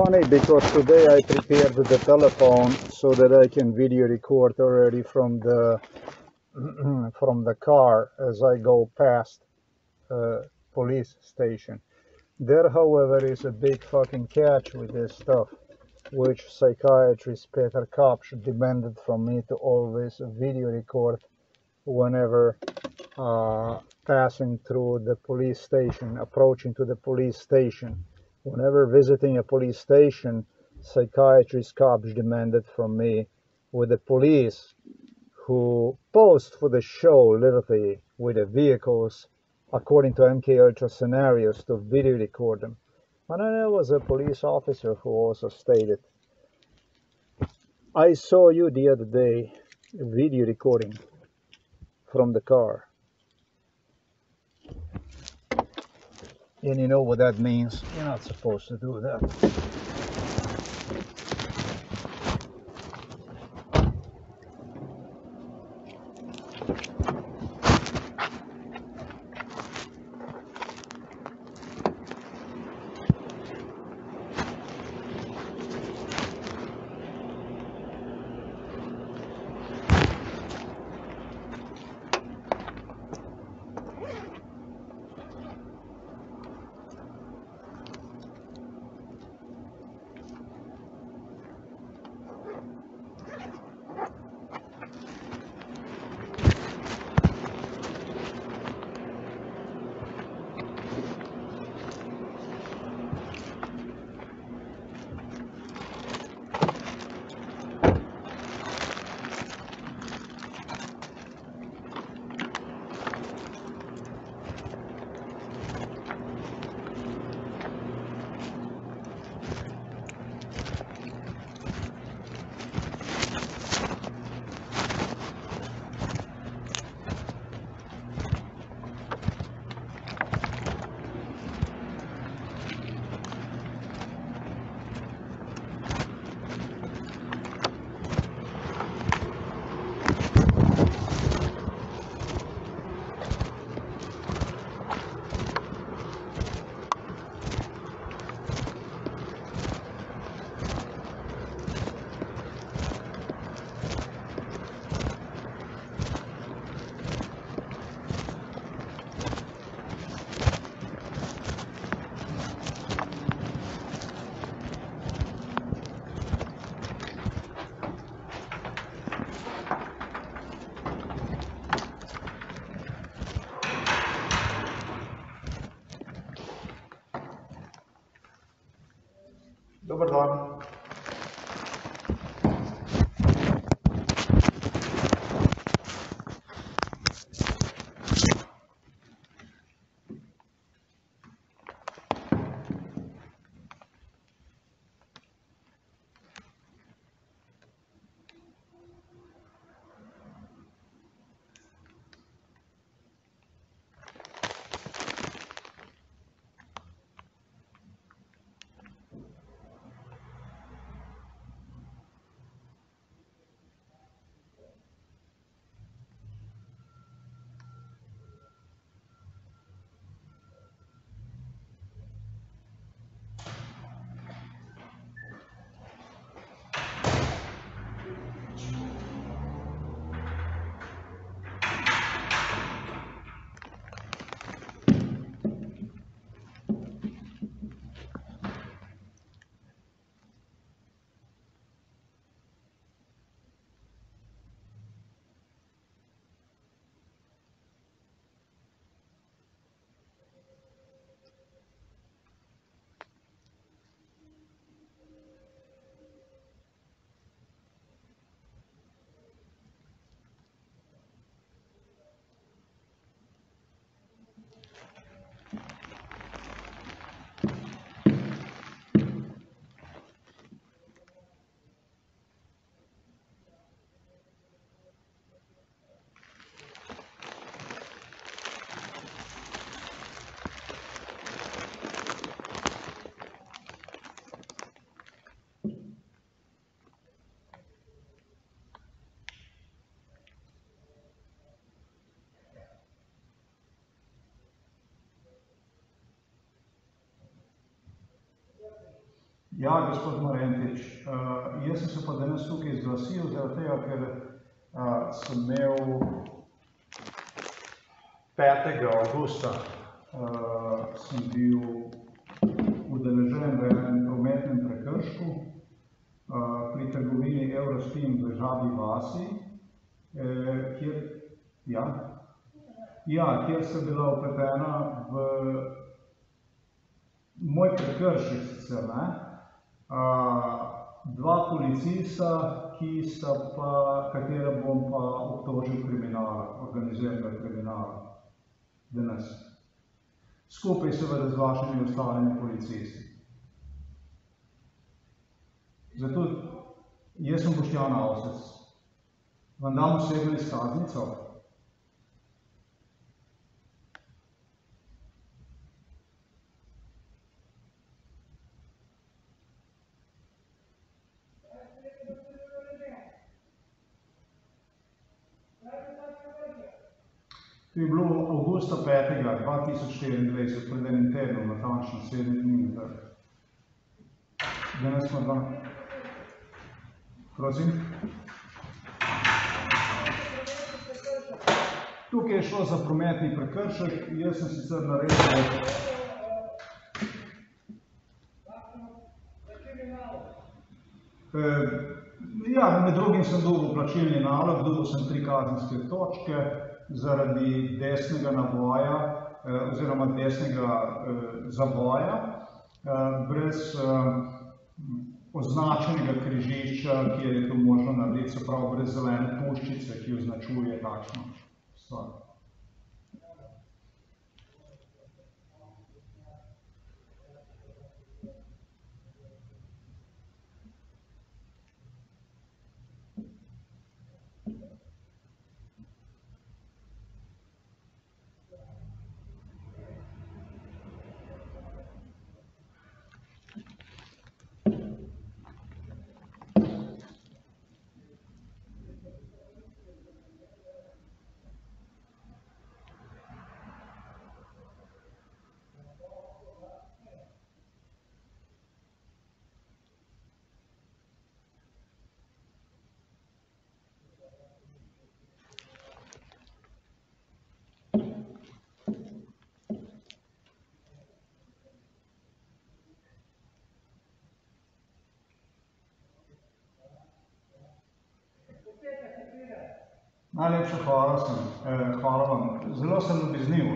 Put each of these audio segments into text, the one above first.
funny because today I prepared the telephone so that I can video record already from the from the car as I go past police station. There, however, is a big fucking catch with this stuff, which psychiatrist Peter Kopsch demanded from me to always video record whenever passing through the police station, approaching to the police station. Whenever visiting a police station, psychiatrist Kopsch demanded from me with the police who posed for the show literally with the vehicles according to MK Ultra scenarios to video record them. And then there was a police officer who also stated, I saw you the other day video recording from the car. And you know what that means? You're not supposed to do that. Dobar dan. Ja, gospod Marentič, jaz sem se pa danes tukaj izglasil, zaradi tega, ker sem imel 5. avgusta sem bil udeležen v enem prometnem prekršku pri trgovini Eurospin v Žabji vasi, kjer sem bila vpletena v moj prekršek sicer, ne? Dva policista, katera bom pa obtožil kriminala, organiziranega kriminala danes. Skupaj seveda z vašimi ostalimi policisti. Zato jaz sem Boštjan Avsec. Vam dam osebno izkaznico? To je bilo avgusta 5. 2024, pred enim tednom, natančno 7 dni. Danes smo dva. Prosim? Tukaj je šlo za prometni prekršek, jaz sem sicer naredil. Ja, med drugim sem dobil plačilni nalog, dobil sem 3 kazenske točke zaradi desnega navoja oziroma desnega zavoja brez označenega križišča, kjer je to možno narediti, se pravi brez zelene puščice, ki označuje takšno stvar. Najlepša hvala vam. Zelo sem ljubeznil.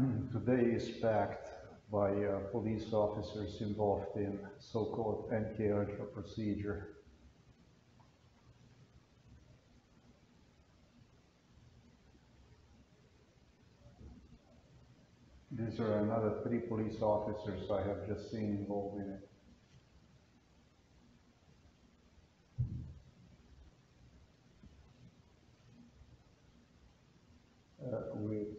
Today is packed by police officers involved in so-called MK Ultra procedure. These are another 3 police officers I have just seen involved in it. With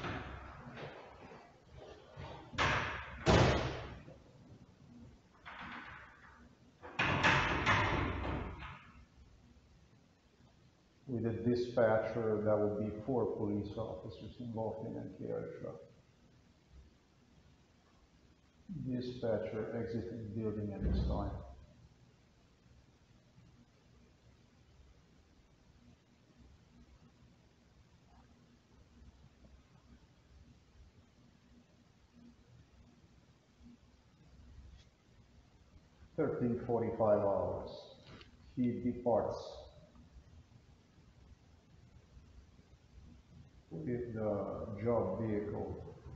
with a dispatcher, that would be 4 police officers involved in MK Ultra. Dispatcher exited building at this time. $13:45. He departs with the job vehicle.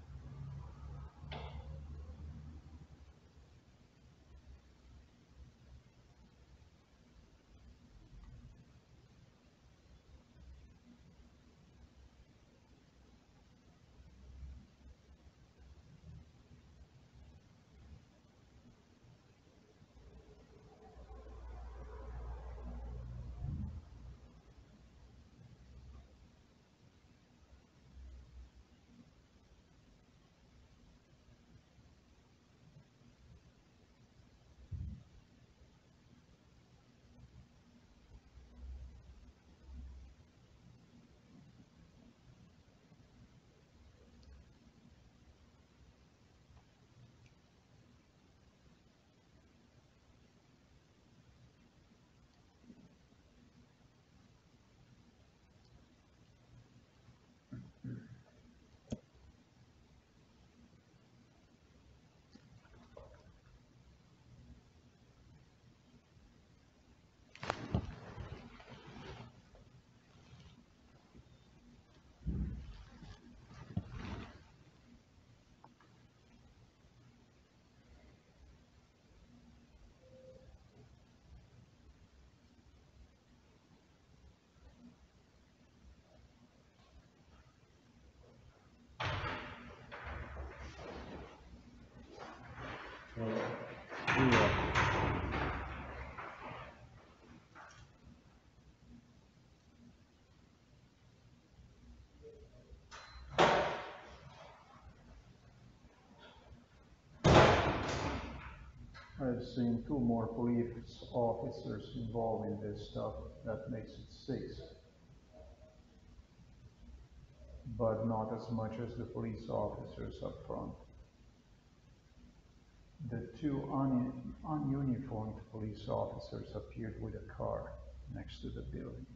I've seen 2 more police officers involved in this stuff. That makes it 6. But not as much as the police officers up front. The 2 ununiformed police officers appeared with a car next to the building.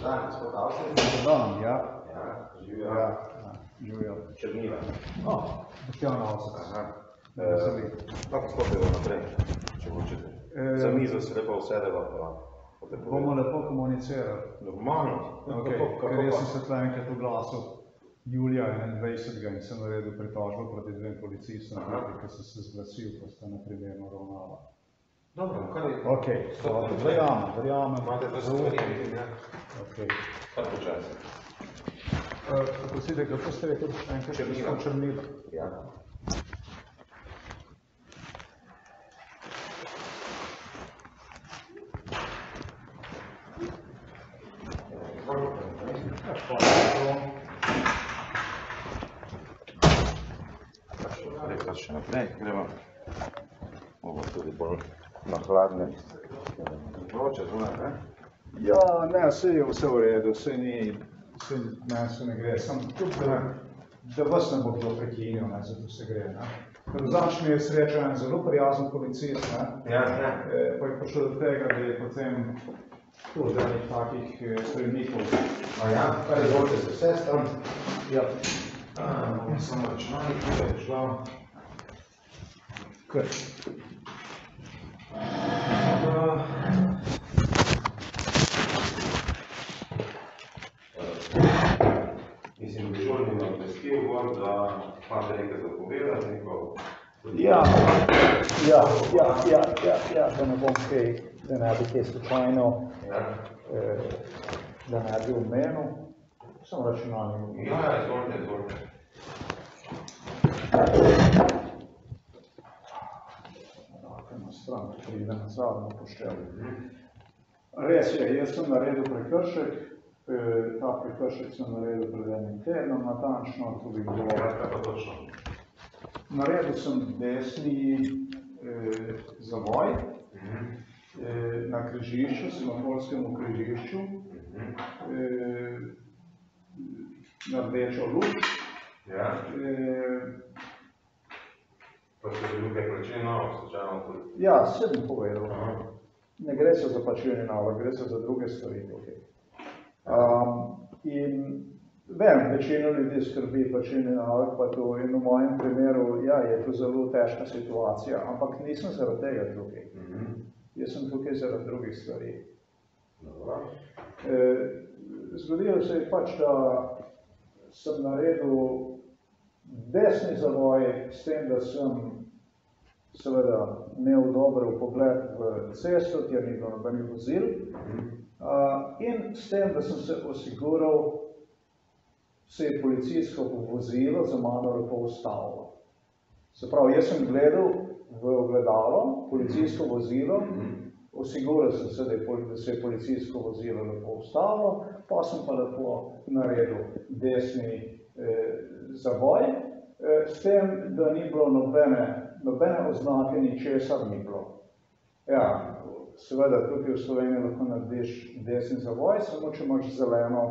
dan, gospod Avster. Dober dan, ja. Ja, živijo. Ja, živijo. Črnila. Boštjan Avsec. Lahko stopimo naprej, če hočete. Za mizo se lepo usedeva, pa bomo lepo komunicirali. Normalno. Ker jaz sem se tle enkrat oglasil julija 21. in sem naredil pritožbo proti dvem policistom, ki so se zglasili, ko sta neprimerno ravnala. Dobro, kaj je? Ok, verjamem. Imate to stvari, ja? Ok. Kar počasi. Prosite, kako ste rekel enkrat? Črnila. Črnila. Ja. Še naprej, gremo. Ovo tudi bolj na hladne. Vroče zunaj, ne? Ja, ne, saj je vse v redu, saj ni, meni se ne gre, sam tudi, da vas ne bo kdo prekinil, ne, zato se gre, ne. Ker vzamč mi je sreča en zelo prijazen policist, ne. Ja. Pa je prišlo do tega, da je potem tudi enih takih spremnikov. Ja, kaj je zvolite se vse stran? Ja. Samo računalnik, kaj je šlo. Kaj? Mislim, bi šolni me obvestil gor, da imate nekaj zapovedati, neko... Da ne bom kaj, da ne bi kaj slučajno, da ne bi omenil. Samo računalnik. Ja, izvolite. Na stran, ki pride nazad na poštevu. Res je, jaz sem naredil prekršek, ta prekršek sem naredil pred enim tednom, natančno, tudi bilo. Kaj pa točno? Naredil sem desni zavoj na križišču, semaforskemu križišču, na rdečo luč. Ja. Pa ste bili kaj plačilni nalog, slučajno tudi? Ja, se bom povedal. Ne gre se za plačilni nalog, gre se za druge stvari tukaj. In vem, večino ljudi skrbi plačilni nalog, pa to in v mojem primeru, ja, je to zelo težka situacija, ampak nisem zaradi tega tukaj. Jaz sem tukaj zaradi drugih stvari. Zgodilo se je pač, da sem naredil desni zavoj s tem, da sem seveda imel dober vpogled v cesto, kjer ni bilo nobenih vozil, in s tem, da sem se osigural, se je policijsko vozilo za mano lepo ustavilo. Se pravi, jaz sem gledal v ogledalo, policijsko vozilo, osigural sem se, da se je policijsko vozilo lepo ustavilo, pa sem pa lepo naredil desni zavoj, s tem, da ni bilo nobene oznake, ničesar ni bilo. Ja, seveda tukaj v Sloveniji lahko narediš desni zavoj, samo če imaš zeleno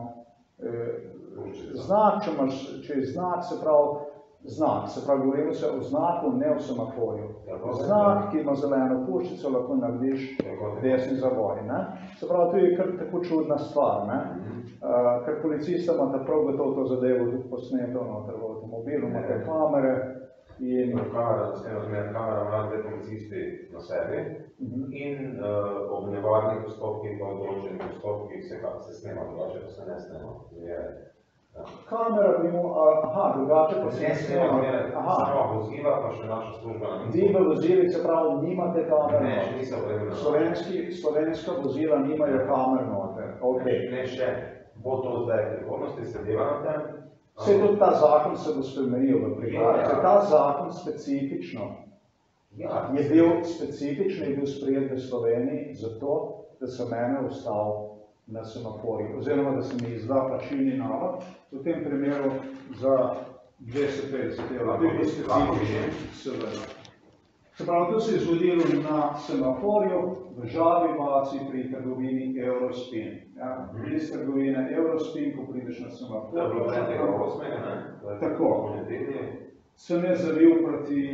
znak, če je znak, se pravi, govorimo se o znaku, ne o semaforju. Znak, ki ima zeleno puščico, lahko narediš desni zavoj. Se pravi, to je kar tako čudna stvar, ker policista imate prav gotovo to zadevo tudi posneto noter v avtomobilu, imate kamere in... Kamera ima dve policisti na sebi in ob nevarnih postopkih pa v določenih postopkih se snema, drugače pa se ne snema. Kamera bi mu, drugače pa se ne snema. Samo vozila pa še naša služba na Vi v vozilih, se pravi, nimate kamer. Ne, še nisem vremena. Slovenska vozila nimajo kamer noter. Ne, še. Bo to zdaj v prihodnosti, se dela na tem. Vse tudi ta zakon se bo spremenil v prihodnosti. Ta zakon specifično je bil sprejet v Sloveniji zato, da se mene ustavil na semaforju, oziroma da se mi izda plačilni nalog, v tem primeru za 250 evrov. To je bil specifičen, seveda. Se pravi, to se je zgodilo na semaforju v Žabi vasi pri trgovini Eurospin. Iz trgovine Eurospin, ko prideš na semafor. To je bilo 8. ne? Tako. Sem je zavil proti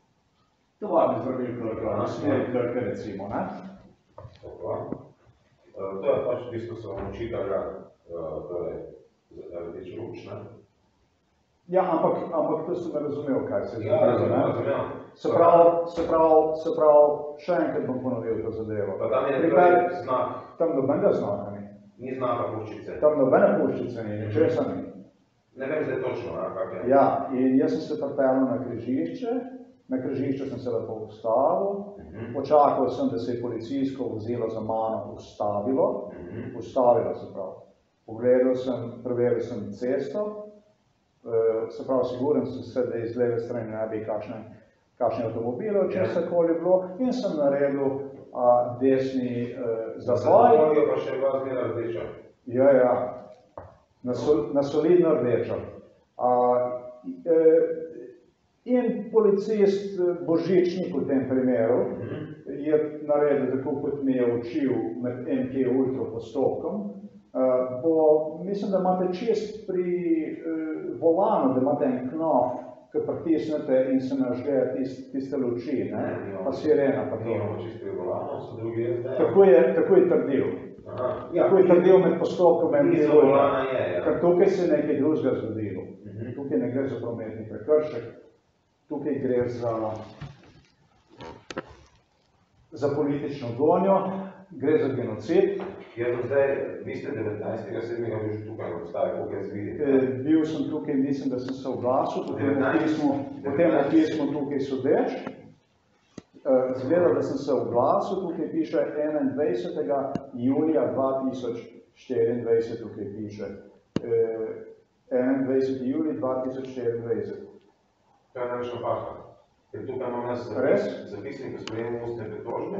tovarni zdravil Krka, na smeri Krke recimo, ne? To je pač v bistvu so vam očitali, torej, rdeč luč, ne? Ja, ampak to sem razumel, kaj se je Ja, zgodilo. razumel. Se pravi, še enkrat bom ponovil to zadevo. Pa tam je nekaj znak. Tam nobenega znaka ni. Ni znaka puščice. Tam nobene puščice ni, ničesa ni. Ne vem zdaj točno, kak je. Ja, in jaz sem se pripeljal na križišče. Na križišču sem se lepo ustavil. Počakal sem, da se je policijsko vozilo za mano ustavilo. Ustavilo se pravi. Pogledal sem, preveril sem cesto. Se pravi, siguren sem se, da iz leve strani ne bi kakšne avtomobile, česa koli bilo, in sem naredil desni zavoj. Za pa še bila zmera rdeča. Ja. Na solidno rdečo. In policist Božičnik v tem primeru je naredil tako, kot mi je učil med MK Ultra postopkom. Mislim, da imate čist pri volanu, da imate en knof, ki pritisnete in se nažge tiste luči, pa sirena pa to. Nimamo čist pri volanu, so drugi zdaj. Tako je trdil. Tako je trdil med postopkom MK Ultra. Ker tukaj se je nekaj drugega zgodilo. Tukaj ne gre za prometni prekršek, tukaj gre za politično gonjo, gre za genocid. Zdaj, vi ste 19.7. bil že tukaj v postaji, koliko jaz vidim? Bil sem tukaj, mislim, da sem se oglasil, potem v pismu tukaj sodeč. Zgleda, da sem se oglasil, tukaj piše 21. julija 2024, tukaj piše. 21. julij 2024. To je največ napaka. Ker tukaj imam jaz zapisnik, ki sprejemam ustne pritožbe.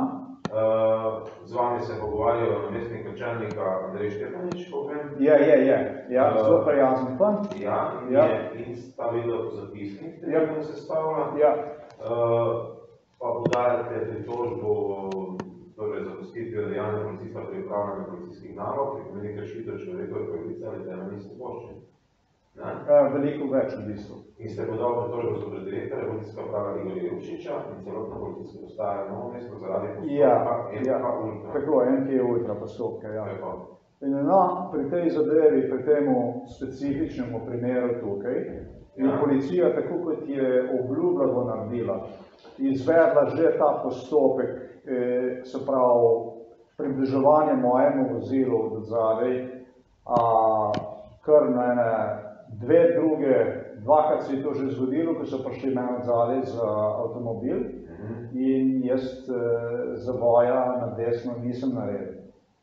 Z vami se pogovarjajo namestnik načelnika Andrej Štefanič, povem. Ja, zelo prijazen pan. In sta videl zapisnik, trenutno se stavlja. Pa podajate pritožbo, torej zapustitvijo dejanja policista pri upravljanju policijskih nalog, ki pomeni kršitev človekove pravice ali temeljnih svoboščin. Veliko več v bistvu. In ste podal pritožbo zoper direktorja policijskega uprave Igorja Juršiča in celotno policijsko postajo Novo mesto zaradi postopka MK Ultra. Tako, MK Ultra postopka, ja. In pri tej zadevi, pri temu specifičnemu primeru tukaj, je policija, tako kot je obljubljala naredila, izvedla že ta postopek, se pravi, približevanje mojemu vozilu od zadaj, kar na dvakrat se je to že zgodilo, ko so prišli meni od zadaj za avtomobil in jaz zavoja na desno nisem naredil.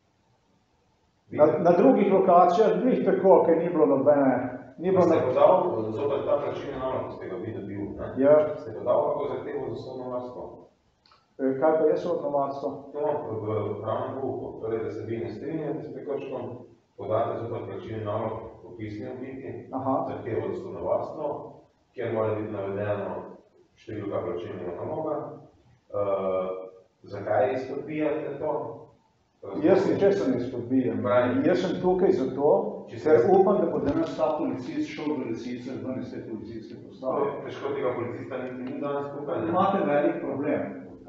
Na drugih lokacijah, glih tako, ker ni bilo nobene... Ste podal zoper ta plačilni nalog, ki ste ga vi dobil, ne? Ste podal kako zahtevo za sodno varstvo? Kaj pa je sodno varstvo? To v pravnem pouku, torej da se vi ne strinjate s prekrškom, podate zoper plačilni nalog v pisni obliki, zahtevo za sodno varstvo, kjer mora biti navedeno številka plačilnega naloga. Zakaj izpodbijate to? Jaz ničesar ne izpodbijam. Jaz sem tukaj zato, ker upam, da bo danes ta policist šel do Lisice ven iz te policijske postave. Težko tega policista ni danes tukaj, ne? Imate velik problem.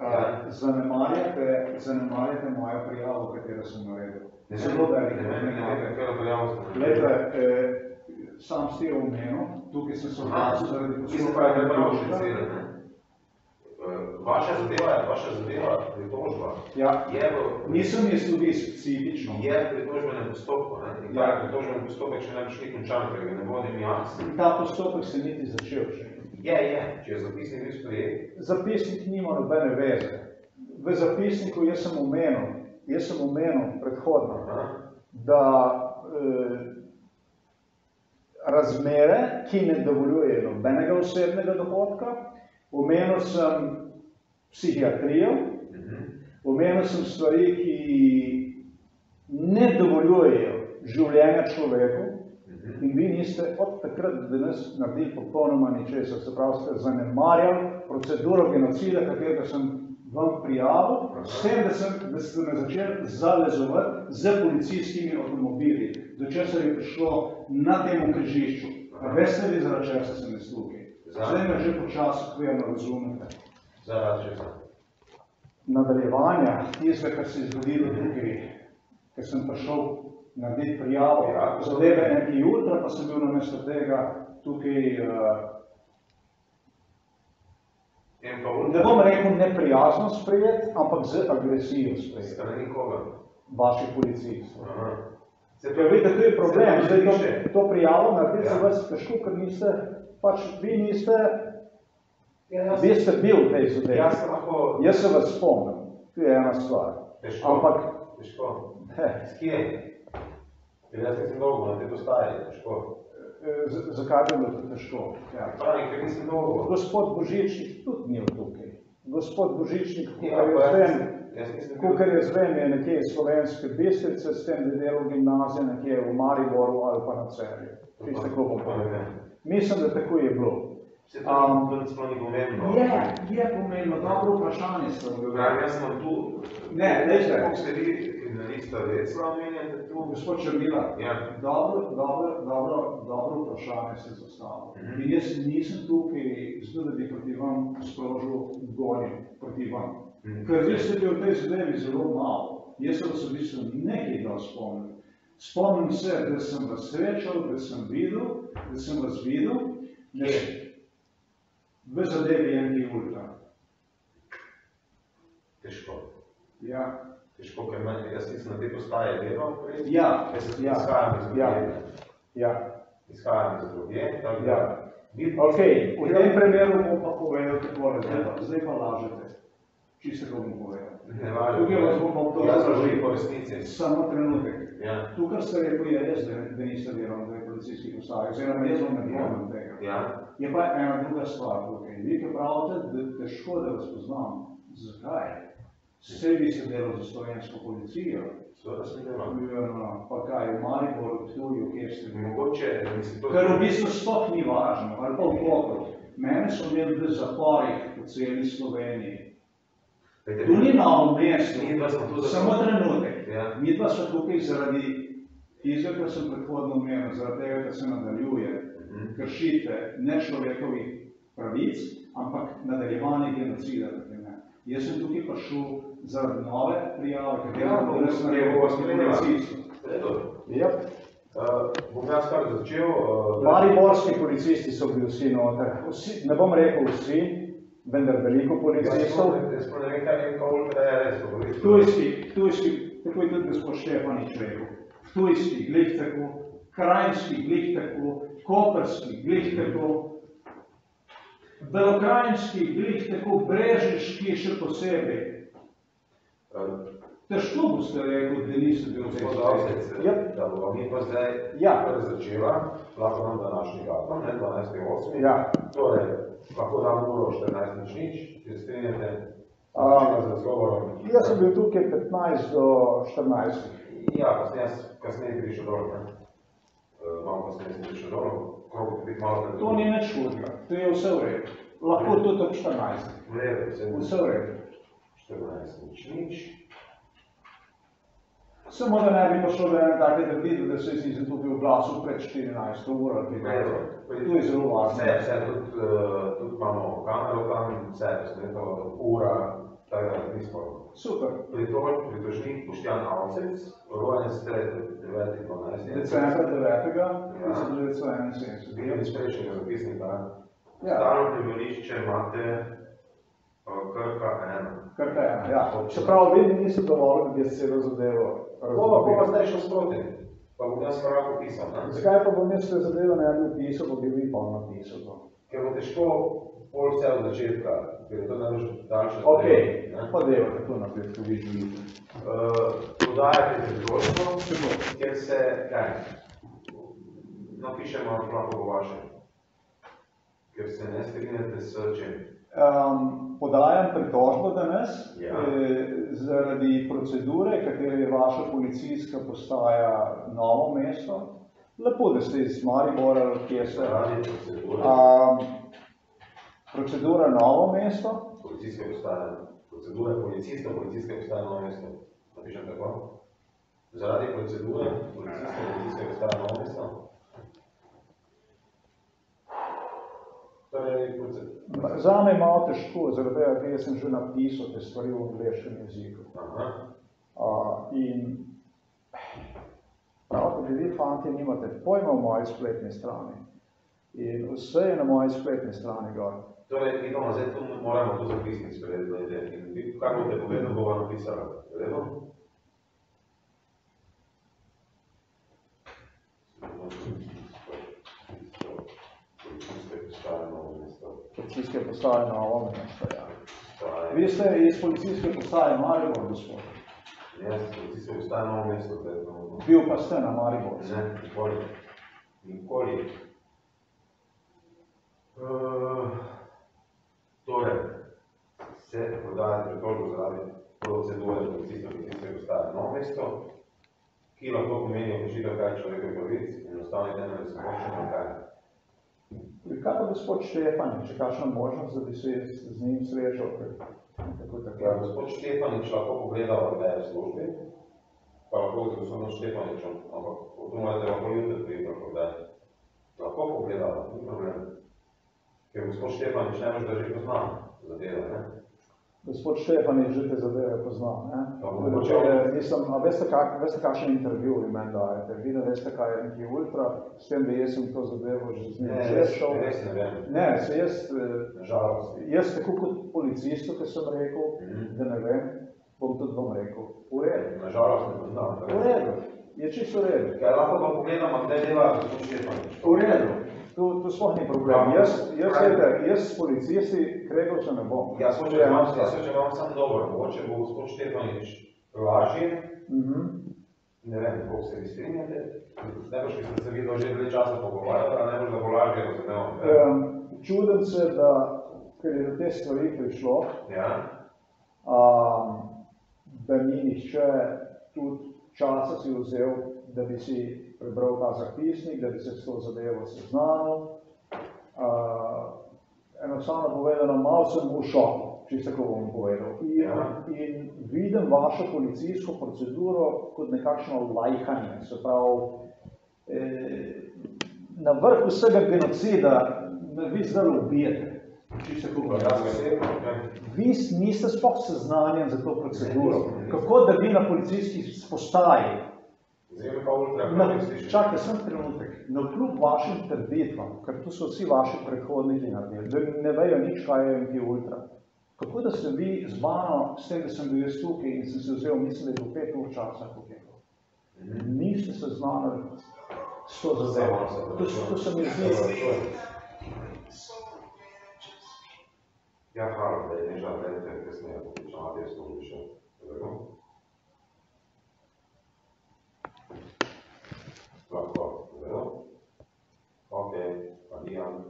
Zanemarjate mojo prijavo, katero sem naredil. Zelo velik problem. Glejte, sam ste jo omenil, tukaj sem se oglasil zaradi postopka. Vaša zadeva, pritožba, nisem jaz tudi specifično. Je pritožbenem postopku, in ta pritožbenem postopek še najbolj ni končan, ker ga ne vodim jaz. In ta postopek se niti začel še. Je, če je zapisnik bil sprejet. Zapisnik nima nobene veze. V zapisniku jaz sem omenil predhodno, da razmere, ki ne dovoljujejo nobenega osebnega dohodka, omenil sem psihiatrijo, omenil sem stvari, ki ne dovoljujejo življenja človeku in vi niste od takrat do danes naredili popolnoma ničesar. Se pravi, ste zanemarjali proceduro genocida, katerega sem vam prijavil, s tem, da ste me začeli zavezovati z policijskimi avtomobili, do česar je prišlo na temu križišču. Veste vi, zaradi česa sem jaz tukaj? Zdaj me že počasi okvirno razumete. Zaradi česa? Nadaljevanja tistega, kar se je zgodilo tukaj ker sem prišel narediti prijavo zadeve NK Ultra, pa sem bil namesto tega tukaj, ne bom rekel neprijazno sprejet, ampak z agresijo sprejet. Strani koga? Vaših policistov. Ker vidite, to je problem, zdaj to prijavo narediti za vas težko, ker niste, pač vi niste, vi ste bil v tej zadevi. Jaz se vas spomnim, to je ena stvar. Težko. S kje? Jaz nisem dolgo na te postaje, težko. Zakaj bi bilo to težko? Pravi, ker nisem dolgo. Gospod Božičnik tudi ni tukaj. Gospod Božičnik, kakor jaz vem, je nekje iz Slovenske Bistrice, s tem, da je delal gimnazije nekje v Mariboru ali pa na Celju. Čisto tako bom povedal. Mislim, da tako je bilo. Se to ni pomembno. Je pomembno, dobro vprašanje ste odgovorili. Jaz sem tu, kako ste vi kriminalista Vecla omenjate tu? Gospod Černila, dobro vprašanje ste zastavili. In jaz nisem tukaj, zato da bi proti vam sprožil gonjo proti vam. Ker vi ste bil v tej zadevi zelo malo. Jaz sem vas v bistvu nekaj dal spomnil. Spomnim se, da sem vas srečal, da sem vas videl, v zadevi NK Ultra. Težko. Ja. Težko, ker jaz nisem na te postaje delal prej. Ja. Jaz se izhajam iz drugje. Ja. Izhajam iz drugje. Ja. Ok, v tem primeru bom pa povedal takole, zdaj pa lažete. Čisto kako bom povedal. Ne lažem. Tukaj vas bom obtožil. Jaz lažem po resnici. Samo trenutek. Ja. Tu, kar ste rekel, je res, da niste delali v policijskih postajah. Oziroma, jaz vam ne dvomim tega. Ja. Je pa ena druga stvar tukaj. Vi, ki pravite, da težko, da vas poznam. Zakaj? Vse vi ste delali za slovensko policijo. Seveda sem delal. Pa kaj, v Mariboru, v Ptuju, kje ste bili? Mogoče, mislim, to... Ker v bistvu sploh ni važno, ali pa v Kokoru. Mene so imeli v zaporih po celi Sloveniji. Tu ni novo mesto, samo trenutek. Midva smo tukaj zaradi tistega, kar sem predhodno omenil, zaradi tega, kar se nadaljuje, kršitve nečlovekovih pravic, ampak nadaljevanje genocida. Jaz sem tukaj prišel zaradi nove prijave, katero bom jaz naredil policistov. Bom jaz kar začel. Mariborski policisti so bili vsi noter. Ne bom rekel vsi, vendar veliko policistov. Jaz pa ne vem, kaj je NK Ultra res. Ptujski, tako je tudi gospod Štefanič rekel. Ptujski, glih tako, Krajinski, glih tako, Koperski, glih tako, Belokrajinski, glih tako, Brežiški še posebej. Težko boste rekel, da niste bil v tej Da bomo mi pa zdaj začela, lahko nam današnji datum, 12.8. Torej, lahko dam uro 14.00, če strinjate z razgovorom. Jaz sem bil tukaj 15 do 14. Ja, kasneje bi prišel dol, ne? Malo kasneje sem prišel dol, koliko bi biti malo... To ni nič hudega, to je vse v redu. Lahko tudi ob 14. V redu, vse v redu. 14.00. Samo da ne bi prišel do ene take trditve, da se si tukaj v glasu pred 14 ur ali 15. To je zelo važno. Vse, tudi imamo kamero tam, vse, ura, tako da ni sporno. Super. Pritožnik Boštjan Avcec, rojen ste 9.12. Decembra 9.1971. Bil iz prejšnjega zapisnika. Stalno prebivališče imate Krka 1. Krka 1, ja. Čeprav vi niste dovolili, da bi se celo zadevo razumeli. Ko pa zdaj šel sproti, pa bom jaz morako pisal, ne? Zakaj pa bom jaz te zadevo ne bi pisal, pa bi vi pa napisal to? Ker bo težko pol vse od začetka, ker je to najbolj daljše. Ok, pa deva tako naprej, ko vi živite. Podajate predložbo, kjer se, kaj, napišemo lahko po vaše, ker se ne strinjate s čem. Podajam pritožbo danes zaradi procedure, katere je vaša policijska postaja Novo mesto. Lepo, da ste iz Maribora, kje ste. Procedura Novo mesto. Policijska postaja, procedura policista, policijska postaja Novo mesto. Napišem tako. Zaradi procedure policijska postaja Novo mesto. Zame je malo težko, zaradi tega, ker sem že napisal te stvari v angleškem jeziku. In ker vi fanti nimate pojma o moji spletni strani. In vse je na moji spletni strani gor. Torej, Ivana, zdaj tu moramo tu zapisnik sprejeti. In kar boste povedali, bova napisala. Vedno? Policijske postaje Novo mesto, ja. Vi ste iz policijske postaje Maribor, gospod. Jaz sem policijske postaje Novo mesto. Bil pa ste na Maribor. Ne, nikoli. Nikoli. Torej, se prodaja pritožbo zaradi procedure policijske postaje Novo mesto, ki lahko pomeni kršitev kaj človekovih pravic in enostavno temelj svoboščine kaj. Kaj pa gospod Štefanič, kakšna možnost, da bi se z njim srečal? Ja, gospod Štefanič lahko pogleda v službi, pa lahko z gospodom Štefaničem, ampak tu morate lahko jutri priti, lahko pogleda, ni problem. Ker gospod Štefanič ne veš, da že pozna zadeve, ne? Gospod Štefanič že te zadeve pozna, ne? A veste, kakšen intervju vi meni dajete? Vi ne veste, kaj je MK Ultra, s tem, da jaz sem to zadevo že z njim šel. Ne, res ne vem. Ne, se Jaz tako kot policistu, ki sem rekel, da ne vem, bom tudi vam rekel, v redu. Nažalost ne poznam. V redu, je čisto v redu. Kaj lahko pa pogledam, a kdaj dela gospod Štefanič? V redu. Tu sploh ni problem. Jaz s policisti kregal se ne bom. Jaz hočem vam sam dobro. Mogoče bo gospod Štefanič lažje. Ne vem, koliko se vi strinjate. Ne boš, ki ste se videl že dlje časa pogovarjali, a ne boš, da bo lažje razumel. Čudim se, da ker je do te stvari prišlo, da ni nihče tudi časa si vzel, da bi si prebral ta zapisnik, da bi se s to zadevo seznanil. Enostavno povedano, malo sem v šoku, čisto tako bom povedal. In vidim vašo policijsko proceduro kot nekakšno lajkanje, se pravi, na vrh vsega genocida me vi zdaj ubijete. Čisto tako bom povedal. Vi niste sploh seznanjen za to proceduro. Kako da vi na policijski postaji čakajte, sem trenutek, na vkljub vašim trditvam, ker tu so vsi vaši predhodniki naredili, da ne vejo nič, kaj je MK Ultra. Kako da ste vi z mano, s tem, da sem bil jaz tukaj in sem se vzel, mislim, da je do 5 ur časa pokekal. Niste se znali s to zadevo. To se mi zdi. Ja, hvala, da je neža vedete, kasneje, počinati je služi še. Lahko, zelo. Ok, pa nijam.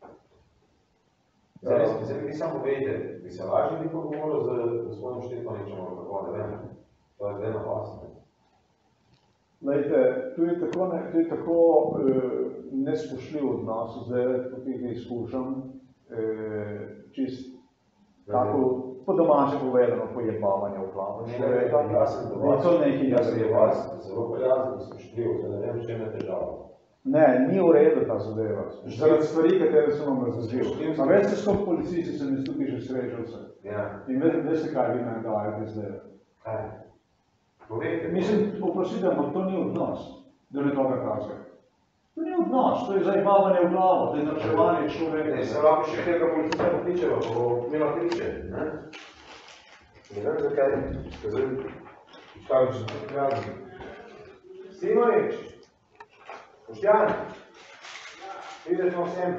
Zdaj mi samo povejte, bi se lažje bi pogovoril z gospodom Štefaničem, ali kako, ne vem. To je zdaj na vas, ne? Lejte, tu je tako nespošljiv odnos, zdaj tukaj izkušam, čist tako po domače povedano pojebavanje v glavu. Jaz sem je vas zelo prijazno spoštljiv, zdaj ne vem, če me težava. Ne, ni v redu ta zadeva. Zaradi stvari, katere sem vam razložil. A veste, skoro policisti sem jaz tukaj že srečal se. In veste, kaj vi meni dajete zdaj. Kaj? Povejte. Mislim, oprostite, ampak to ni odnos, do nekoga kazga. To ni odnos, to je zajebavanje v glavo, to je načevanje človeka. Ne, se lahko še tega policista pokličeva, ko imela kliče, ne? Ne vem, zakaj, kaj bi še tukaj pravi. Simovič, Boštjan, prideš na vsem.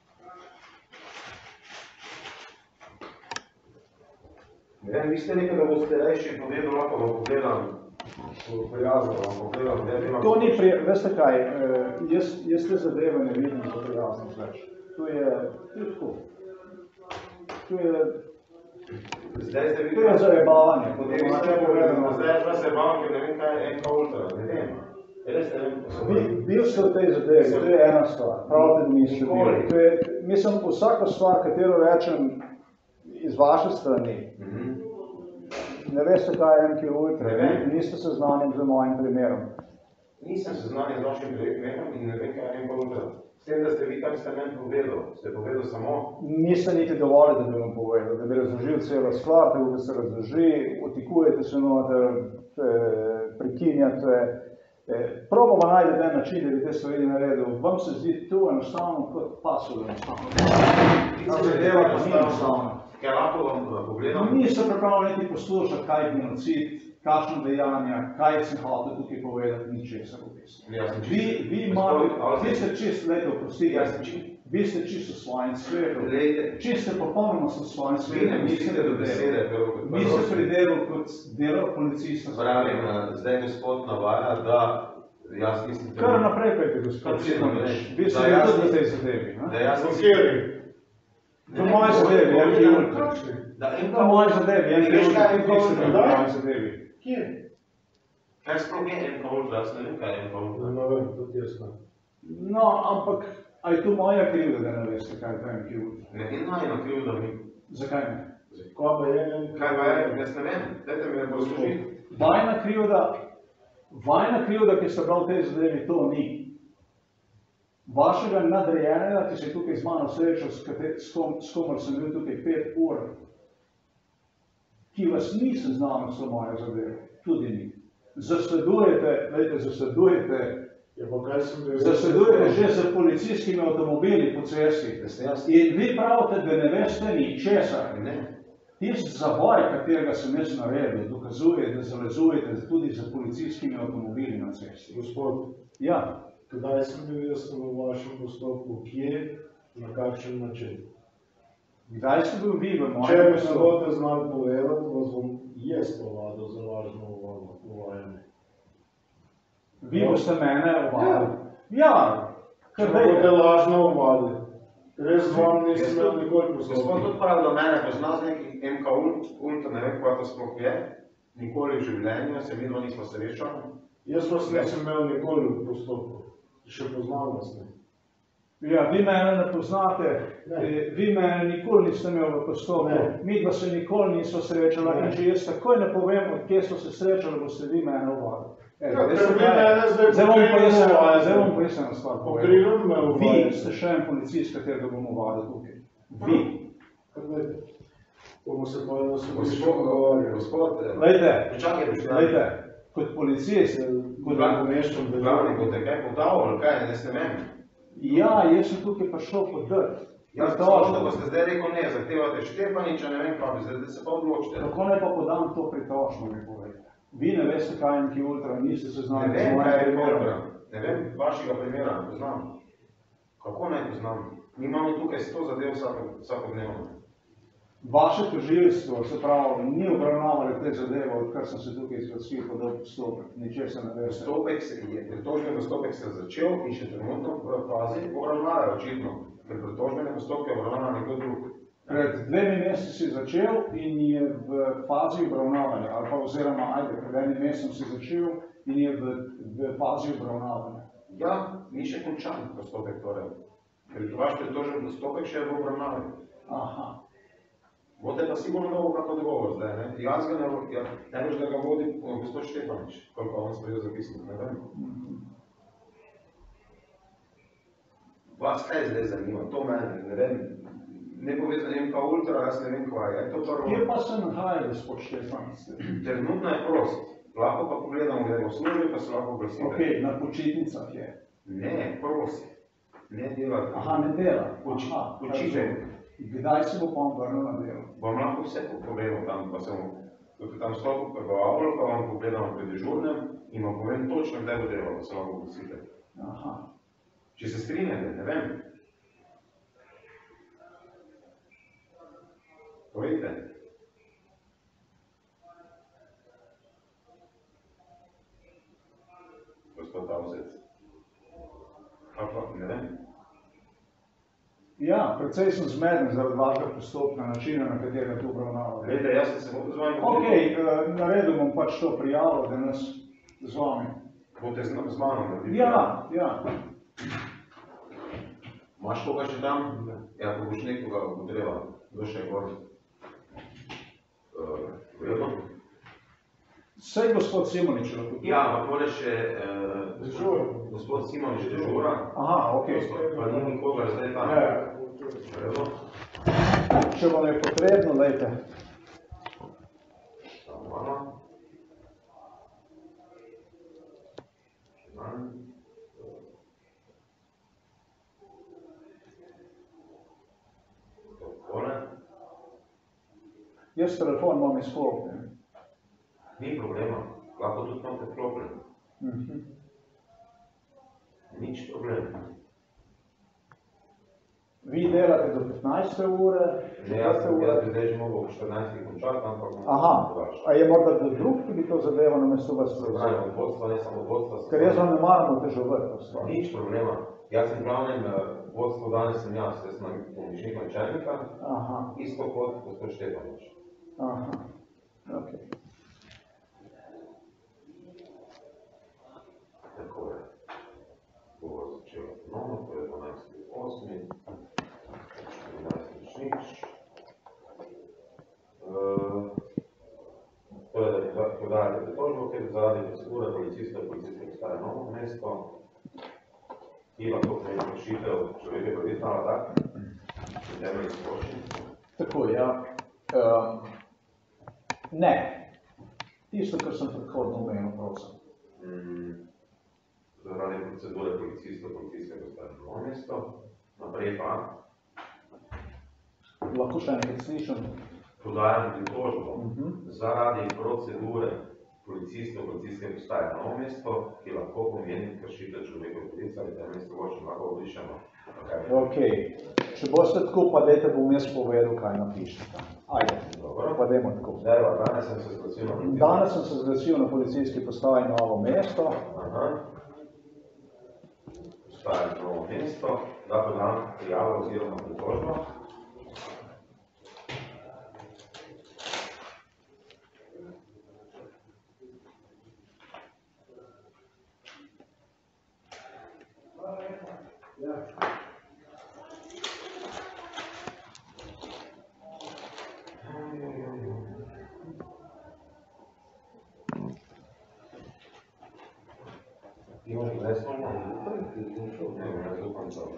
Ne vem, vi ste nekaj, da boste rejši povedal, lahko vam pogledam, prijazno vam pogledam, da imam... To ni veste kaj, jaz te zadeve ne vidim za prijaznost več. To je tako. To je zajebavanje. Zdaj je zajebavanje, ker ne vem, kaj je MK Ultra, ne vem. Bil ste v tej zadevi, to je ena stvar. Pravite, da niste bili. Mislim, vsaka stvar, katero rečem iz vaše strani, ne veste, kaj je MK Ultra, niste seznanjeni z mojim primerom. Nisem seznanjen z vašim primerom in ne vem, kaj je MK Ultra. S tem, da ste vi tam ste meni povedal, ste povedal samo... Niste niti dovolj, da bi vam povedal, da bi razložil celo stvar, da se razloži, otikujete se noter, prekinjate, Probamo najti en način, da bi te stvari naredil. Vam se zdi to enostavno kot pasov enostavno. Ta zadeva pa ni enostavno. Kaj lahko vam pogledam? Niste pripravljeni niti poslušati, kaj je genocid, kakšno dejanja, kaj sem hotel tukaj povedati, ničesar v bistvu. Vi ste čisto, lejte, oprostite, vi ste čisto v svojem svetu. Čisto popolnoma v svojem svetu. Mi se pri delu kot delo policista. Pravim, zdaj gospod navaja, da jaz mislim... Kar naprej pejte, gospod Simonovič. Vi ste tudi v tej zadevi. Da jaz mislim... To moje zadevi, ja, ki je ultračni. To moje zadevi, ja, ki je ultračni. Kje? Kaj sploh je MK Ultra? Jaz ne vem, kaj je MK Ultra. Ne vem, tudi jaz ne. No, ampak, a je to moja krivda, da ne veste, kaj je MK Ultra? Ne, in najna krivda mi. Zakaj ne? Kaj pa je MK Ultra? Kaj pa je? Jaz ne vem. Dajte mi ne poslušiti. Vajna krivda, ki ste prav v tej zadevi, to ni. Vašega nadrejenega, ki se je tukaj z mano srečal, s komer sem bil tukaj 5 ur, ki vas ni seznanil s mojo zadevo, tudi ni. Zasledujete že z policijskimi avtomobili po cesti. In vi pravite, da ne veste ničesar. Tisti zavoj, katerega sem jaz naredil, dokazuje, da zavezujete tudi z policijskimi avtomobili na cesti. Gospod, ja. Kdaj sem bil jaz v vašem postopku, kje, na kakšen način? Kdaj ste bil vi v mojem postopku? Če mi postopku? se boste znali povedati, vas bom jaz povadil za lažno uvajanje. Vi boste mene uvadili? Ja. Če boste lažno uvadili. Res vam nisem imel nikoli postopku. Gospod tudi pravi, da mene pozna z neki MK Ultra, ne vem, kaj to sploh je. Nikoli v življenju, se midva nismo srečali. Jaz vas nisem imel nikoli v postopku. Še poznam vas ne. Ja, vi mene ne poznate, vi mene nikoli niste imeli v postopku, midva se nikoli nismo srečala in če jaz takoj ne povem, od kje smo se srečali, boste vi mene uvadili. Zdaj bom pa jaz eno stvar povedal. Vi ste še en policist, katerega bom uvadil tukaj. Vi. Bomo se pa eno sodišče pogovarjali. Gospod, Lejte, kot policist, kot nameščam glavni bote kaj podal, ali kaj, ne ste meni? Ja, jaz sem tukaj prišel podati. Jaz točno, da boste zdaj rekel ne, zahtevate Štefaniča, ne vem kaj bi, zdaj se pa odločite. Kako naj pa podam to pritožbo, mi povejte? Vi ne veste, kaj je MK Ultra, niste se znali. Ne vem, kaj je MK Ultra. Ne vem, vašega primera ne poznam. Kako naj poznam? Mi imamo tukaj 100 zadev vsakodnevno. Vaše tožilstvo, se pravi, ni obravnavali te zadeve, odkar sem se tukaj izglasil podal postopek, ničesar ne veste. Pritožbeni postopek se je začel in še trenutno v fazi obravnave, očitno, ker pritožbene postopke obravnava nekdo drug. Pred 2 meseci začel in je v fazi obravnavanja, ali pa oziroma, pred 1 mesecem si začel in je v fazi obravnavanja. Ja, ni še končan postopek torej. Ker vaš pritožbeni postopek še je v obravnavi. Aha. Bote pa sigurno dobo kako dogovor zdaj, ne? Jaz ga ne veš, da ga vodi gospod Štefanič, koliko on sprejel zapisnik, ne vem. Vas kaj zdaj zanima? To mene, ne vem, ne povezan MK Ultra, jaz ne vem kva je. Kje pa se nahaja gospod Štefanič? Trenutno je prost, lahko pa pogledamo, da je v službi, pa se lahko oglasite. Ok, na počitnicah je. Ne, prost, ne dela. Aha, ne dela. Počitek. Kdaj se bo pa on vrnil na delo? Bom lahko vse povedal tam, pa se tam stopu pregovarjal, pa vam pogledamo pri dežurnem in vam povem točno, kdaj bo delo, pa se lahko oglasite. Aha. Če se strinjate, ne vem. Povejte. Gospod Tavzec. Kaj pa, ne vem. Ja, precej sem zmeden zaradi vašega postopka, načina, na katerega to obravnavate. Glede, jaz sem se bo z vami Ok, naredil bom pač to prijavo, da nas z vami. Bote z mano narediti? Ja. Imaš koga še tam? Ja, ko boš nekoga potreba, kdo še je gor. Vredno? Sej gospod Simonič lahko. Ja, pa pole še gospod Simonič dežura. Aha, ok. Pa ni nikogar zdaj tam. Vredno? Če vam je potrebno, lejte. Samo malo. Jaz telefon imam izklopljen. Ni problema, lahko tudi imate vklopljen. Nič problema. Vi delate do 15. ure? Ne, jaz bi zdaj že mogel ob 14. končati, ampak Aha, a je morda kdo drug, ki bi to zadevo namesto vas prevzel? Od vodstva, ne samo od vodstva. Ker jaz vam ne maram oteževati to stvar. Nič problema. Jaz sem glavnem vodstvo, danes sem jaz sem pomočnik načelnika, isto kot gospod Štefanič. Aha, ok. Tako je. Bo začelo ponovno, to je 12.8. 14.nič. To je, da podajate pritožbo, ker zaradi procedure policistov policijske postaje Novo mesto, ki lahko pomeni kršitev človekove pravice, ali tak? In temeljnih svoboščin. Tako, ja. Ne. Tisto, kar sem predhodno omenil, prosim. Zaradi procedure policistov policijske postaje Novo mesto, naprej pa lahko še enkrat slišim. Podajam pritožbo zaradi procedure policistov policijske postaje Novo mesto, ki lahko pomeni kršitev človekove pravice ali temeljnih svoboščin, lahko obrišemo. Ok. Če boste tako, pa dajte bom jaz povedal, kaj napišete. Ajde. Dobro. Pa dajmo tako. Danes sem se zglasil na policijski. Danes sem se zglasil na policijski postaji Novo mesto. Postaje Novo mesto, da podam prijavo oziroma pritožbo. Imaš kdaj slovno? Ne, ne zaupam to.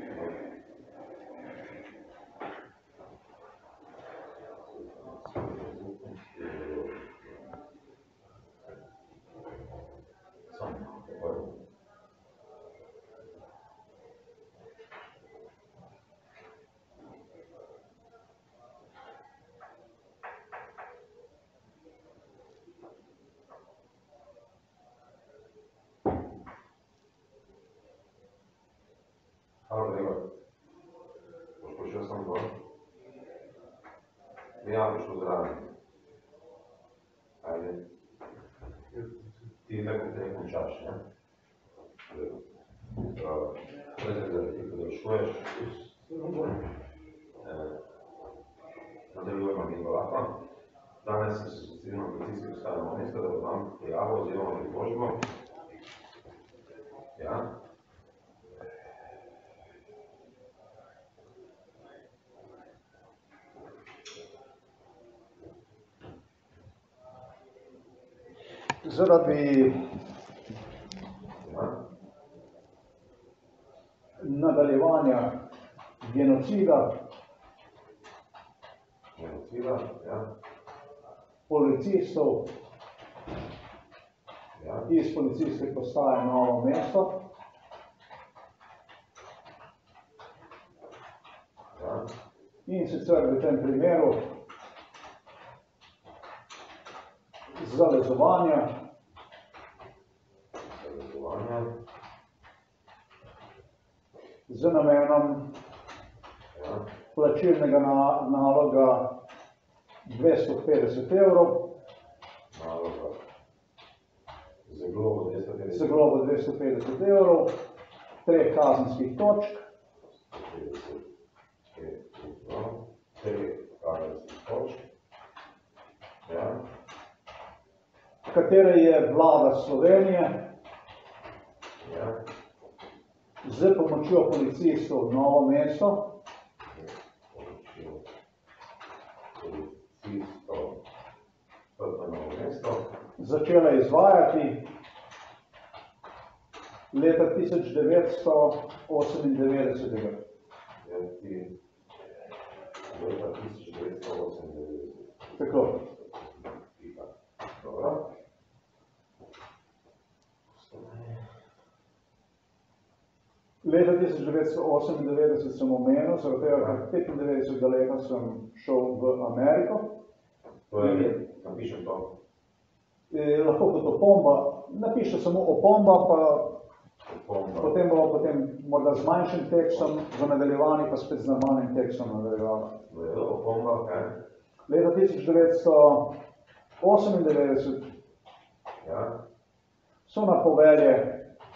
Hvala, Gregor. Boš prišel sam dol? Ja, prišel zraven. Ajde. Ti tako te končaš, ne? Bravo. Zdaj, ti podaljšuješ. Nadaljujemo mi lahko. Danes sem se zglasil na policijski postaji Novo mesto, da podam prijavo oziroma pritožbo. Ja. Zaradi nadaljevanja genocida policistov iz policijske postaje Novo mesto in sicer v tem primeru zalezovanja z namenom plačilnega naloga 250 evrov, za globo 250 evrov, 3 kazenskih točk, katere je vlada Slovenije z pomočjo policistov Novo mesto začela izvajati leta 1998. Tako. Leta 1998 sem omenil, zaradi tega, ker 95. leta sem šel v Ameriko To je, napišem to. Lahko kot opomba, napiše samo opomba, pa Opomba. potem bomo morda z manjšim tekstom v nadaljevanju, pa spet z normalnim tekstom nadaljevali. Opomba, kaj? Leta 1998 Ja. so na povelje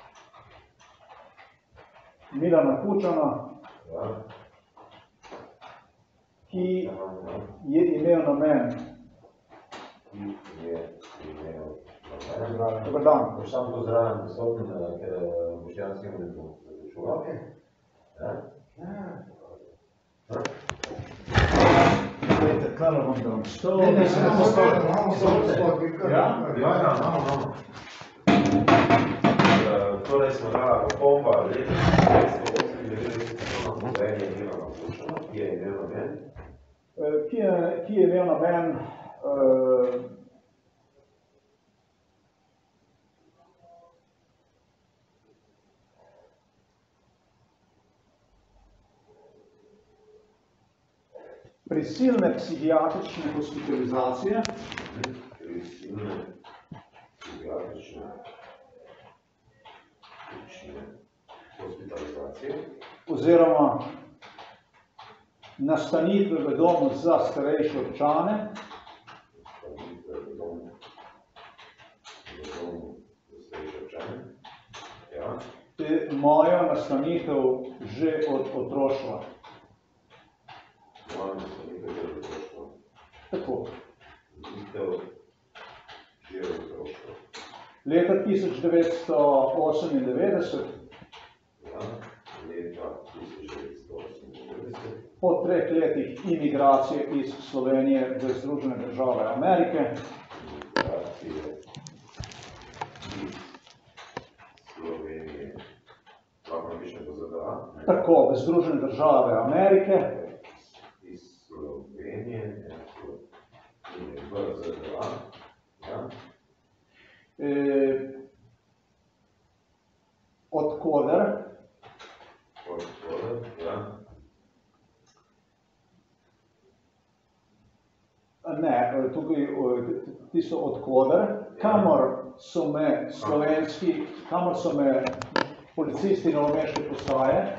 Milana Kučana, Ja. ki je imel namen. Dobar dan. Boš sam pozdravljen prisoten, ker Boštjan si imel zaključuval. Glejte, kaj vam dam? Stol. imamo stol. Imamo. Torej smo dala opomba leta 1998 na povelje Milana Kučana, ki je imel namen. Ki je imel namen prisilne psihiatrične hospitalizacije oziroma nastanitve v domu za starejše občane moja nastanitev že od otroštva. Tako. Leta 1998, po 3 letih imigracije iz Slovenije v Združene države Amerike, tako v Združene države Amerike, od koder ne, tukaj tisto od koder, kamor so me policisti novomeške postaje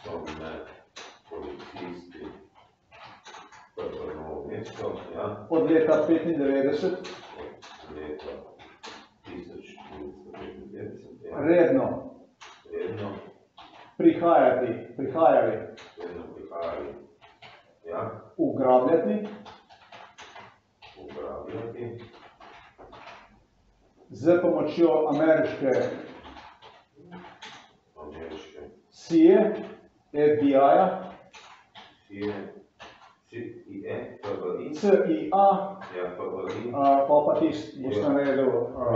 od leta 1995 redno prihajali ugrabljati z pomočjo ameriške CIA, FBI-ja, CIA, pa tisti boš naredil,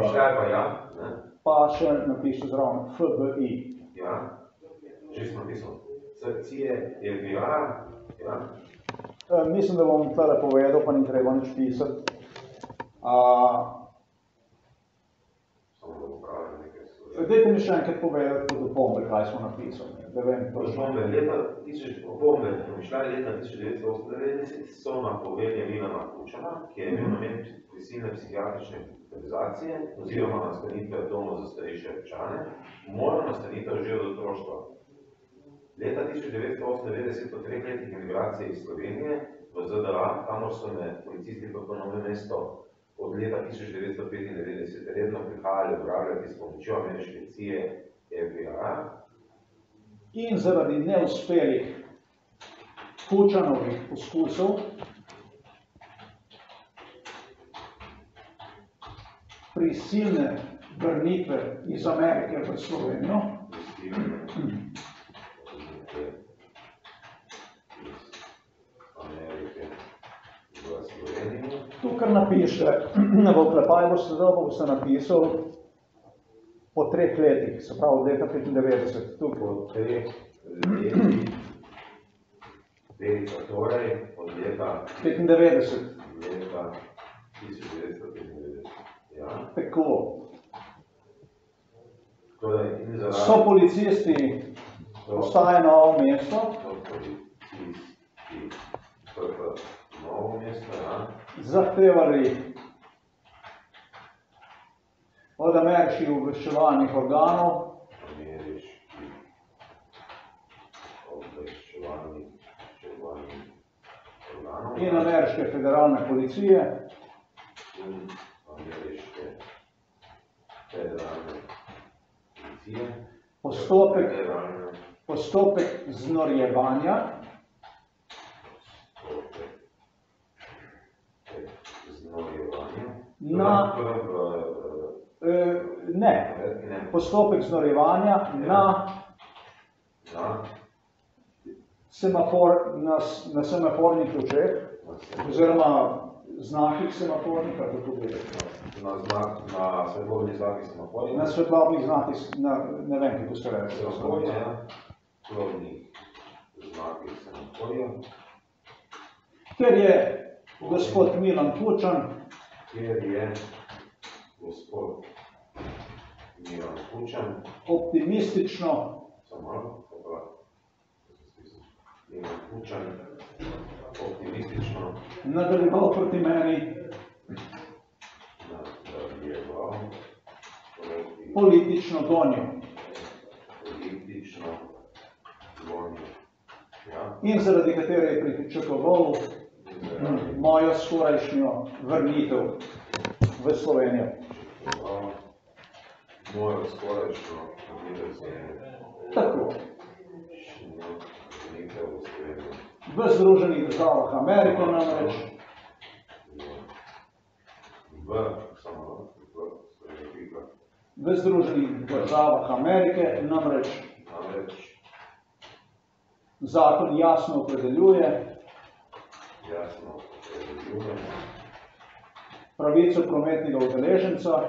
pa še napišu zraven FBI. Ja, že sem napisal. CIA, FBI, ja. Mislim, da bom tle povedal, pa ni treba nič pisati. Dajte mi še enkrat povedati pod opombe, kaj smo napisali. Da vem, opombe leta 1998 so na povelje Milana Kučana, ki je imel namen prisilne psihiatrične hospitalizacije oziroma nastanitve v domu za starejše občane, mojo nastanitev že od otroštva. Leta 1998 po 3 letih emigracije iz Slovenije v ZDA, kamor so me policisti po Novem mestu od leta 1995 redno prihajali ugrabljati s pomočjo ameriške CIA, FBI. In zaradi neuspelih Kučanovih poskusov prisilne vrnitve iz Amerike v Slovenijo, tu kar napiše, v oklepaju boste napisal po 3 letih, se pravi od leta 1995, tu po 3 letih, torej od leta 1995. Ja. Tako. Torej, so policisti postaje Novo mesto, zahtevali od ameriških obveščevalnih organov in ameriške federalne policije postopek znorjevanja postopek znorjevanja na semafornih lučeh oziroma znakih semafornih, kako to gre? Na svetlobnih znakih semaforja. Na svetlobnih znakih, ne vem, kako se reče. Svetlobnih znakih semaforja. Ker je gospod Milan Kučan optimistično nadaljeval proti meni politično gonjo. In zaradi katere je pričakoval mojo skorajšnjo vrnitev v Slovenijo. Tako. V Združenih državah Amerike namreč v Združenih državah Amerike namreč zakon jasno opredeljuje pravico prometnega udeleženca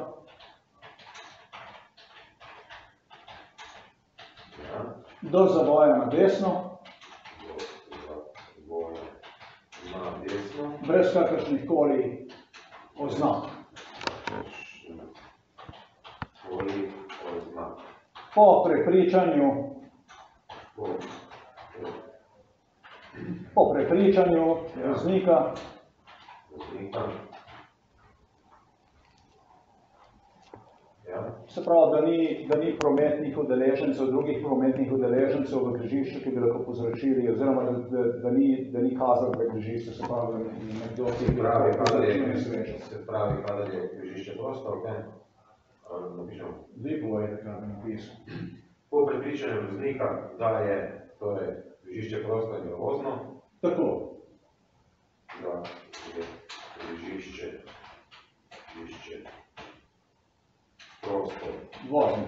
do zavoja na desno, brez kakršnih koli oznak. Po prepričanju voznika se pravi, da ni prometnih udeležencev, drugih prometnih udeležencev v križišču, ki bi lahko povzročili, oziroma da ni hazard v križišču, se pravi, da nekdo, ki bi lahko povzročil nesrečo. Se pravi, kadar je križišče prosto, napišem. Vi povejte, kaj bi napisal. Po prepričanju voznika, da je križišče prosto in je vozno. Tako. Da je križišče prosto. Vozno.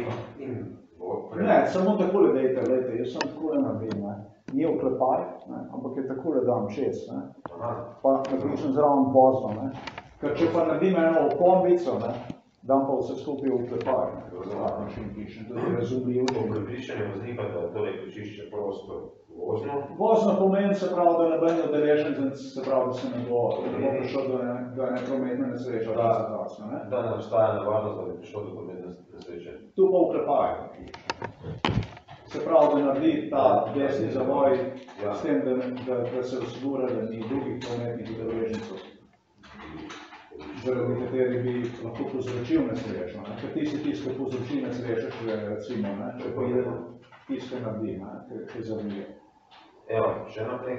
Ne, samo takole dejte, jaz sem takole naredim, ni oklepaj, ampak je takole dam čez, pa napišem zraven vozno, ker če pa naredim eno opombico, dam pa vse skupaj v oklepaj, tudi razumljivo. Po prepričanju voznika, da je križišče prosto vozno. Vozno pomeni, se pravi, da ne bo udeleženec, se pravi, da se ne bo prišel do neprometne nesreče. Da ne obstaja nevarnost, da bi prišel do prometne nesreče. Tu pa vklepaj. Se pravi, da naredi ta desni zavoj s tem, da se osigura, da ni drugih prometnih udeležencev, zaradi katerih bi lahko povzročil nesrečo. Ker tisti, ki povzroči nesrečo, recimo, če pride tisto naredi, ki zavije. Evo, še naprej,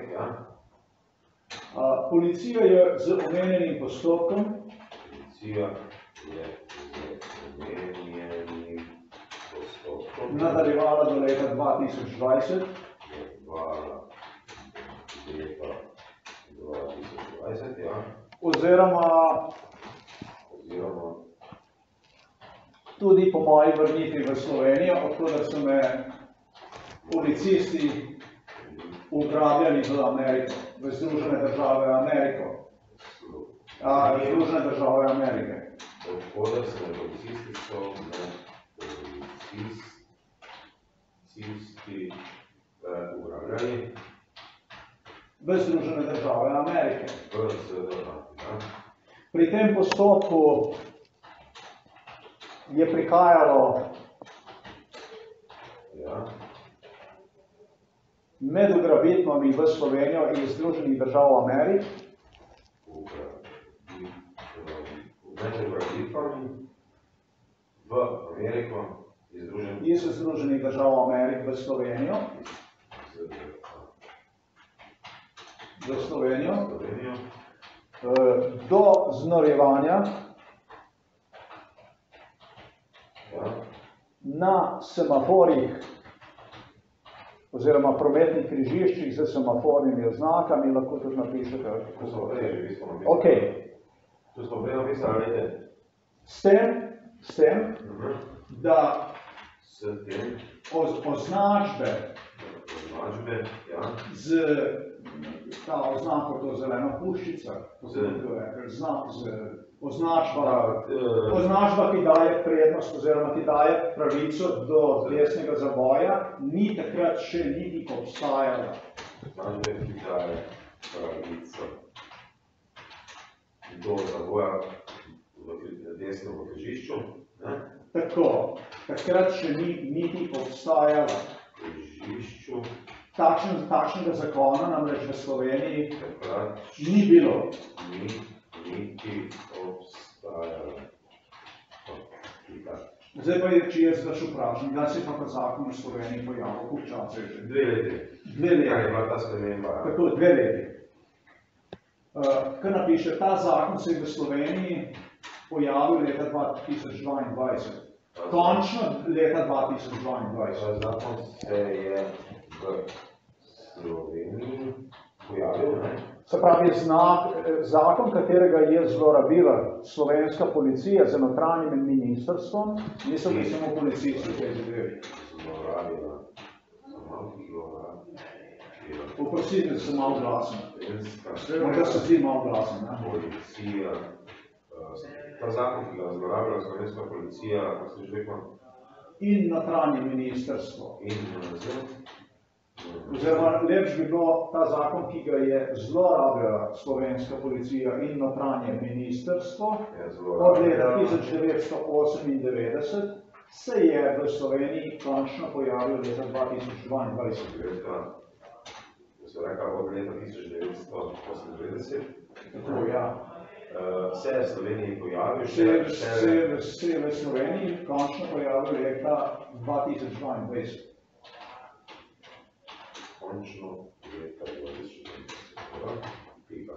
Policija je z omenjenim postopkom nadaljevala do leta 2020 oziroma tudi po moji vrnitvi v Slovenijo, odkudar so me policisti ugrabljali v Ameriko, v Združene države Amerike. Združene države Amerike. Odkudar so me policisti ugrabljali v Združene države Amerike. Pri tem postopku je prihajalo med ugrabitvami v Slovenijo in Združenih držav Amerik rekel, iz Združenih držav Amerik v Slovenijo. Do znorjevanja na semaforjih oziroma prometnih križiščih z semafornimi oznakami, lahko tudi napišete, kako so reči. Ok. Tu smo prej napisali, ne? S tem, da označbe z ta oznako, to zeleno puščica, označba, ki daje prednost oziroma ki daje pravico do desnega zavoja, ni takrat še niti obstajala. Označbe, ki daje pravico do zavoja desno v križišču. Tako, takrat še ni niti obstajala. Križišču. Takšnega zakona namreč v Sloveniji ni bilo. Ni niti obstajalo. Zdaj pa je, če jaz daš vprašam, kdaj se je pa ta zakon v Sloveniji pojavil, koliko časa je že? 2 leti. 2 leti. Kaj je bila ta sprememba? Tako, 2 leti. Kar napiše, ta zakon se je v Sloveniji pojavil leta 2022. Končno leta 2022. Zakon se je v Sloveniji pojavil, ne? Se pravi, zakon, katerega je zlorabila slovenska policija z notranjim ministrstvom, niso bili samo policisti v tej zadevi. Zlorabila. Oprostite, da sem malo glasen. Morda se zdi malo glasen. Policija. Ta zakon, ki ga zlorabila slovenska policija, kako ste že rekel? In notranje ministrstvo. In nadzor. Oziroma, lepš bi bilo ta zakon, ki ga je zlorabila slovenska policija in notranje ministrstvo od leta 1998, se je v Sloveniji končno pojavil leta 2022. Se reka od leta 1998. Tako, ja. Se je v Sloveniji pojavil? Se je v Sloveniji končno pojavil leta 2022. Končno leta 2022. Pika.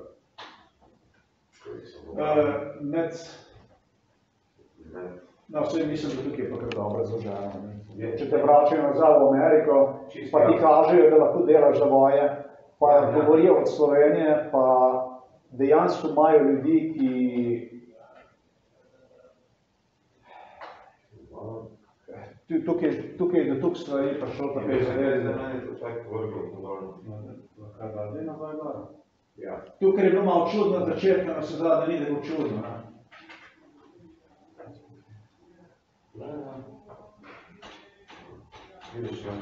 No, vse mislim, da tukaj je pa kar dobro zloženo. Če te vračajo nazaj v Ameriko, pa ti kažejo, da lahko delaš zavoje, pa govorijo od Slovenije, pa dejansko imajo ljudi, ki tukaj je do tukaj stvari prišlo tako je zavedeno. Tukaj je bilo malo čudno od začetka, no se zda, da ni tako čudno. Vidiš, ja.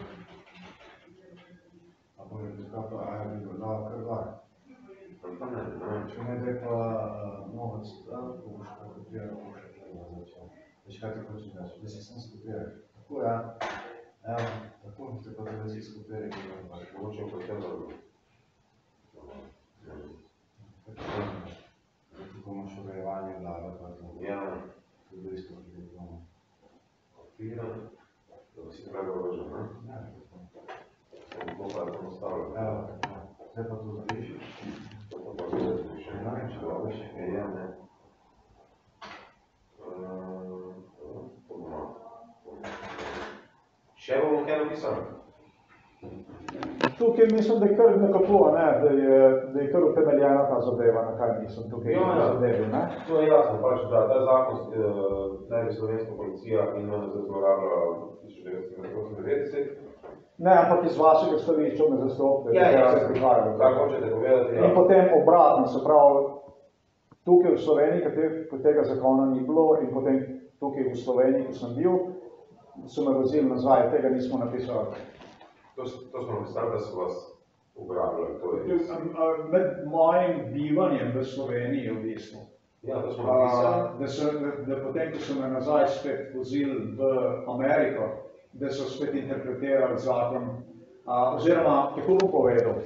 A pa je tako, a je bilo dal kar var. Pa ne. Če ne da pa novac dan, boš pa kopiral, boš pa začel. Veš kaj ti hočeš reči, da si sam skopiraš. Tako ja. Evo, tako te pa da si skopiraš. Mogoče v hotel. Tako imaš urejevanje vlade, pa to. Ja. Tudi isto, ki je doma. Kopira, da si treba vržen, ne? Ne, tako pa je tam ostavljeno. Evo, tako. Zdaj pa to zapiši. To pa zapiši. Ne vem, če dobiš. Ja, ne. To bomo. Še bomo kaj napisali? Tukaj mislim, da je kar nekako, da je kar utemeljena ta zadeva, na kaj mislim tukaj zadevi, ne? To je jasno, pač, da ta zakon naj bi slovenska policija in NNZ zlorabila 1998. Ne, ampak iz vašega stališča me zastopite, da se prihajajo. Kaj hočete povedati? In potem obratno, se pravi, tukaj v Sloveniji, ko tega zakona ni bilo, in potem tukaj v Sloveniji, ko sem bil, so me vozili nazaj, tega nismo napisali. To smo napisali, da so vas ugrabljali, to je. Med mojim bivanjem v Sloveniji v bistvu. Ja, to smo napisali. Da potem, ko so me nazaj spet vozili v Ameriko, da so spet interpretirali zakon, oziroma, tako bom povedal,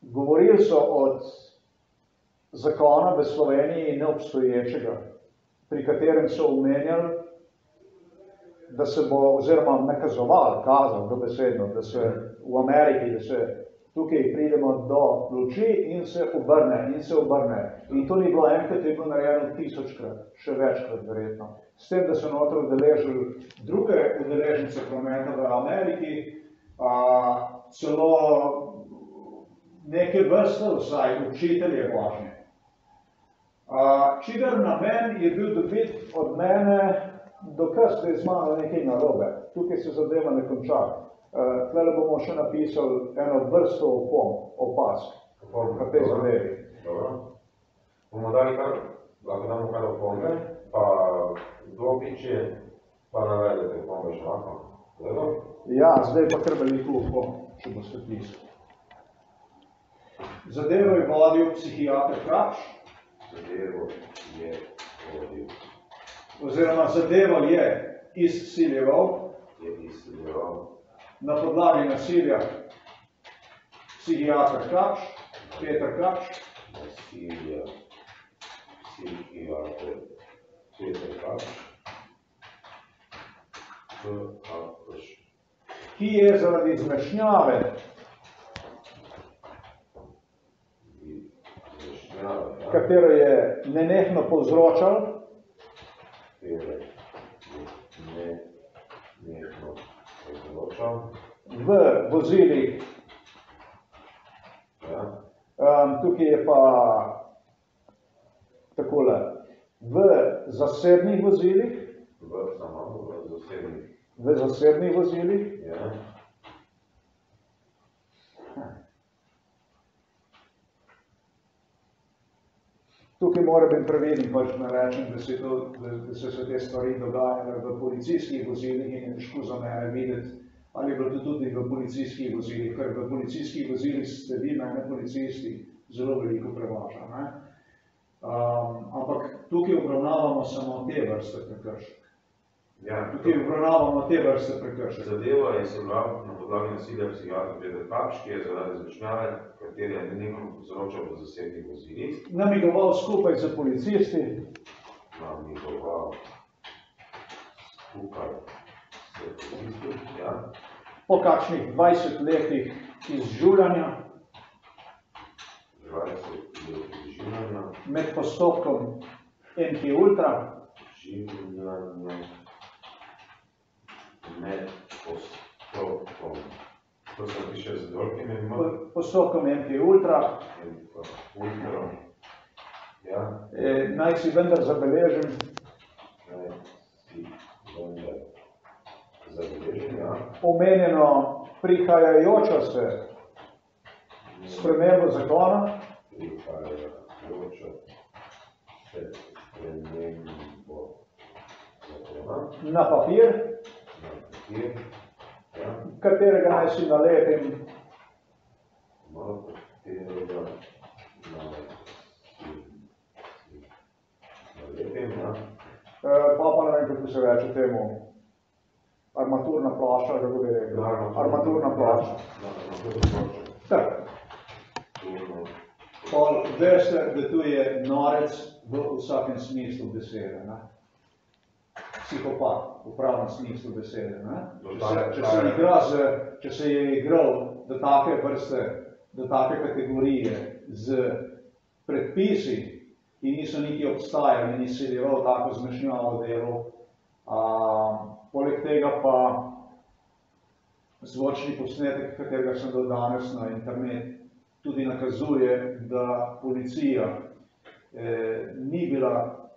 govorili so od zakona v Sloveniji neobstoječega, pri katerem so omenjali, da se bo, oziroma nakazovali, kazali dobesedno, da se v Ameriki, da se tukaj pridemo do luči in se obrne, In to ni bilo enkrat, je bilo narejeno 1000krat, še večkrat verjetno. S tem, da so noter udeležili druge udeležence prometa v Ameriki, celo neke vrste, vsaj učitelje vožnje. Čigar namen je bil dobiti od mene dokaz, da je z mano nekaj narobe. Tukaj se zadeva ne konča. Tlele bomo še napisali eno vrsto opask v tej zadevi. Dobro. Bomo dali kar, lahko damo kar opombe, pa dopiče, pa navedete opombe še lahko. Ja, zdaj pa kar veliko opomb, če boste pisali. Zadevo je vodil psihiater Krapš. Zadevo je vodil. Oziroma zadevo je izsiljeval na podlagi nasilja psihiater Krapš, Peter Krapš. Nasilja psihiater Peter Krapš. Ki je zaradi zmešnjave katero je nenehno povzročal v vozilih. Tukaj je pa takole, v zasebnih vozilih, tukaj mora biti preveden, pač ne rečem, da so se te stvari dogajale v policijskih vozilih in je težko za mene videti, ali je bilo to tudi v policijskih vozilih, ker v policijskih vozilih ste vi, mene policisti, zelo veliko prevaža. Ampak tukaj obravnavamo samo te vrste prekršek. Tukaj obravnavamo te vrste prekršek. Zadeva je se bila na podlagi nasilja psihiater Peter Krapš, ki je zaradi zmešnjave, kateri je nenehno povzročal v zasebnih vozilih. Namigoval skupaj z policisti. Po kakšnih 20 letih izživljanja. Med postopkom MK Ultra. Med postopkom. To se piše z velikimi imami? Postopkom MK Ultra. Ultra. Ja. Naj si vendar zabeležim. Ja. Omenjeno prihajajočo se spremembo zakona. Na papir. Katerega naj si nalepim. Pa ne vem, kako se reče temu. Armaturna plošča, kako bi rekel. Armaturna plošča. Tako. Veste, da tu je norec v vsakem smislu besede. Psihopat, v pravem smislu besede. Če se je igral do take vrste, do take kategorije z predpisi, ki niso niti obstajali, ni siljeval tako zmešnjavo delo. Poleg tega pa zvočni posnetek, katerega sem dal danes na internet, tudi nakazuje, da policija ni bila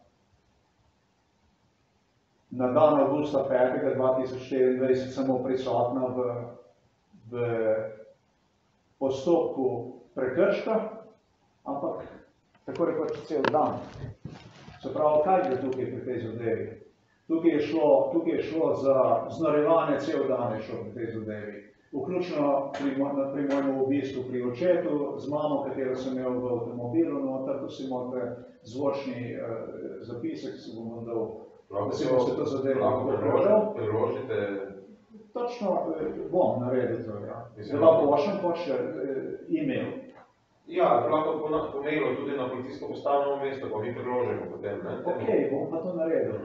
na dan avgusta 5. 2024 samo prisotna v postopku prekrška, ampak tako rekoč cel dan. Se pravi, kaj je tukaj pri tej zadevi? Tukaj je šlo za znarevanje cel dan je šlo pri tej zadevi. Vključno pri mojem obisku pri očetu, z mamo, katero sem imel v avtomobilu noter, tu si imate zvočni zapisek, si bom dal, da si boste to zadevo lahko priložite. Točno bom naredil to, ja. Da vam pošljem pač e-mail. Ja, to lahko po mailu tudi na policijsko postajo Novo mesto, pa mi priložimo potem, ne? Ok, bom pa to naredil.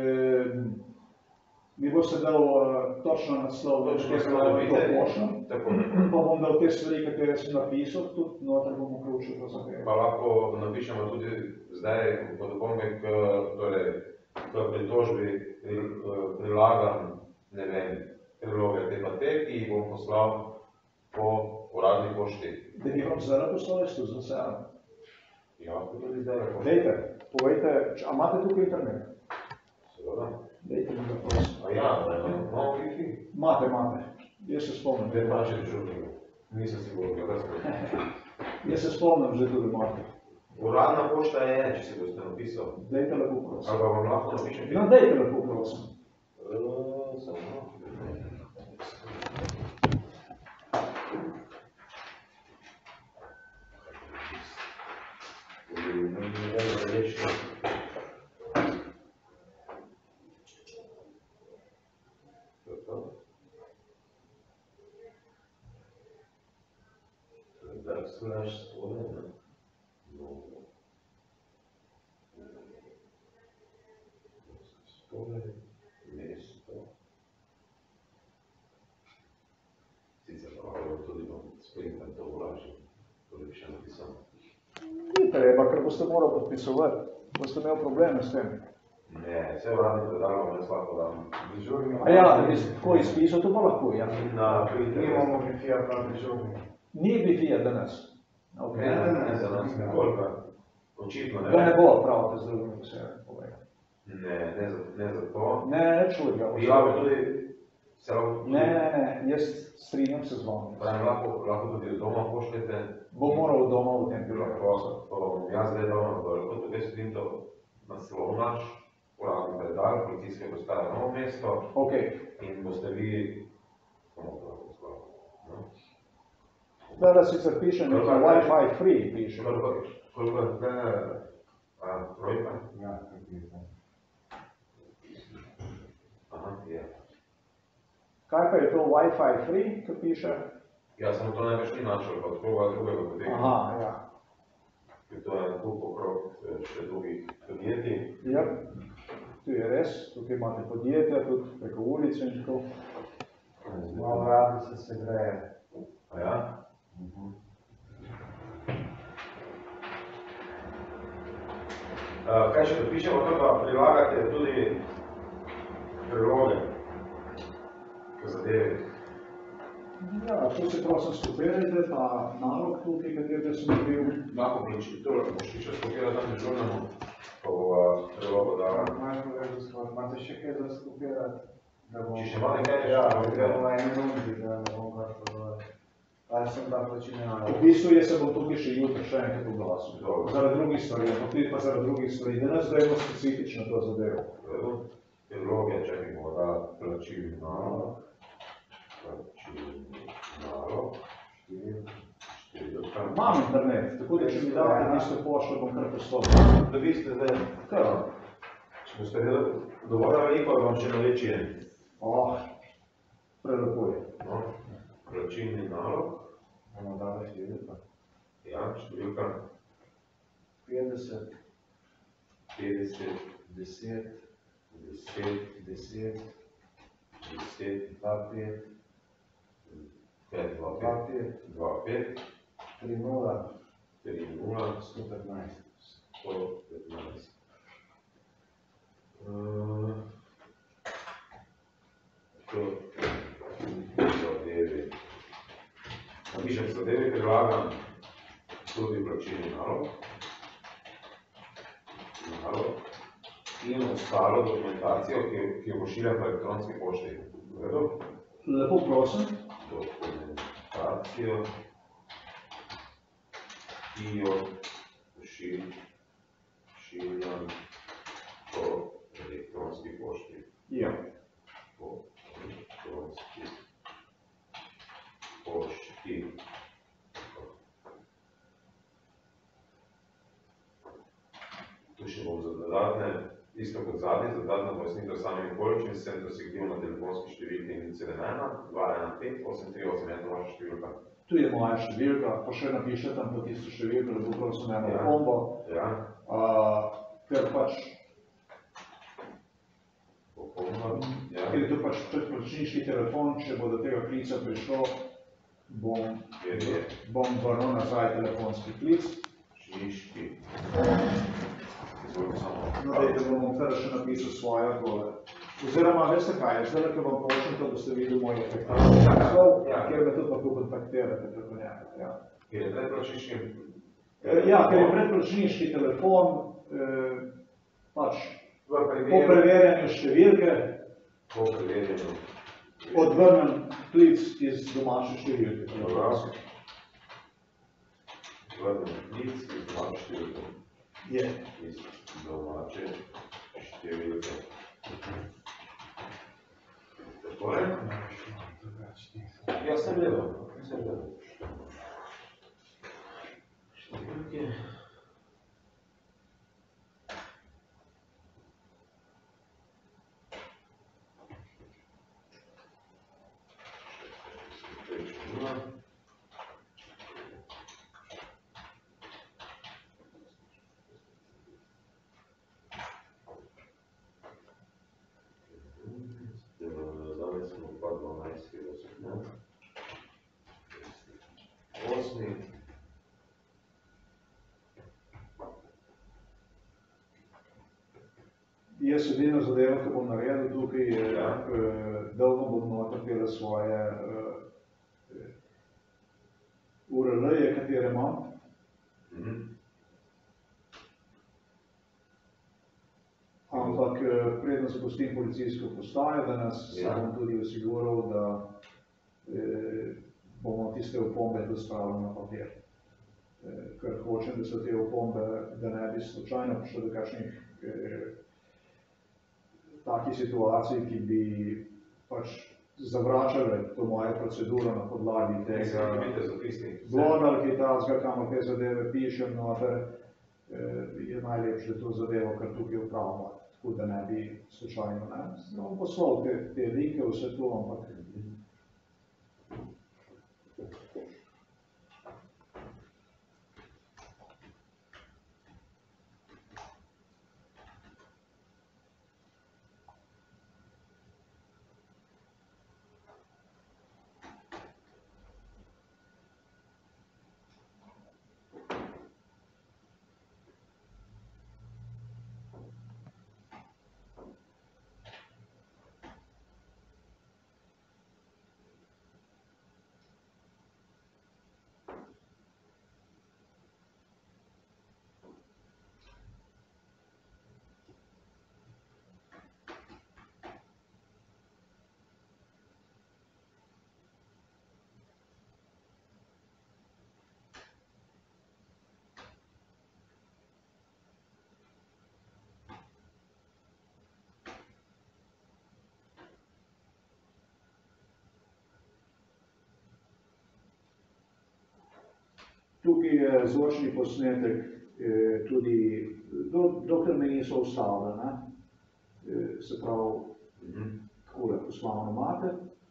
Mi boste dal točno naslov, Točno kjer naslov, to pošljem, Tako. pa bom dal te stvari, katere sem napisal, tudi noter bom vključil to zadevo. Pa lahko napišemo tudi zdaj podopomek, torej k pritožbi prilagam, ne vem, priloge te pa te, ki jih bom poslal po uradni pošti. Da bi vam zdaj poslal isto z vsem. Ja, tudi zdaj lahko. Dejte, povejte, a imate tukaj internet? Seveda. Dejte mi ga prosim. A ja, imamo wifi? Imate. Jaz se spomnim. Zdaj naši dežurni. Nisem sigurno, da smo. Jaz se spomnim, že tudi imate. Uradna pošta je, če si boste napisal. Dejte lepo prosim. Ali pa vam lahko napišem? No, dejte lepo prosim. Samo. Slash spodaj, spodaj, mesto. Sicer pravijo tudi sprintam to vražim, to bi še napisal. Ni treba, ker boste moral podpisovati. Boste imel probleme s tem. Ne, vse uradni predalamo, ne slabo dam. A ja, da bi se tako izpisal, to pa lahko, ja. Na printer. Imamo Wi-Fi-ja prav dežurni. Ni Wi-Fi-ja danes. Okay. Ne za nas, nekoliko. Očitno ne. Da ne bo pravite z drugim posebej povej. Ne za to. Ne čuj. Ja, bi tudi se lahko... Ne, jaz strinjam se z vami. Pravim, lahko tudi od doma pošljete. Bo moral doma v tem Lahko, pa bom jaz zdaj doma, da lahko tukaj sprintal naslov naš, uradni predal, policijske postaje Novo mesto. Ok. In boste vi samo to poslali. Da sicer piše nekaj Wi-Fi free, piše. Koliko je zdaj trojka? Ja, tako je. Aha, je. Kaj pa je to Wi-Fi free, ki piše? Ja, samo to največ ni našel, pa koga drugega potem. Aha, ja. Ker to je kup okrog še drugih podjetij. Ja, tu je res, tukaj imate podjetja, tudi preko ulice in tako. Malo radi se greje. A ja? Kaj še napišemo, to pa prilagate tudi priloge k zadevi. Ja, to se prosim skopirajte, pa nalog tukaj, katerega sem bil. Lahko plačiti, to lahko še skopirati tam dežurnemu, pa bo prilogo dala. Imate še kaj za skopirati? Če še imate kaj, Ja, še bomo eni rundi, da ne bom kar podovati. Ali sem da plačine nalog? V bistvu jaz se bom tukaj še jutri še enkrat oglasil. Dobro. Zaradi drugih stvari, tudi pa zaradi drugih stvari. Danes dajmo specifično to zadevo. Priloge, čekaj, bomo da plačilni nalog. Imam internet, tako da če mi date tisto pošlo, bom kar postopil. Da vi ste zdaj, če boste dovolj veliko, vam še naleči en. Prelepo je. No, plačilni nalog. Bomo dali številka. Ja, številka 50, 50, 10, 10, 10, 10, 2, 5, 5, 2, 2, 5, 5, 2, 5, 3, 0, 3, 0, 115. 115. Zadevi. Napišem zadevi, prilagam tudi plačilni nalog. In ostalo dokumentacijo, ki jo pošiljam po elektronski pošti. Lepo prosim. Dokumentacijo, ki jo pošiljam po elektronski pošti. Ja. Po elektronski pošti. Tu še bom za dodatne, isto kot zadnji, za dodatno pojasnitev samim okoličnim, sem dosegljiv na telefonski številki 071 215 838, je to vaša številka. tu je moja številka, pa še napiše tam po tisto številko, da bo prosim eno opombo. Ja. Ker pač, Ja. ker je to pač predplačniški telefon, če bo do tega klica prišlo, bom vrnil nazaj telefonski klic. Plačniški. No, da bom teda še napisal svoje odgovore. Oziroma, veste kaj, zdaj, ko vam pošljem, to boste videli moj efektivni naslov, kjer me tudi lahko kontaktirate preko njega. Ja. Ker je predplačniški? Ja, ker je predplačniški telefon, pač Po preverjanju številke, odvrnem klic iz domače številke. Odvrnem klic iz domače številke. Je. Iz domače številke. Tako je? Ja, sem gledal. Številke. Danes smo pa 12. Osmi. Jaz edino zadevo, ki bom naredil tukaj, je, dolgo bom noter tele svoje URL-je, katere imam. Ampak predno zapustim policijsko postajo, da nas se bom tudi osigural, da bomo tiste opombe tudi spravili na papir. Ker hočem, da so te opombe, da ne bi slučajno prišlo do kakšnih takih situacij, ki bi pač zavračali to mojo proceduro na podlagi tega bloga ali kaj takega, kamor te zadeve pišem noter, je najlepše to zadevo, kar tukaj upravimo, tako da ne bi slučajno, ne. Bom poslal te linke, vse to, ampak tukaj je zvočni posnetek tudi, dokler me niso ustavili, ne. Se pravi, takole poslovno imate.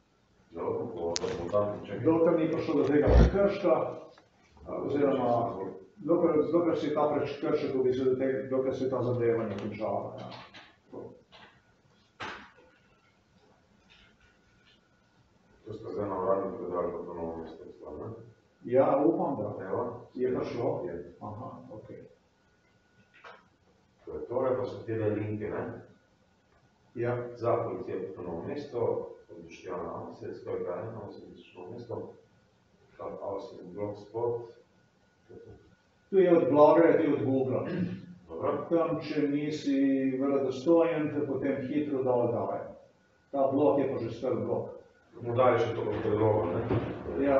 Dokler ni prišlo do tega prekrška, oziroma dokler se je ta prekršek, dokler se je ta zadeva ne končala. To ste zdaj na uradni predali kot Novo mesto, ne? Ja, upam, da. Je prišlo? Je. Aha, ok. Torej pa so tele linke, ne? Ja. Za policijo kot Novo mesto, od Boštjana Avse, skoj kaj, Novo mesto, Avse in Blogspot. Tu je od blogerja, tu je od Google. Dobro. Tam, če nisi verodostojen, te potem hitro dol daje. Ta blog je pa že star blog. Bomo dali še to kot predlogo, ne? Ja.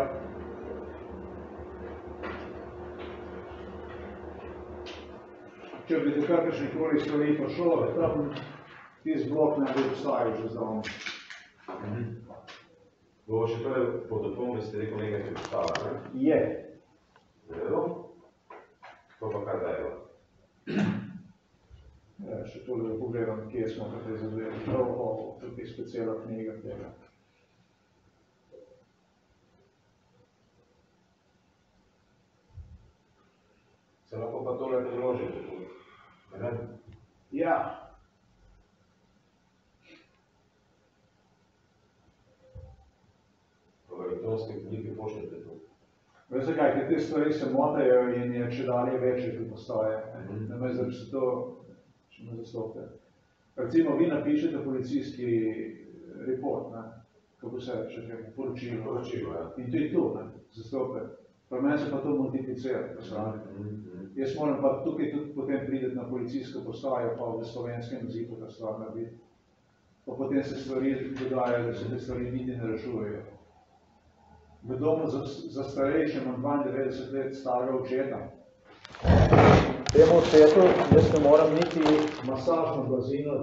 Če bi do kakršnih koli stvari prišlo, tam tisti blok ne bi obstajal že zdavno. Bo še torej pod opombe ste rekel nekaj predstava, ne? Je. Vredo? To pa kaj dajo? Ja, še tole da pogledam, kje smo pa te zadeve. Tukaj specialna knjiga tega. Se lahko pa tole priložite tudi. Ja. V elektronski obliki pošljete to. Veste kaj, ker te stvari se motajo in je če dalje večje, ki postaje. Namesto, da bi se to, če me zastopite. Recimo, vi napišete policijski report, ne? Kako se reče, poročilo. Poročilo, ja. In to je to, ne? Zastopite. Pri meni se pa to multiplicira. Jaz moram pa tukaj tudi potem prideti na policijsko postajo, pa v slovenskem jeziku ta stvar narediti. Pa potem se stvari dogajajo, da se te stvari niti ne rešujejo. V domu za starejše imam 92 let starega očeta. Temu očetu jaz ne moram niti masažno blazino,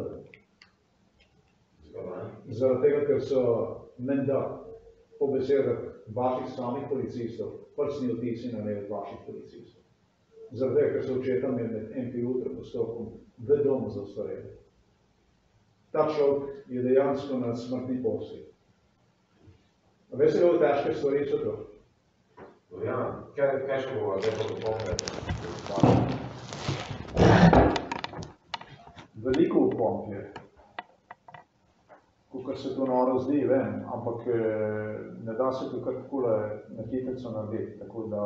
zaradi tega, ker so menda po besedah vaših samih policistov prstni odtisi na ne od vaših policistov. Zaradi tega, ker so očeta med MPU postopkom v domu za starejše. Ta človek je dejansko na smrtni posli. A veste, kako težke stvari so to? Ja, kaj še bova, zdaj pa dopomne? Veliko upomk je. Kakor se to noro zdi, vem, ampak ne da se to kar takole na hitrico narediti, tako da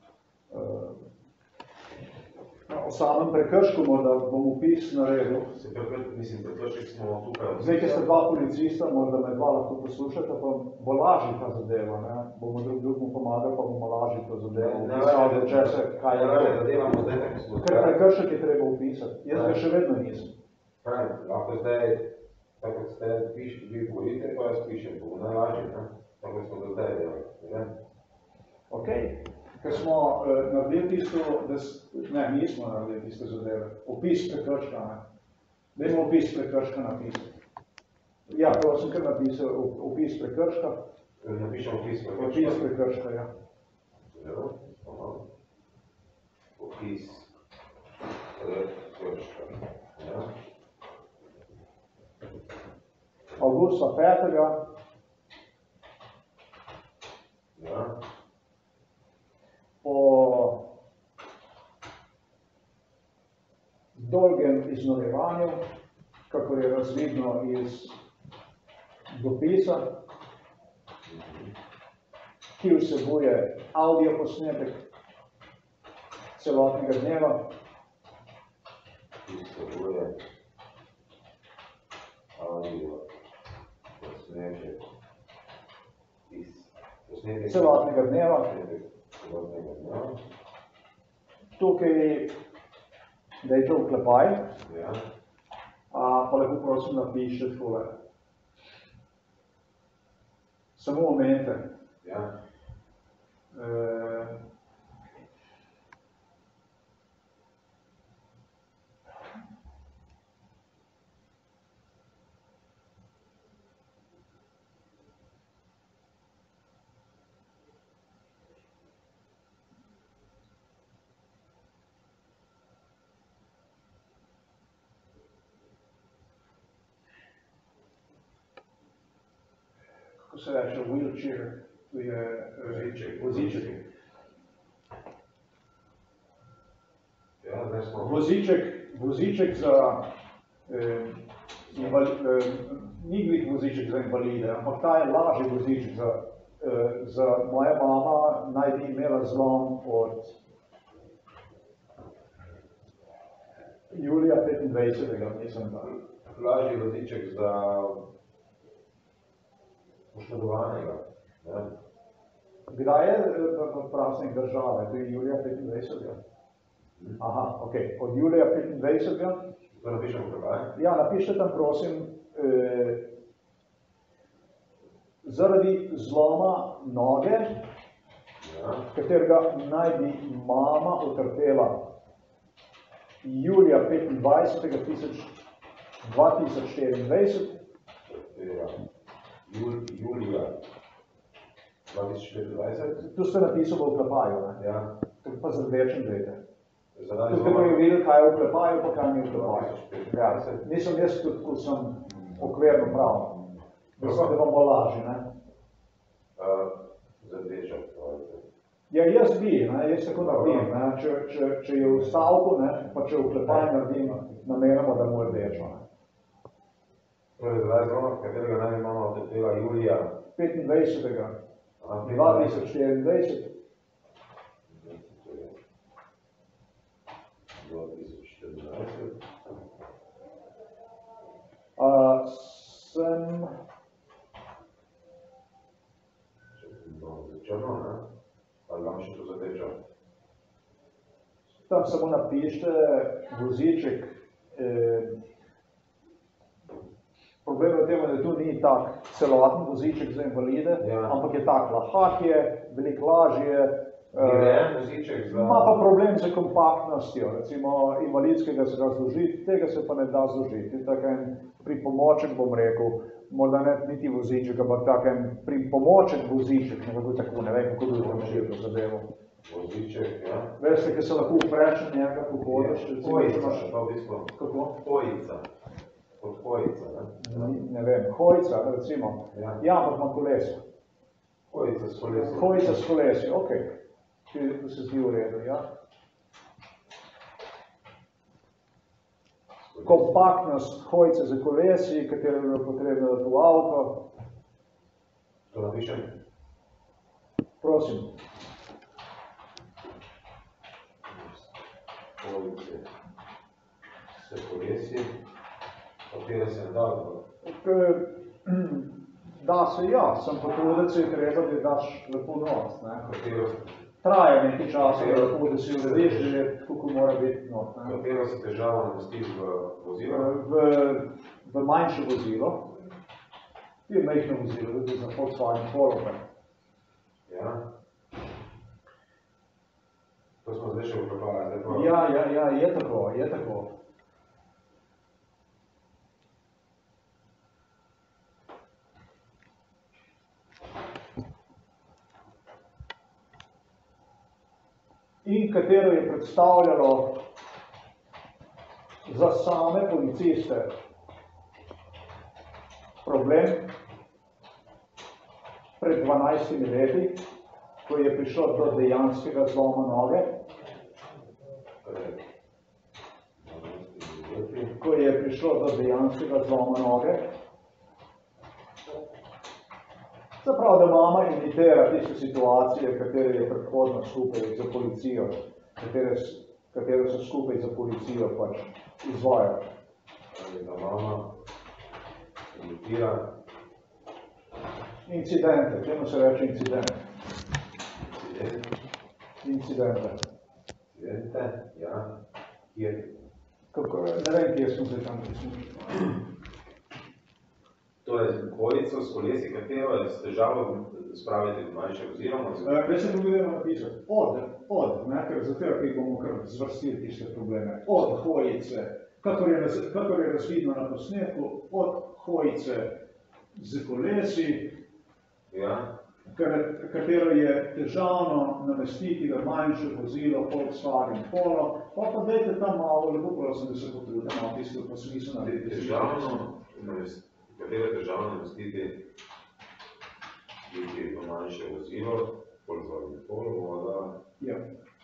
o samem prekršku morda bom opis naredil. Mislim, prekršek smo tukaj. Zdaj, ker ste dva policista, morda me dva lahko poslušate, pa bo lažji ta zadeva, ne? Bomo drugemu pomagali, pa bomo lažji to zadevo. Da delamo zdaj tako slučaj. Ker prekršek je treba opisati. Jaz ga še vedno nisem. Pravi, lahko zdaj, tako kot ste vi govorite, pa jaz pišem, bo najlažje, ne? Tako kot smo do zdaj delali. Ok. Ker smo naredili tisto, ne, nismo naredili tisto zadeve. Opis prekrška, ne. Dajmo opis prekrška napisati. Ja, prosim, kar napisal opis prekrška. Napišem opis prekrška. Opis prekrška, ja. Zelo, opis prekrška. Ja. Avgusta 5. Ja. Po dolgem iznorevanju, kakor je razvidno iz dopisa, ki vsebuje audio posnetek celotnega dneva, Ki vsebuje audio posnetek celotnega dneva. Tukaj dajte oklepaj, pa lepo prosim napišite takole. Samo omenite. Kako se reče wheelchair, to je voziček. Voziček za, ni glih voziček za invalide, ampak ta je lažji voziček za moja mama naj bi imela zlom od julija 25. mislim da. Lažji voziček za poškodovanega. Kdaj je praznik države? To je julija 25. Aha, ok. Od julija 25. To napišemo kaj? Ja, napišite tam, prosim, zaradi zloma noge, katerega naj bi mama utrpela julija 25. 2024. Julija 2024. Tu ste napisali v oklepaju, ne? Ja. Tukaj pa z rdečim dajte. Zaradi Tukaj pa je videl, kaj je v oklepaju, pa kaj ni v oklepaju. Ja, nisem jaz tudi, ko sem okvirno prav. Mislim, da vam bo lažje, ne? Z rdečo. Ja, jaz bi, jaz tako naredim, če je v stavku, pa če v klepaj naredim namenoma, da mu rdečo. Torej, zdaj zelo, katerega naj bi mama utrpela julija? 25. 2024. 2024. Sem... Črno, ne? Ali vam še to zatečo? Tam samo napište voziček. Problem je v tem, da tu ni tak celoten voziček za invalide, ampak je tak lahak je, veliko lažje. Ima pa problem z kompaktnostjo, recimo invalidskega se da zložiti, tega se pa ne da zložiti. Tak en pripomoček, bom rekel, morda ne niti voziček, ampak tak en pripomoček voziček, nekako tako, ne vem, kako bi vprašil to zadevo. Voziček, ja. Veste, ki se lahko vpraša njega, ko hodiš, Hojica, to v bistvu. Kako? Hojica. Kot hojica, ne? Ne vem, hojica, recimo. Ja, ampak ima koleso. Hojica s kolesi. Hojica s kolesi, okej. To se zdi v redu, ja. Kompaktnost hojice za kolesi, katero je bilo potrebno dati v avto. To napišem? Prosim. Hojice s kolesi, katere se ne da Da se ja, sem pa to, da se je treba, da daš lepo nos. Katero? Traje nekaj časa, da si urediš, da je tako, ko mora biti not. Katero se težavo namestiš v vozilo? V manjše vozilo. To je majhno vozilo, da je za Volkswagen Polo. Ja. To smo zdaj še vklopali. Ja, je tako, je tako. In katero je predstavljalo za same policiste problem pred 12 leti, ko je prišlo do dejanskega zloma noge. Ko je prišlo do dejanskega zloma noge. Zaprav, da mama imitira tiste situacije, katere je predhodno skupaj za policijo, katere so skupaj za policijo pač izvajajo. Da mama imitira incidente, temu se reče incidente. Incidente. Incidente, ja. Kje? Ne vem, kje smo se tam prislušali. To je hojico s kolesi, katero je s težavo spraviti v manjše vozilo? Kaj se povedano napisati? Ker zato, ker bomo kar zvrstili tiste probleme. Od hojice, kakor je razvidno na posnetku, od hojice z kolesi, katero je težavno namestiti v manjše vozilo Volkswagen Polo, pa dajte tam malo, lepo prosim, da se potrudimo, tisto pa smisel narediti. Težavno namestiti? Katero je težavno namestiti v manjše vozilo, Volkswagen Polo, voda. Ja.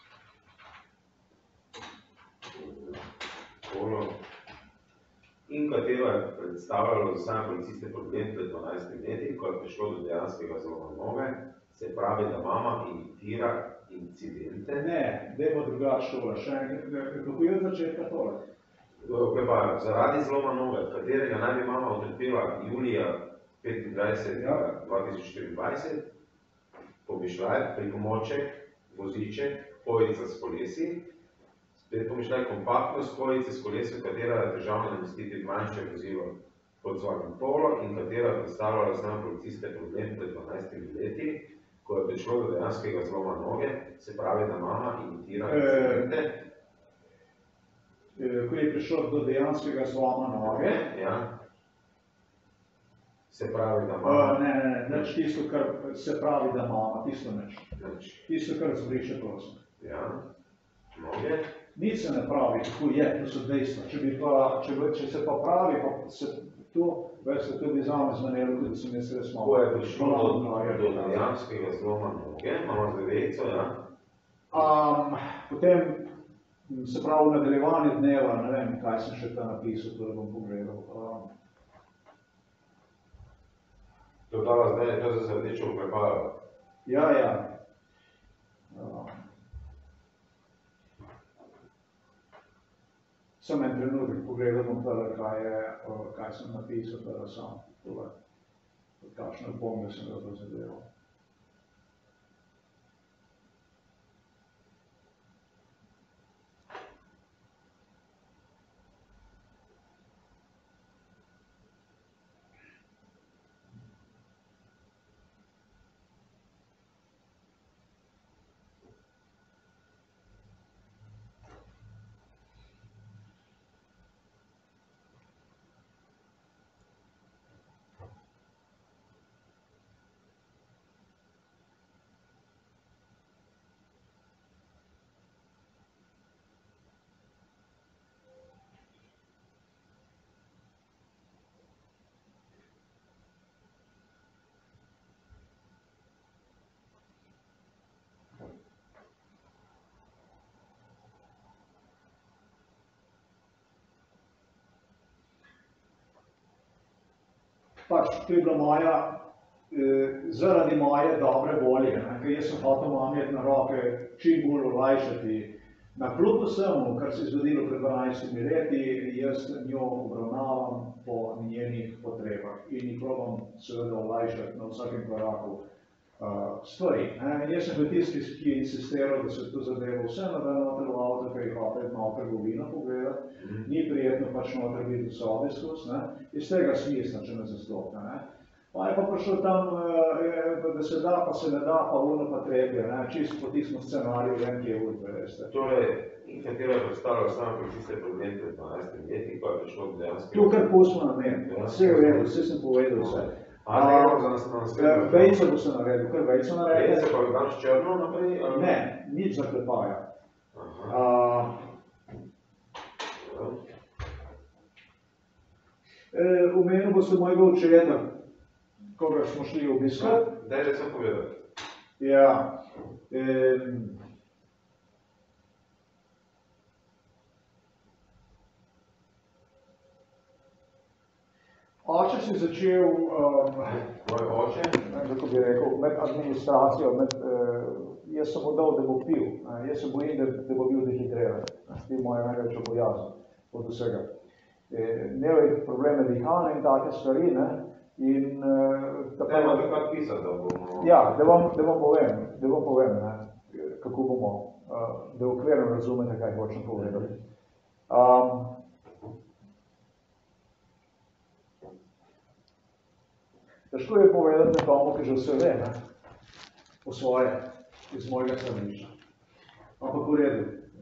Polo. In katero je predstavljalo za same policiste problem pred 12 leti, ko je prišlo do dejanskega zloma noge, se pravi, da mama imitira incidente. Ne, dajmo drugače tole, še enkrat, kako je od začetka tole? Zaradi zloma noge, katerega naj bi mama utrpela julija 25. 2024, pomišljaj, pripomoček, voziček, hojica s kolesi, spet pomišljaj, kompaktnost hojice s kolesi, katera je težavno namestiti manjše vozilo Volkswagen Polo in katera je predstavljala same policiste problem pred 12 leti, ko je prišlo do dejanskega zloma noge, se pravi, da mama imitira incidente. Ko je prišlo do dejanskega zloma noge. Ja. Se pravi, da mama... Neč tisto, kar se pravi, da mama, tisto neč. Tisto, kar zbriše prosim. Ja. Noge? Nič se ne pravi, kako je, to so dejstva. Če se pa pravi, pa se to, veste, to bi zame zmenilo, da sem jaz res malo. Ko je prišlo do dejanskega zloma noge, imamo zdaj ja? Potem, se pravi, v nadaljevanju dneva, ne vem, kaj sem še ta napisal, to bom pogledal. To dala zdaj, to je za rdečo preparo. Ja. Samo en trenutek pogledal bom tole, kaj sem napisal, tole sam, tole, kakšne bombe sem ga to zadeval. Pač, to je bila moja, zaradi moje dobre volje, ker jaz sem hotel mami na roke čim bolj olajšati. Na kljub vsemu, kar se je zgodilo pred 12 leti, jaz njo obravnavam po njenih potrebah in jih probam seveda olajšati na vsakem koraku stvari. Jaz sem bil tisti, ki je insistiral, da se to zadeva vseeno da noter v avto, ker je hotel malo trgovino pogledati. Ni prijetno pač noter biti v sobi skozi, iz tega smisla, če me zastopa. Pa je pa prišel tam, da se da, pa se ne da, pa ono pa tretje, čisto po tistem scenariju, kje je udbe, veste. Torej, katero je predstavljal sam policijske problem pred 12 leti, pa je prišlo do dejanskega... Tu kar pustimo na meni, vse je vedel, vse sem povedal vse. Vejco bo se naredil, kar vejco naredil. Vejce pa daš črno naprej? Ne, nič zaklepaja. Omenil bo se mojega očeta, koga smo šli obiskati. Daj že sem povedal. Ja. Oče si začel, Tvoj oče? kako bi rekel, med administracijo, jaz sem mu dal, da bo pil. Jaz se bojim, da bo bil dehidriran. To je moja največja bojazen od vsega. Imel je probleme dihanja in take stvari, in tako... Dajmo takrat pisati, da bomo... Ja, da vam povem, kako bomo, da okvirno razumete, kaj hočem povedati. Težko je povedati nekomu, ki že vse ve, po svoje, iz mojega stališča. Ampak v redu.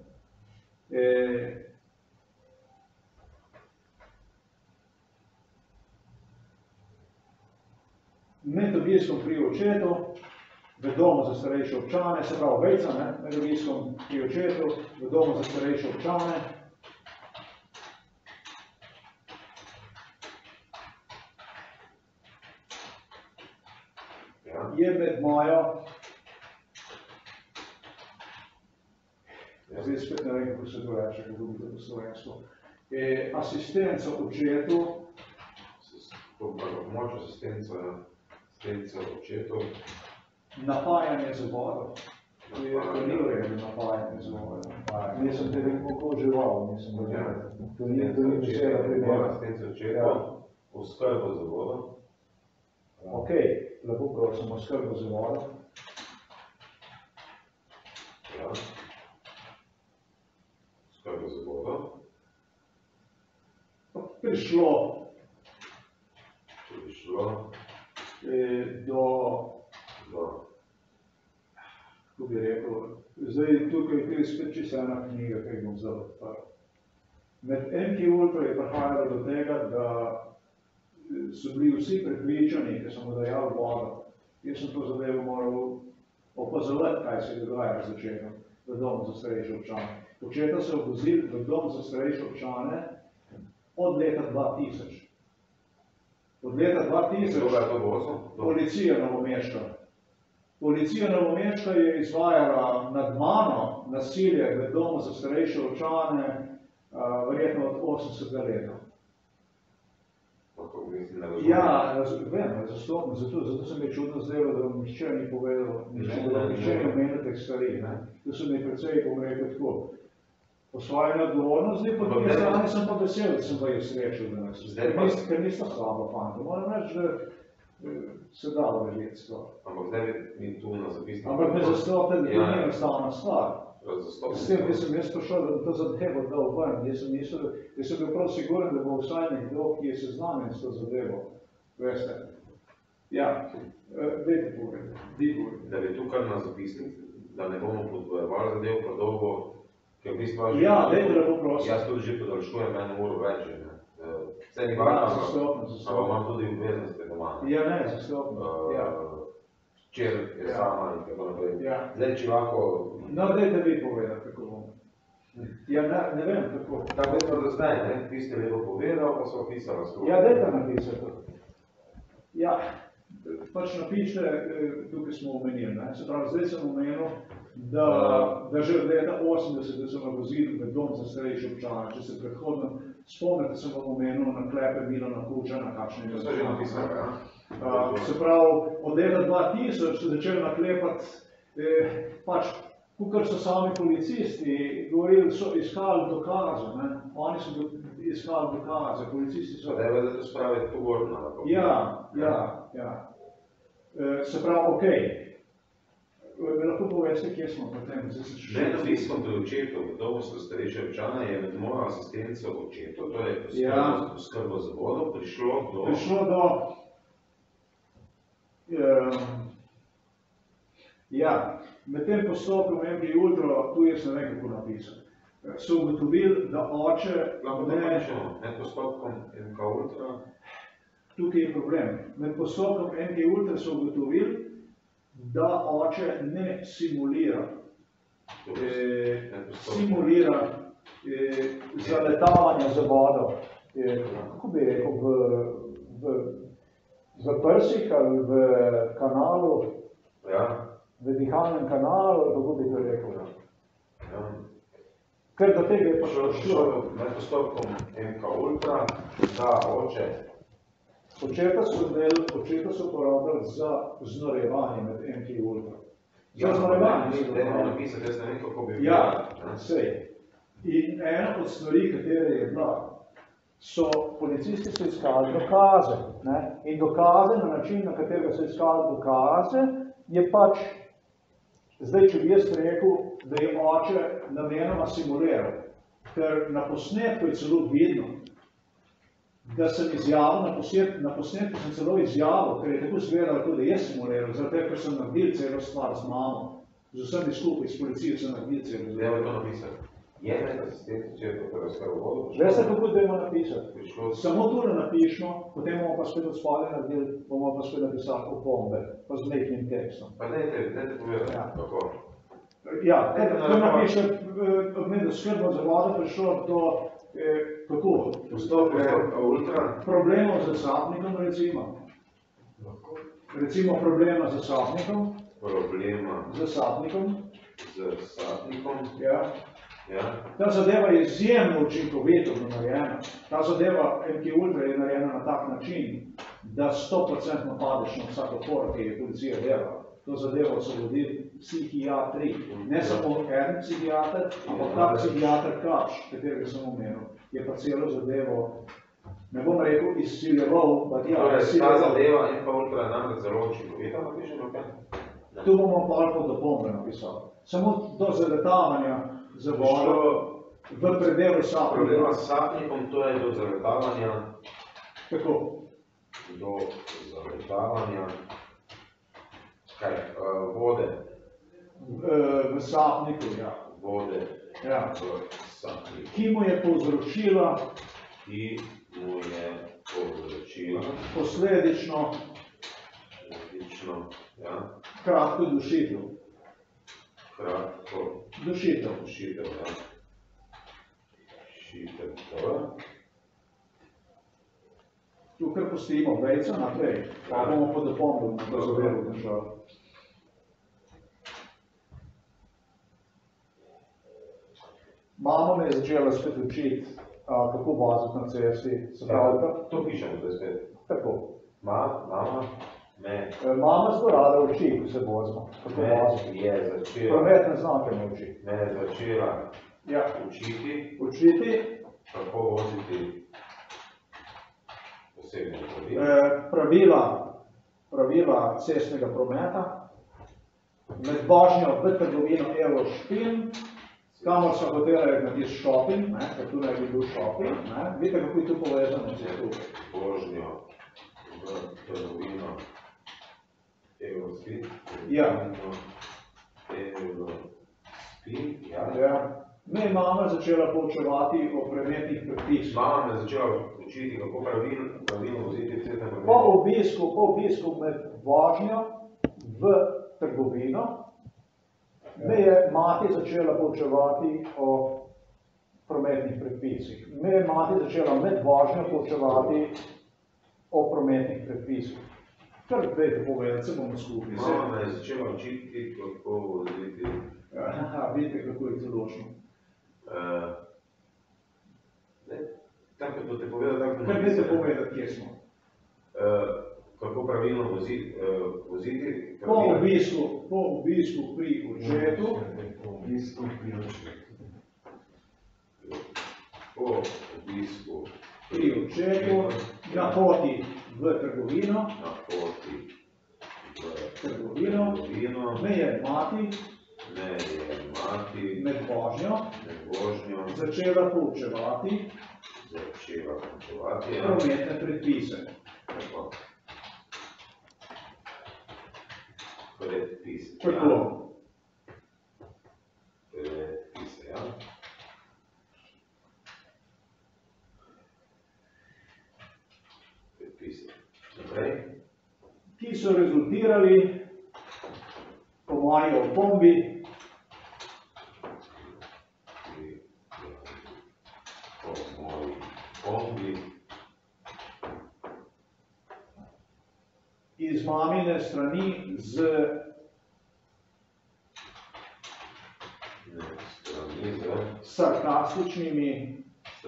Med obiskom pri očetu, v domu za starejše občane, se pravi Vejca, med obiskom pri očetu, v domu za starejše občane, je med mojo, zdaj spet ne vem, kako se to reče, kako bi to po slovensko, asistenco očetu, pomoč asistenco očetu, napajanje z vodo, to ni v redu napajanje z vodo. Nisem te kako žival, nisem ga gledal. To ni beseda primera. Asistenco očetu, oskrbo z vodo. Ok, lepo prosim, oskrbo z vodo. Ja. Oskrbo z vodo. Prišlo do, kako bi rekel, zdaj tukaj je spet čisto ena knjiga, kaj bom zelo odprl. Med MK Ultra je prihajalo do tega, da so bili vsi prepričani, ki so mu dajali vodo. Jaz sem to zadevo moral opazovati, kaj se je dogajalo z začetkom v domu za starejše občane. Očeta so vozili v dom za starejše občane od leta 2000. Od leta 2000 policija Novomeška. Policija Novomeška je izvajala nad mano nasilje v domu za starejše občane verjetno od 80. leta. Ja, vem, zato se mi je čudno zdelo, da vam nihče ni povedal, nihče ni omenil teh stvari. To se mi je precej, bom rekel tako, po svoji odgovornosti, po drugi strani sem pa vesel, da sem pa jih srečal danes. Ker nista slaba fanta. Moram reči, da se dalo verjeti skoro. Ampak zdaj mi tu na zapisniku. Ampak me zastopite, da ni enostavna stvar. S tem, jaz sem prišel, da to zadevo dal ven. Jaz sem bil prav siguren, da bo vsaj nekdo, ki je seznanjen s to zadevo. Veste? Ja, dajte povedati. Da bi tu kar na zapisnik, da ne bomo podvojevali zadev pa dolgo, ker v bistvu... Ja, dajte lepo prosim. Jaz tudi že podaljškujem eno uro več. Vse ni varno, ampak imam tudi obveznosti doma. Ja, ne, zastopno. Včer je sama in tako naprej. Zdaj, če lahko... No, dajte vi povedati, kako bomo. Ja, ne vem, kako. Tako smo do zdaj, ne? Vi ste lepo povedal, pa so pisali skupaj. Ja, dajte napisati. Ja, pač napište, tukaj smo omenili, ne? Se pravi, zdaj sem omenil, da že od leta 80, da so me vozili v dom za starejše občane. Če se predhodno spomnite, sem vam omenil na klepe Milana Kučana, kakšne je že napisali, ja? Se pravi, od leta 2000 so začeli naklepati, pač, kakor so sami policisti govorili, so iskali dokaze, ne? Oni so iskali dokaze, policisti so... Da je da to spraviti pogorno. Ja. Se pravi, okej. Me lahko poveste, kje smo potem? Med obiskom pri očetu v domu za starejše občane je med mojo asistenco očetu, to je poskrbo za vodo, prišlo do... Ja, med tem postopkom MG Ultra, tu jaz ne vem, kako napisal, so ugotovili, da oče... Med postopkom MG Ultra? Tukaj je problem. Med postopkom MG Ultra so ugotovili, da oče ne simulira zaletavanja za vodo. Kako bi rekel, v prsih ali v kanalu, v dihalnem kanalu, kako bi to rekel. Ker do tega je pa šlo. Med postopkom MK Ultra, da oče Očeta so uporabljali za znorevanje med MK Ultra. Za znorevanje. Dajmo napisati, jaz ne vem, kako bi bilo. Ja, sej. In ena od stvari, katere je bila, so policisti so iskali dokaze. In dokaze, na način, na katerega so iskali dokaze, je pač, zdaj, če bi jaz rekel, da je oče namenoma simuliral, ker na posnetku je celo vidno, da sem izjavil, na posnetku sem celo izjavil, ker je tako izgledalo, da jaz simuliral, zato ker sem naredil celo stvar z mamo, z vsemi skupaj, s policijo sem naredil celo stvar. Dajmo to napisati. Je med asistenci očetu, ko razkrvo vodo? Veste, kako dajmo napisati? Samo tule napišemo, potem bomo pa spet od spodaj naredili, bomo pa spet napisali opombe, pa z neknim tekstom. Pa dajte povedati, kako? Ja, to napiše, med skrbom za vodo prišlo do kako? Problemov z zasapnikom, recimo. Recimo problema z zasapnikom. Ja. Ta zadeva je izjemno učinkovito narejena. Ta zadeva MK Ultra je narejena na tak način, da 100% padeš na vsako poro, ki je policija delala. To zadevo so vodili psihiatri. Ne samo en psihiater, ampak ta psihiater Kač, katerega sem omenil, je pa celo zadevo, ne bom rekel, izsiljeval, pa ja, ta zadeva MK Ultra je namreč zelo učinkovita, napišemo kaj? Tu bomo pol pod opombe napisali. Samo do zaletavanja za vodo v predelu sapnika. Problema s sapnikom, to je do zaletavanja. Tako. Do zaletavanja. Kaj, vode? V sapniku, ja. Vode v sapniku. Ki mu je povzročila posledično kratko dušitev. Kratko dušitev, ja. Šitek T. Tu kar pustimo vejco naprej, pa bomo pod opomnom to zadevo držali. Mama me je začela spet učiti, kako voziti na cesti. Se pravi, To pišemo zdaj spet. tako. Mama me Mama zelo rada uči, ko se vozimo, kako voziti. je začela Prometne znake me uči. Ja. Učiti, Učiti kako voziti osebne pravila cestnega prometa, med vožnjo v trgovino Evo Špin, kamor so hoteli narediti shopping, ker tu naj bi bil shopping, vidite, kako je tu povezano vse tukaj. vožnjo v trgovino Eurospin. Ja. Eurospin, ja. Ja. Me je mama začela poučevati o prometnih predpisih. Mama me je začela učiti, kako pravilno voziti v cestnem prometu. Po obisku med vožnjo v trgovino me je mati začela poučevati o prometnih predpisih. Me je mati začela med vožnjo poučevati o prometnih predpisih. Kar dajte povedati, se bomo skupaj. Mama me je začela učiti, kako voziti. Aha, vidite, kako je celočno. Tako da te povedal, tako da Kar dajte povedati, kje smo. Kako pravilno voziti. Po obisku pri očetu. Po obisku Pri očetu, na poti v trgovino. Me je mati med vožnjo začela poučevati prometne predpise. Tako. Predpise, ja. Predpise. Naprej. Ki so rezultirali po moji opombi iz mamine strani z sarkastičnimi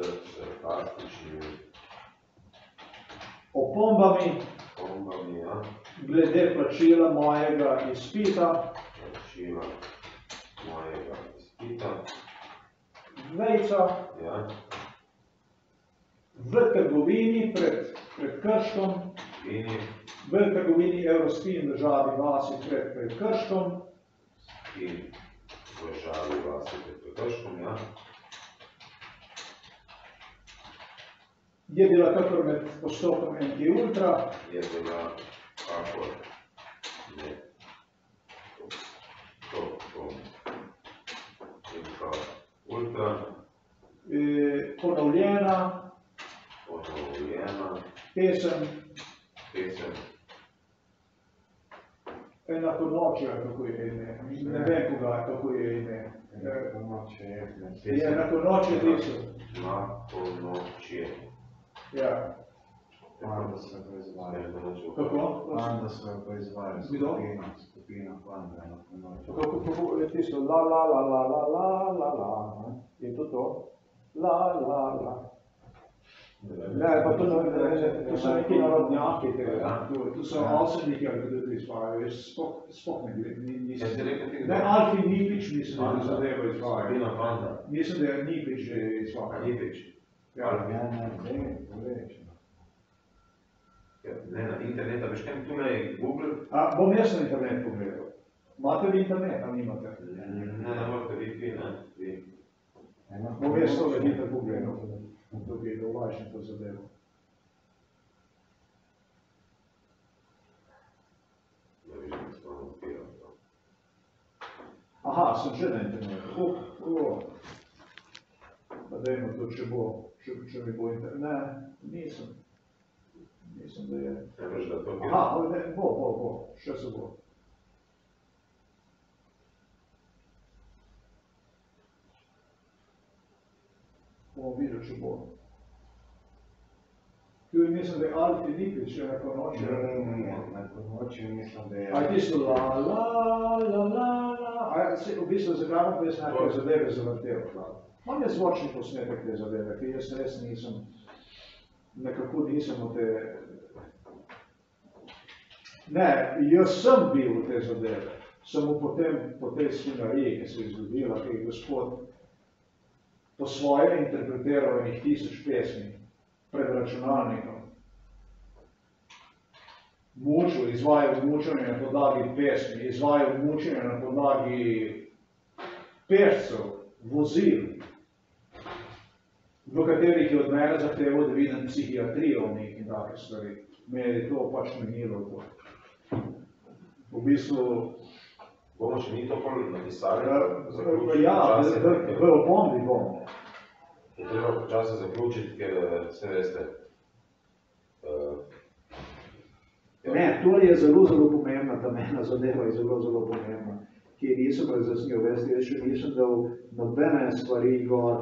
opombami glede plačila mojega izpita. Vejca v trgovini pred Krškom, v trgovini Eurospin državi vasi pred Krškom, je bila kakor med postopkom MT Ultra, ponovljena pesem Enakonočja, kako je ime, ne vem koga, kako je ime. Je Enakonočje tisto. Ja. Panda so jo proizvali. Kako? Panda so jo proizvali. Skupina Panda na ponoči. Kako je tisto la la la la la la la la, je to? La la la. Ne, pa to so neki narodnjaki tega, to so Alseniki, ali kdo to izvajajo, jaz sploh ne, Alfi Nipič mislim, da zadevo izvajajo. Mislim, da je Nipič že izvajajo. Ne, na internet, a veš kaj tukaj Google? Bom jaz na internet pogledal. Imate vi internet, ali nimate? Ne morate biti, ne. Bom jaz to hitro pogledal. Tukaj je dovažen to zadevo. Aha, sem že na internetu. Pa dajmo to, če mi bo internet. Ne, nisem. Mislim, da je. Aha, bo, še se bo. Bomo videli. enkrat še bolj. Tu mislim, da je Alfi Lipič, še neko noče. Neko noče mislim, da je... A je tisto la, a v bistvu zakaj bom jaz nekaj zadeve zavrtel. On je zvočni posnetek te zadeve, ki jaz res nisem, nekako nisem v te... Ne, jaz sem bil v te zadeve, samo potem po tej svinariji, ki se je zgodila, ki je gospod po svoje interpretiral enih 1000 pesmi pred računalnikom. Mučil, izvajal mučenje na podlagi pesmi, izvajal mučenje na podlagi pešcev, vozil, v katerih je od mene zahteval, da vidim psihiatrijo v nekaj take stvari. Meni je to pač menilo to. V bistvu... Bomo še ni to pol napisali? Ja, v opombi bomo. Je treba počasi zaključiti, ker vse veste. Ne, to je zelo, zelo pomembna, ta mena zadeva je zelo, zelo pomembna, ki nisem razjasnil, veste, jaz še nisem dal nobene stvari gor.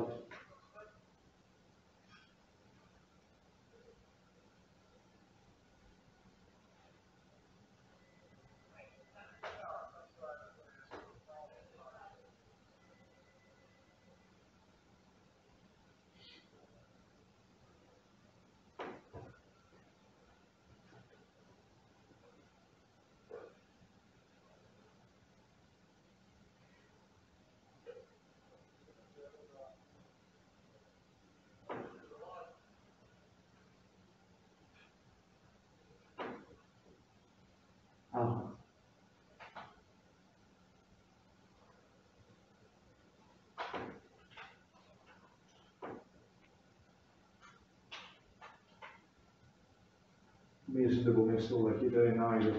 Mislim, da bom jaz tole hitreje najdel.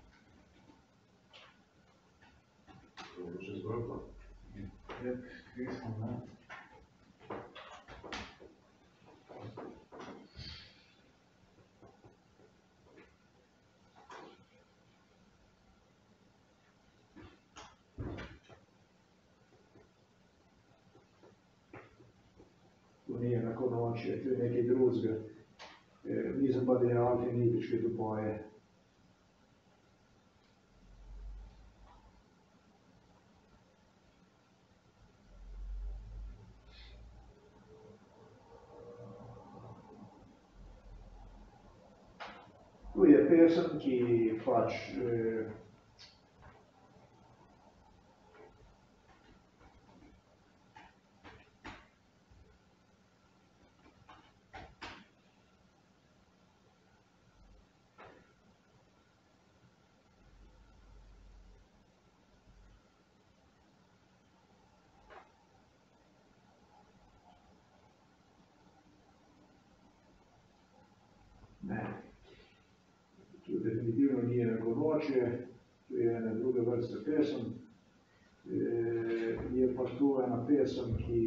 To bo še zgodba. Krismo, ne? To ni enako noče, to je nekaj drugega. Nisem pa dejal, ki ni več, kaj to poje. Tu je pesem, ki pač ne. Tu definitivno ni enako noče, tu je ena druga vrsta pesem. Je pa tu ena pesem, ki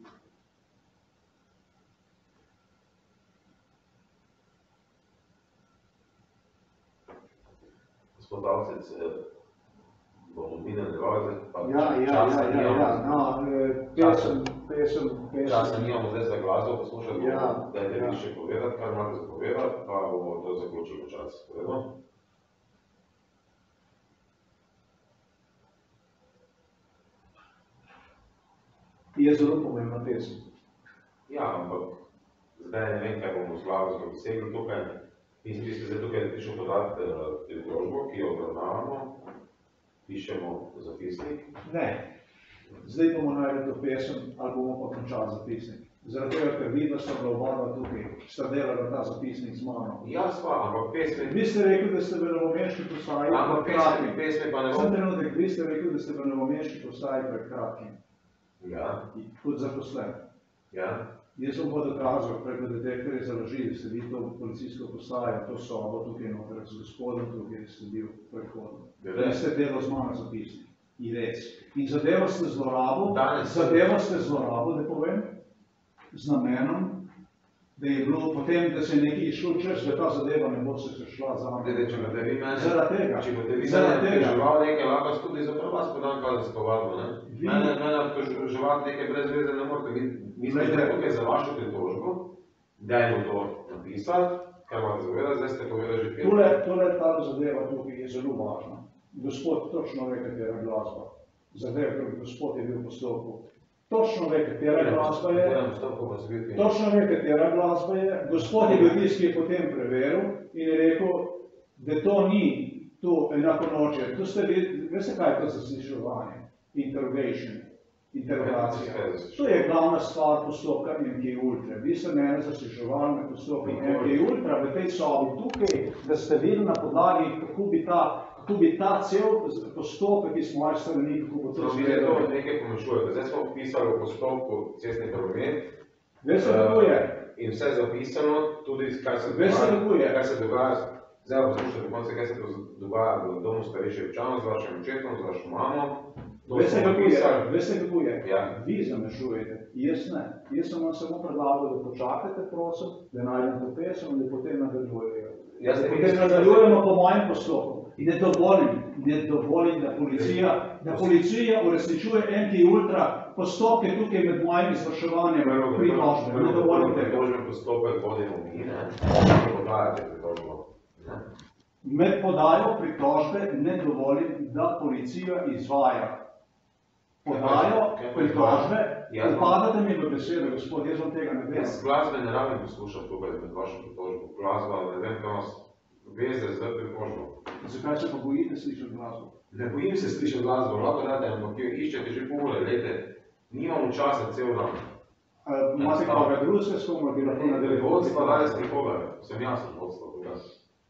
Gospod Avcec, bomo mi nadaljevali, pa časa nimamo zdaj za glasbo poslušati, dajte vi še povedati, kar imate za povedati, pa bomo to zaključili počasi. Povedno? je zelo pomembna pesem. Ja, ampak zdaj ne vem, kaj bomo z glasbo dosegli tukaj. Mislim, vi ste zdaj tukaj prišel podati izložbo, ki jo obravnavamo, pišemo zapisnik. Ne, zdaj bomo naredili to pesem, ali bomo pa končali zapisnik. Zaradi tega, ker vidno sta bila oba tukaj, sta delala ta zapisnik z mano. Ja, sva, ampak pesmi... Vi ste rekli, da ste v Novomeški postaji ampak pesmi pa ne bom... Sam trenutek, vi ste rekli, da ste v Novomeški postaji pred kratkim. Ja. Kot zaposlen. Ja. Jaz sem pa dokazal, preko detektorja založili, ste vi to policijsko postajo, to sobo tukaj noter, z gospodom tukaj ste bil predhodno. Da ste delal z mano zapisnik. In res. In zadevo ste zlorabil, da povem, z namenom, da je bilo potem, da se je nekaj išlo čez, da ta zadeva ne bo se šla za nami. Če boste vi mene, Zaradi tega. Če boste vi mene obtoževali nekaj, lahko tudi za vas podam kazensko ovadbo, ne? Mene obtoževati nekaj brez veze ne morete. Mi smo tukaj za vašo pritožbo, dajmo to napisati, kar imate zavedati, zdaj ste povedali že pet. Tole ta zadeva tukaj je zelo važna. Gospod točno ve, katera glasba. Zadeva, ker gospod je bil v postopku. Točno ve, katera glasba je. Točno ve, katera glasba je. Gospod je bil tisti, ki je potem preveril in je rekel, da to ni to enakonočje. Veste, kaj je to zasliševanje? Interrogation. Interrogacija. To je glavna stvar postopka MK Ultra. Vi ste mene zasliševali na postopku MK Ultra v tej sobi tukaj, da ste videli na podlagi, kako bi ta cel postopek iz moje strani, kako bo to izgledalo. Vi to nekaj pomešujete. Zdaj smo pisali v postopku cestni promet. Veste, kako je? In vse zapisano, tudi kaj se dogaja. Zdaj poslušajte do konca, kaj se dogaja v domu starejših občanov z vašim očetom, z vašo mamo. Veste, kako je? Vi zamešujete, jaz ne. Jaz sem vam samo predlagal, da počakajte, prosim, da najdem to pesem in da potem nadaljujejo. Potem nadaljujemo po mojem postopku. In da dovolim, da policija uresničuje MK Ultra postopke tukaj med mojim izvrševanjem pritožbe. Ne dovolim tega. Pritožben postopek vodimo mi, ne podajate pritožbo. Med podajo pritožbe ne dovolim, da policija izvaja podajo pritožbe. Upadate mi v besedo, gospod, jaz vam tega ne vem. Jaz glasbe ne rabim poslušati tukaj med vašo pritožbo. Glasba, ne vem, kaj vas veze z pritožbo. Zakaj se pa bojite slišati glasbo? Ne bojim se slišati glasbo, lahko date, ampak jo iščete že pol ure, lejte, nimamo časa cel dan. Imate koga drugega, s komu bi lahko nadaljevali? Vodstva danes nikoga, sem jaz vodstva tukaj.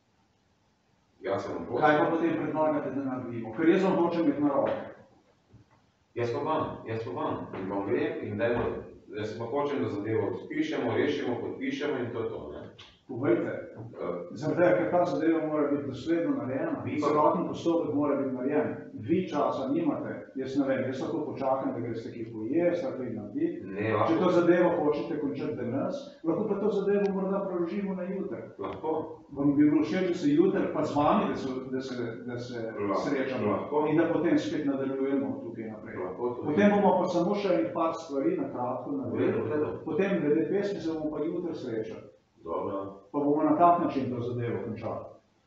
Jaz sem vodstva. Kaj pa potem predlagate, da naredimo? Ker jaz vam hočem biti na roke. Jaz pa vam, in vam grem in dajmo, da se pa hočem, da zadevo spišemo, rešimo, podpišemo in to je to, ne? Povejte, zaradi, ker ta zadeva mora biti dosledno narejena, celoten postopek mora biti narejen. Vi časa nimate, jaz ne vem, jaz lahko počakam, da greste ki pojesti, ali kaj narediti. Če to zadevo hočete končati danes, lahko pa to zadevo morda preložimo na jutri. Lahko. Vam bi bilo všeč, da se jutri pa z vami, da se srečamo in da potem spet nadaljujemo tukaj naprej. Potem bomo pa samo še par stvari na kratko naredili. Potem glede pesmi se bomo pa jutri srečali. Dobro. Pa bomo na tak način to zadevo končali.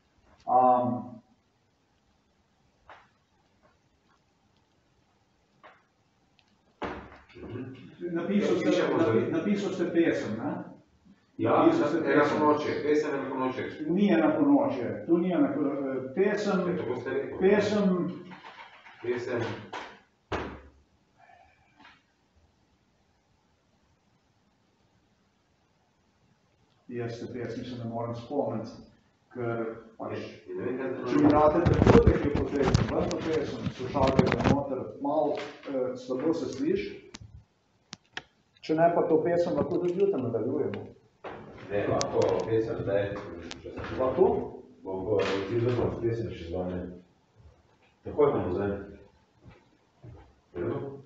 Napisal ste pesem, ne? Ja, enakonočje, pesem enakonočje. Ni enakonočje, tu ni enakonočje. Pesem. Jaz te pesmi se ne morem spomniti, ker pač, če mi date trenutek, je potem vrno pesem, slušalke za noter, malo slabo se sliši, če ne pa to pesem, lahko tudi jutri nadaljujemo. Ne, lahko pesem zdaj. Lahko? Bomo izvedemo pesem še z vami. Takoj bomo zdaj. Vredo?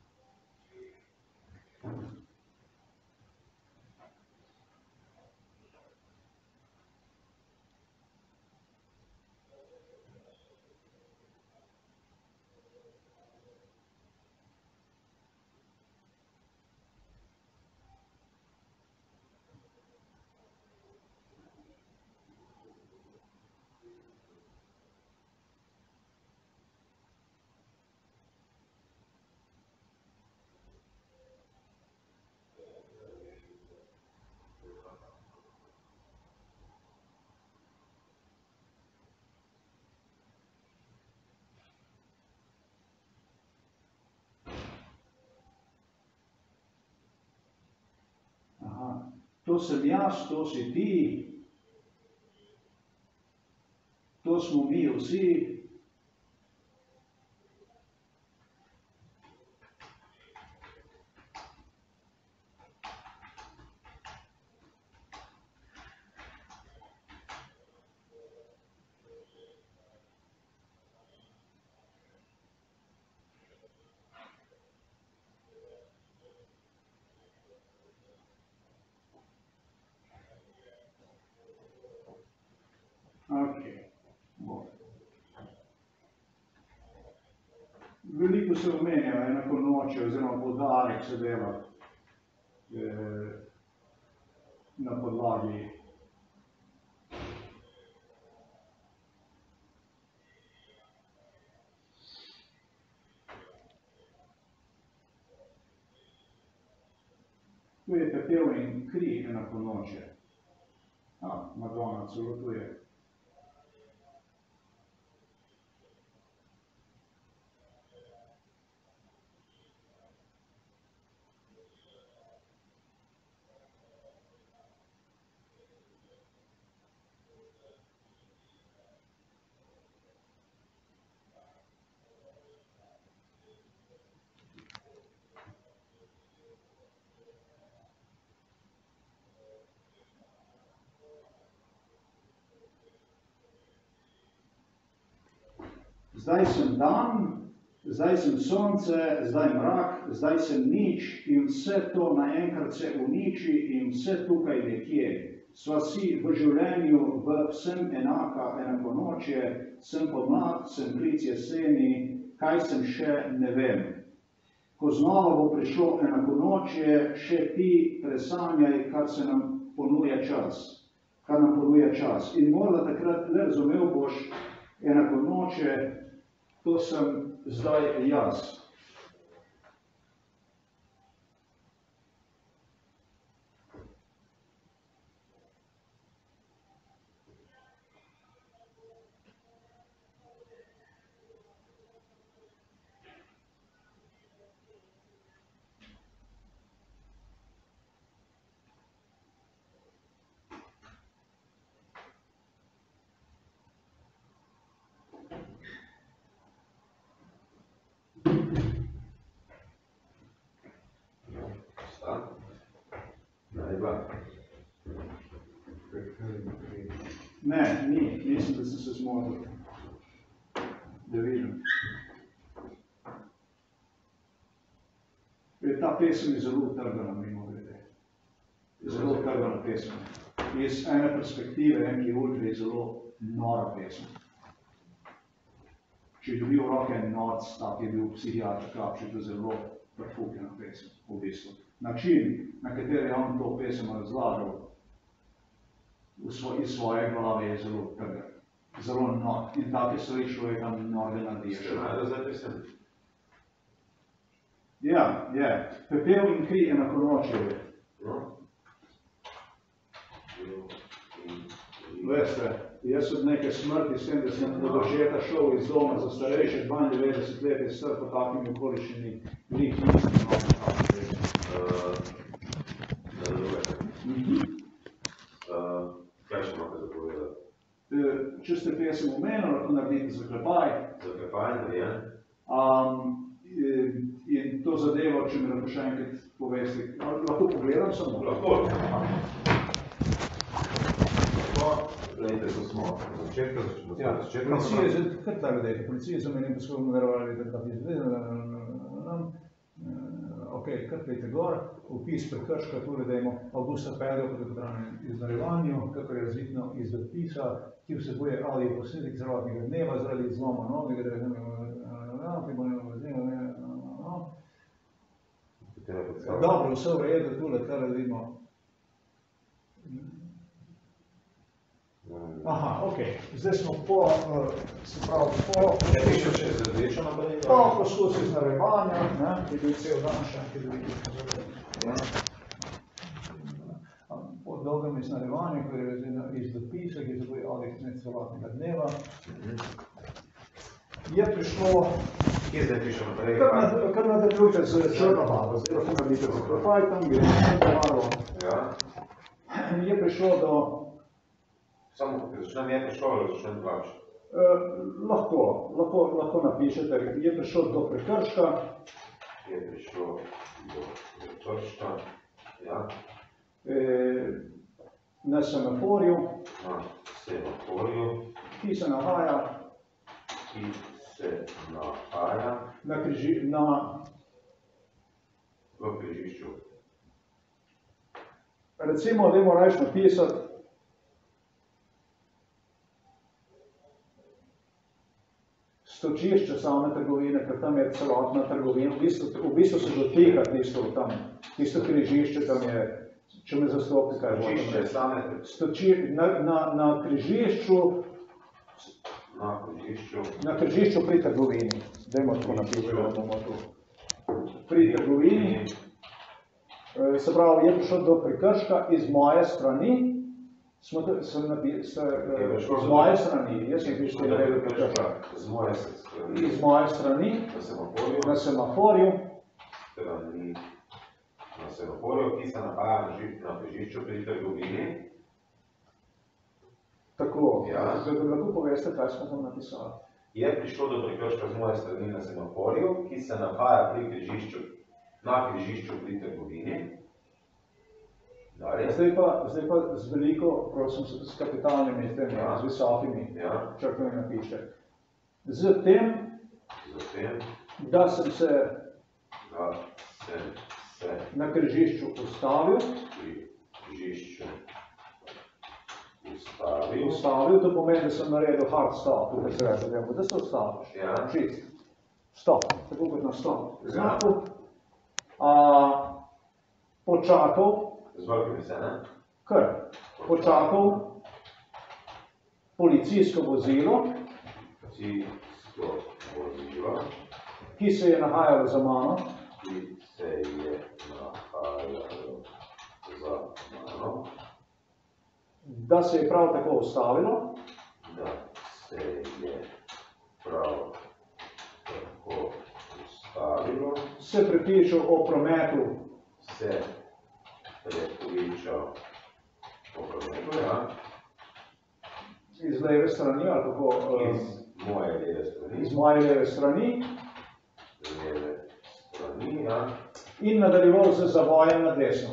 To sem jaz, to si ti, to smo mi vsi. Veliko se omenja enakonočje oziroma poudarek se dela na podlagi tu je pepel in kri enakonočje. Madonna, celo tu je. Zdaj sem dan, zdaj sem sonce, zdaj mrak, zdaj sem nič in vse to naenkrat se uniči in vse tukaj nekje. Sva si v življenju v vsem enaka enakonočje, sem pomlad, sem klic jeseni, kaj sem še, ne vem. Ko znova bo prišlo enakonočje, še ti presanjaj, kar se nam ponuja čas. Kar nam ponuja čas. In morda takrat le razumel boš enakonočje, to sem zdaj jaz. Ne, nisem, da sem se zmotil. Da vidim. Ta pesem je zelo utrgana, mimogrede. Zelo utrgana pesem. Iz ene perspektive, Enki Ultra je zelo nora pesem. Če je dobil v roke noc, tak je bil psihiatr Kapčič, to je zelo prfukljena pesem, v bistvu. Način, na kateri je on to pesem razlagal, iz svoje glave je zelo trga, zelo not. In take stvari človeka mnoge naredijo. Ste najde zdaj pesem? Ja, je. Pepel in kri enakonočje je. Veste, jaz od neke smrti, s tem, da sem od očeta šel iz doma za starejše 92 let, je sr po takimi okoliščini, njih nisem imel nekako pesem. Kaj še imate za povedati? Če ste pesem omenili, lahko naredite zaklepaj. Zaklepaj, narejen. In to zadevo, če mi lahko še enkrat povesti, lahko pogledam samo? Lahko. Glejte, ko smo od začetka, Policija je, kar tako dejte, policija je za menim poslovno naravali, da bi ok, kar pejte gor, opis prekrška, tudi dajmo Augusta Pedro po dogodranem iznarevanju, kakor je razvidno iz dopisa, ki vsebuje ali je posnetek celotnega dneva zaradi zloma novega, dobro, vse v redu, tule, kar vidimo. Aha, ok, zdaj smo se pravi, po poskusu iznarevanja, ki je bil cel dan še, ki je bil po dolgem iznarevanju, ki je iz dopisa, ki je zaboje ali celotnega dneva, je prišlo, kje zdaj pišemo naprej? Kar nadaljujte z črno barvo, zdaj lahko naredite zaklepaj tam, gre črno barvo, je prišlo do Samo, začnem je prišlo ali začnem plač? Lahko napišete, je prišlo do prekrška. Je prišlo do prekrška, ja. Na semaforju. Na semaforju. Ki se nahaja. V križišču. Recimo, dajmo rajš napisati, stočišče same trgovine, ker tam je celotna trgovina, v bistvu se dotika tisto križišče, tam je, če me zastopite, kaj bo tam reči. Na križišču pri trgovini, dajmo tako napisati, da bomo tu. Pri trgovini, se pravi, je prišlo do prekrška iz moje strani, z moje strani, jaz sem pišel, da je prekrška. Iz moje strani, na semaforju, ki se nahaja na križišču pri trgovini. Tako, lahko poveste, kaj smo tam napisali. Je prišlo do prekrška z moje strani na semaforju, ki se nahaja na križišču pri trgovini. Zdaj pa z veliko, prosim, s kapitalnimi, z visokimi, črkami napiše. Z tem, da sem se na križišču ustavil, to pomeni, da sem naredil hard stop, tukaj se reče, da se ustaviš, čist, stop, tako kot na stop, znaku, počakal, počakal policijsko vozilo, ki se je nahajalo za mano, da se je prav tako ustavilo, se prepričal o prometu, iz leve strani, ali kako? Iz moje leve strani. In nadaljeval z zavojem na desno.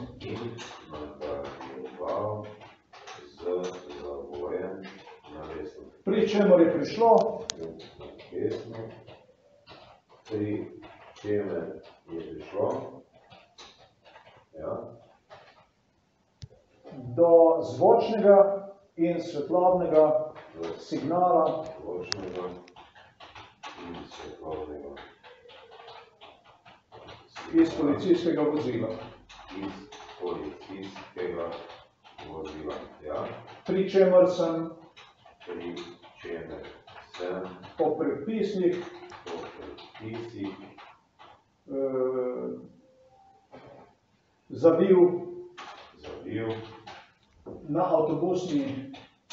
Pri čemer je prišlo do zvočnega in svetlobnega signala iz policijskega vozila. Pri čemer sem po predpisih zavil na avtobusni,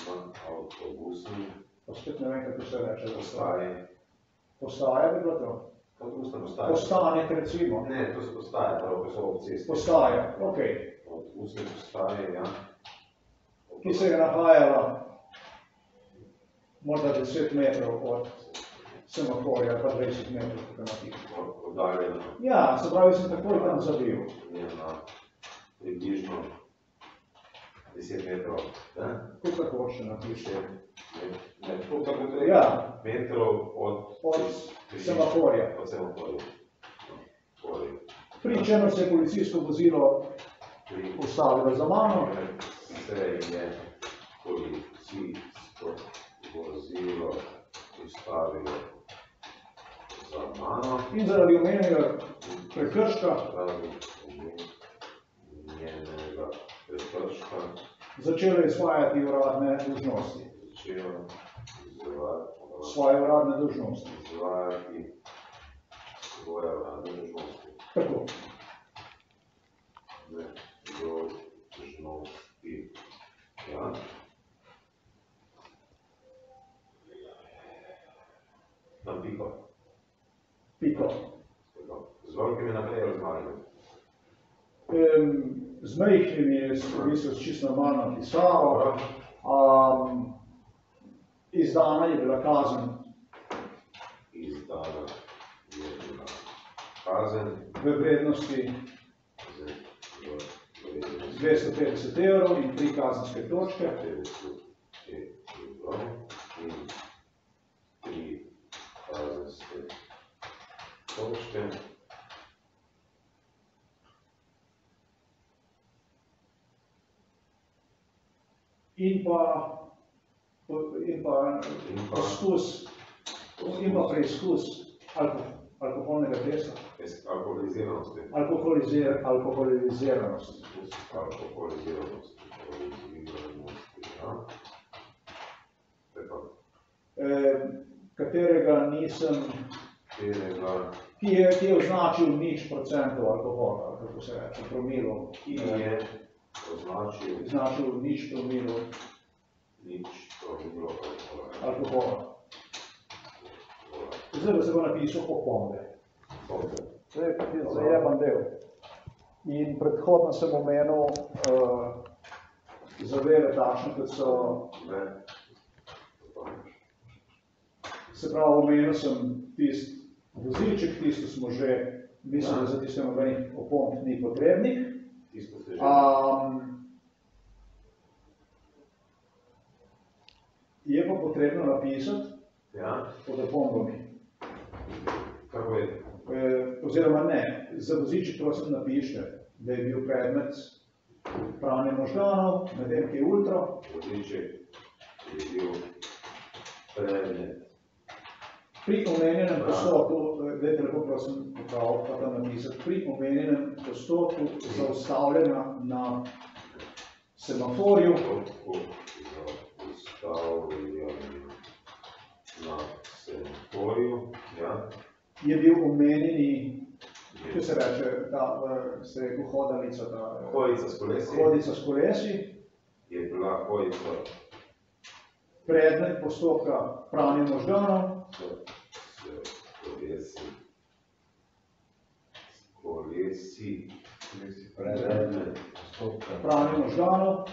spet ne vem, kako se reče, postaje bi bilo to? Postanek, recimo. Ne, to se postaje, prav, ko so ob cesti. Postaje, ok. Od ustne postaje, ja. Ki se je nahajala morda 10 metrov od semaforja, pa 20 metrov, kako napiše. Oddaljeno. Ja, se pravi, sem takoj tam zavil. Približno 10 metrov. Kako hoče napiše? Metrov od semaforja. Pri čemer se je policijsko vozilo ustavilo za mano. Se je policijsko vozilo ustavilo za mano. In zaradi omenjenega prekrška začelo izvajati uradne dolžnosti. Svoje uradne dolžnosti. Tako. Tam piko. Piko. Z velikimi naprej razmagali. Z majhnimi je v bistvu čisto normalno pisalo. Izdana je bila kazen. V vrednosti 250 evrov in 3 kazenske točke. In pa poskus In pa preizkus alkoholnega testa. Alkoholiziranosti. Alkoholiziranosti. Alkoholiziranosti. Katerega nisem, ki je označil 0% alkohola, kako se reče, promilov. Ki je označil 0 promilov alkohola. Zdaj se bo napisal opombe. Zdaj je zajeban del. In predhodno sem omenil zadeve takšne, kot so, se pravi, omenil sem tisti vozilček, tisto smo že, mislim, da za tiste nobenih opomb ni potrebnih. Je pa potrebno napisati pod opombami. Kako je? Oziroma ne, za vozilček prosim napišite, da je bil predmet pranja možganov med MK Ultra. Vozilček je bil predmet. Pri omenjenem postopku, dajte lepo prosim popraviti, pa tam napisati, pri omenjenem postopku zaustavljena na semaforju. Je bil omenjeni, kako se reče, se je rekel hodalica, hodica s kolesi. Hodica s kolesi. Je bila hodica. Predmet postopka pranja možganov. Kolesi. Predmet postopka pranja možganov.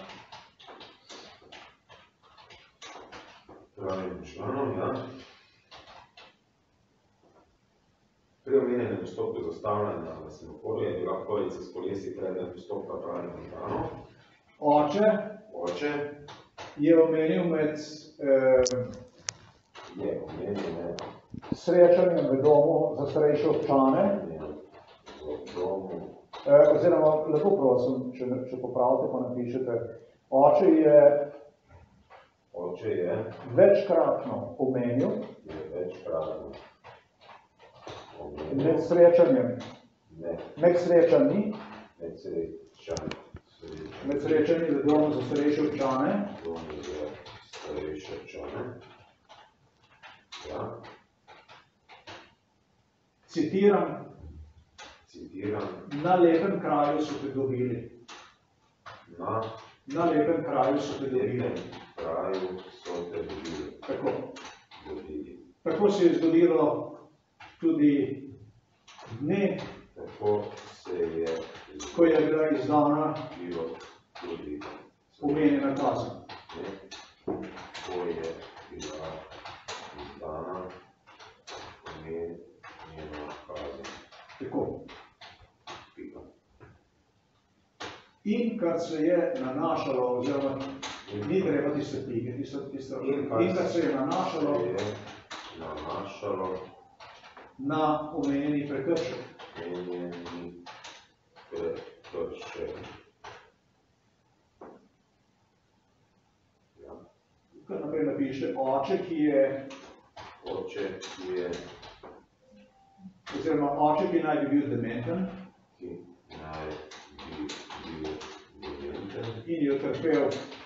Pranja možganov, ja. Pri omenjenem postopku zaustavljanja na semaforju je bila hodica s kolesi predmet postopka pranja možganov. Oče je omenil med srečanjem v domu za starejše občane. Oziroma, lepo prosim, če popravite, pa napišete. Oče je večkratno omenil med srečanjem, med srečanji v domu za starejše občane. Citiram, na lepem kraju so te dobili. Na lepem kraju so te dobili. Tako se je zgodilo tudi dne, ko je bila izdana omenjena kazen. Tako. In kar se je nanašalo, oziroma ni treba tiste pike, in kar se je nanašalo na omenjeni prekršek. Kar naprej napište, oče, ki je, oziroma oče, ki naj bi bil dementen in je utrpel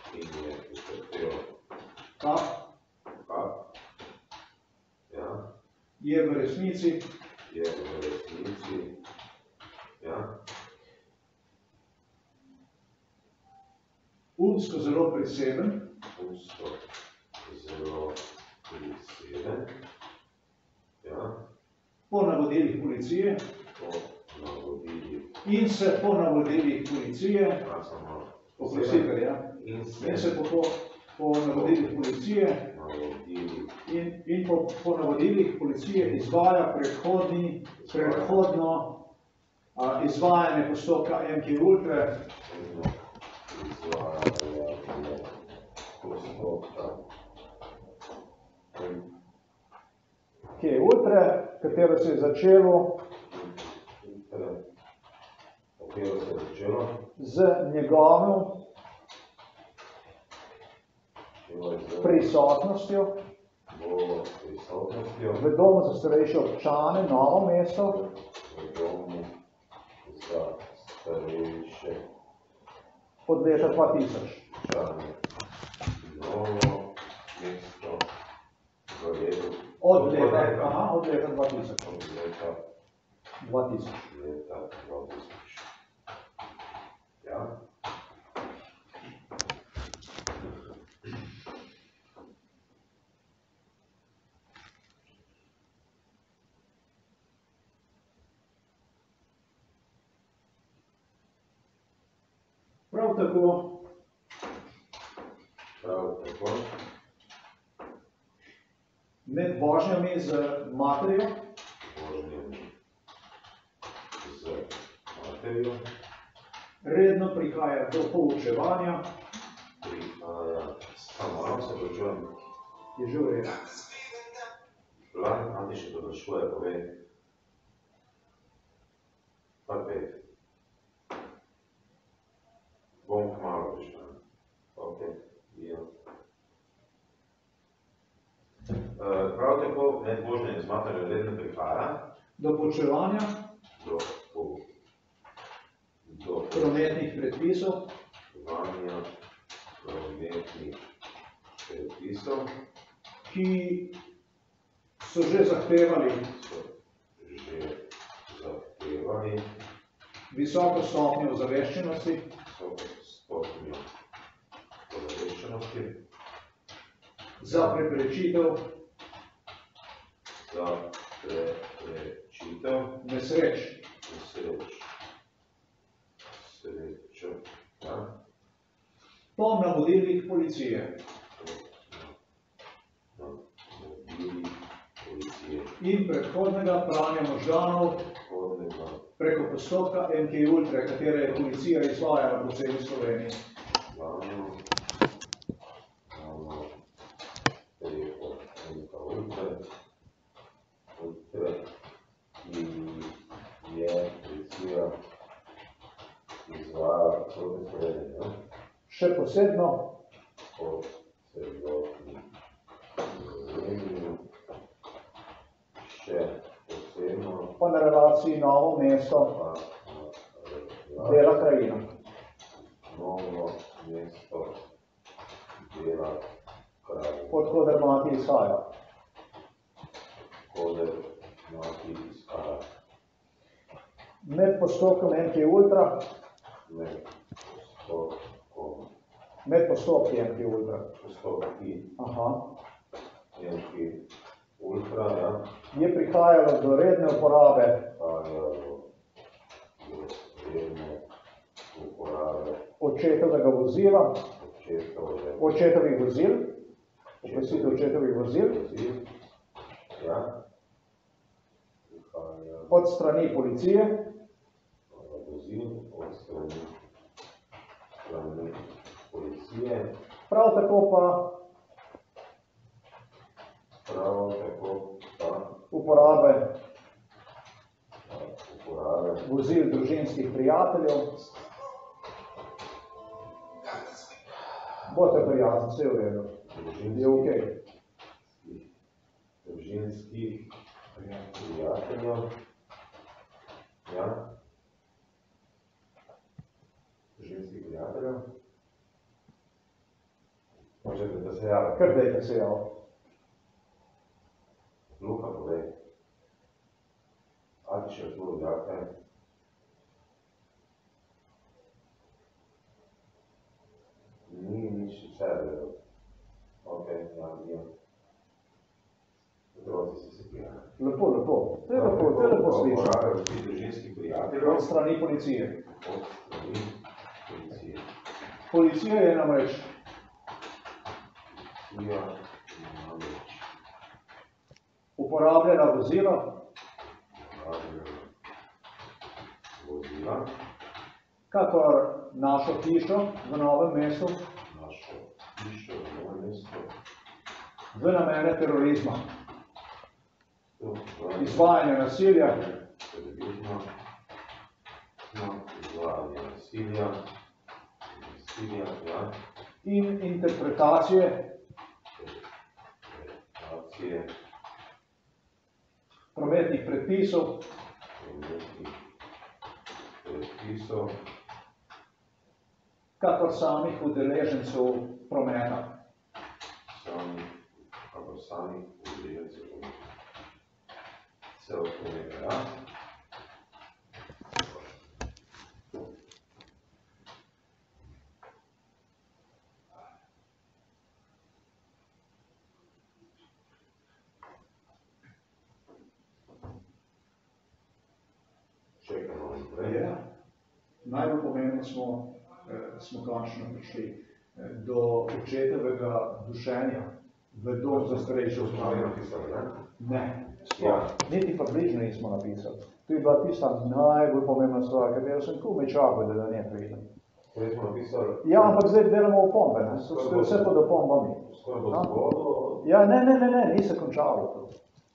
kap, je v resnici umsko zelo priseben, po navodilih policije in se po navodilih policije, in se po navodilih policije in po navodilih policije izvaja predhodno izvajanje postopka MK Ultra, katero se je začelo z njegovim prisotnostjo bo prisotnostjo v domu za starejše občane Novo mesto v domu za starejše od leta 2000. občane Novo mesto v letu Od leta 2000. od leta 2000. leta 2000. Ja. Prav tako Prav tako med vožnjami z materijo vožnjami z materijo redno prihaja do poučevanja, prihaja samo malo se počujem. je že v redu. Lahko Anti še podaljšuje, povej. Pa 5. Bom kmalu prišel. Ok, ja. Prav tako med vožnjami z materijo redno prihaja Do poučevanja do prometnih predpisov, poučevanja prometnih predpisov, ki so že zahtevali visoko stopnjo ozaveščenosti, za preprečitev nesreč. Po navodilih policije in predhodnega pranja možganov preko postopka MK Ultra, katere je policija izvajala po celi Sloveniji. Še posebno pa na relaciji Novo mesto, Bela krajina. Novo mesto, Bela krajina. Odkoder mati izhaja. Med postopkom MK Ultra, med postopki MK Ultra. Aha. Je prihajalo do redne uporabe očetovega vozila, očetovih vozil, oprostite, očetovih vozil, od strani policije, prav tako pa uporabe vozil družinskih prijateljev. Bote prijazni, vse v redu. Je okej. Družinskih prijateljev. Ja. Družinskih prijateljev. Možete da se javiti? Kar dajte se javiti. Luka, povej. Ali še odmul jakaj? Ni nič vse redo. Ok, ja. Otroci si se prijali. Lepo, lepo. To je lepo slišati. Uporabljajo vsi družinski prijatelji. Od strani policije. Od strani policije. Policija je namreč uporabljala vozila, kakor našo hišo v Novem mestu, v namene terorizma, izvajanja nasilja in interpretacije Akcije. Prometnih predpisov. Prometnih predpisov. Kakor samih udeležencev prometa. Kakor samih udeležencev prometa. Cel prometa, ja. Ja. Najbolj pomembno smo končno prišli do očetovega dušenja v dom za starejše osebe. Ne, niti približno nismo napisali. To je bila tista najbolj pomembna stvar, katero sem komaj čakal, da ne pridem. Torej smo napisali... Ja, ampak zdaj delamo opombe, ne? Vse pod opombami. Skoraj bo zvodo... Ja, ne, ni se končalo.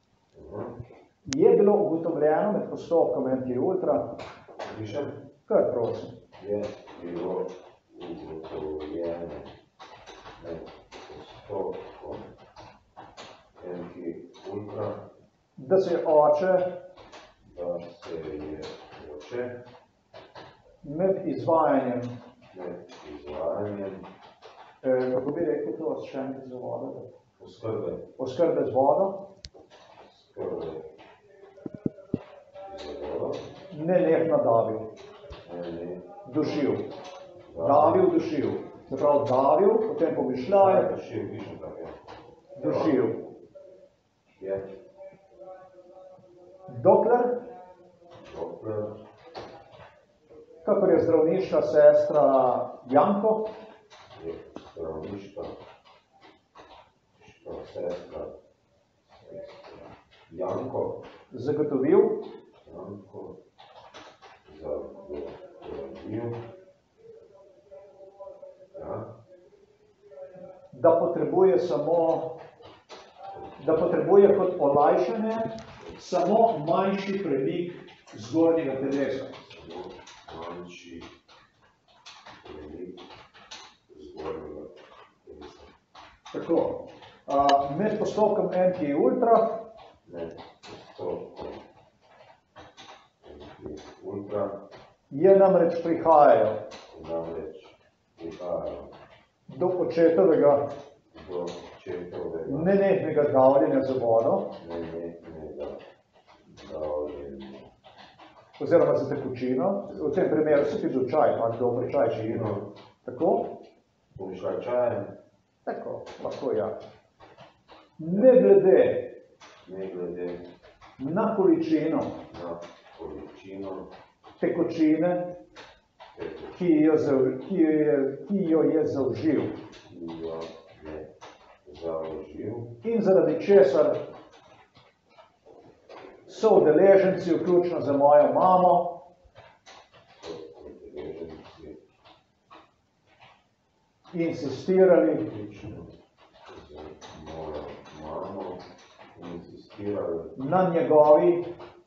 Je bilo ugotovljeno med postopkom MK Ultra, Pišem? kar prosim. Je bilo ugotovljeno med postopkom MK Ultra, Da se je oče med izvajanjem, kako bi rekel to, še enkrat za vodo? Oskrbe z vodo. Nenehno davil. Dušil. Dušil. Se pravi, davil, potem pomišljaj. Dušil. Dokler, kakor je zdravniška sestra Janko, zagotovil, da potrebuje kot olajšanje samo manjši premik zgornjega telesa. Tako. Med postopkom MK Ultra je namreč prihajajo do očetovega nenehnega davljenja za vodo oziroma za tekočino. V tem primeru si pil čaj, imaš dober čaj, če ima. Tako? Pomišljaj čajem. Tako, lahko ja. Ne glede na količino tekočine, ki jo je zaužil. In zaradi česar so udeleženci, vključno za mojo mamo, insistirali na njegovi,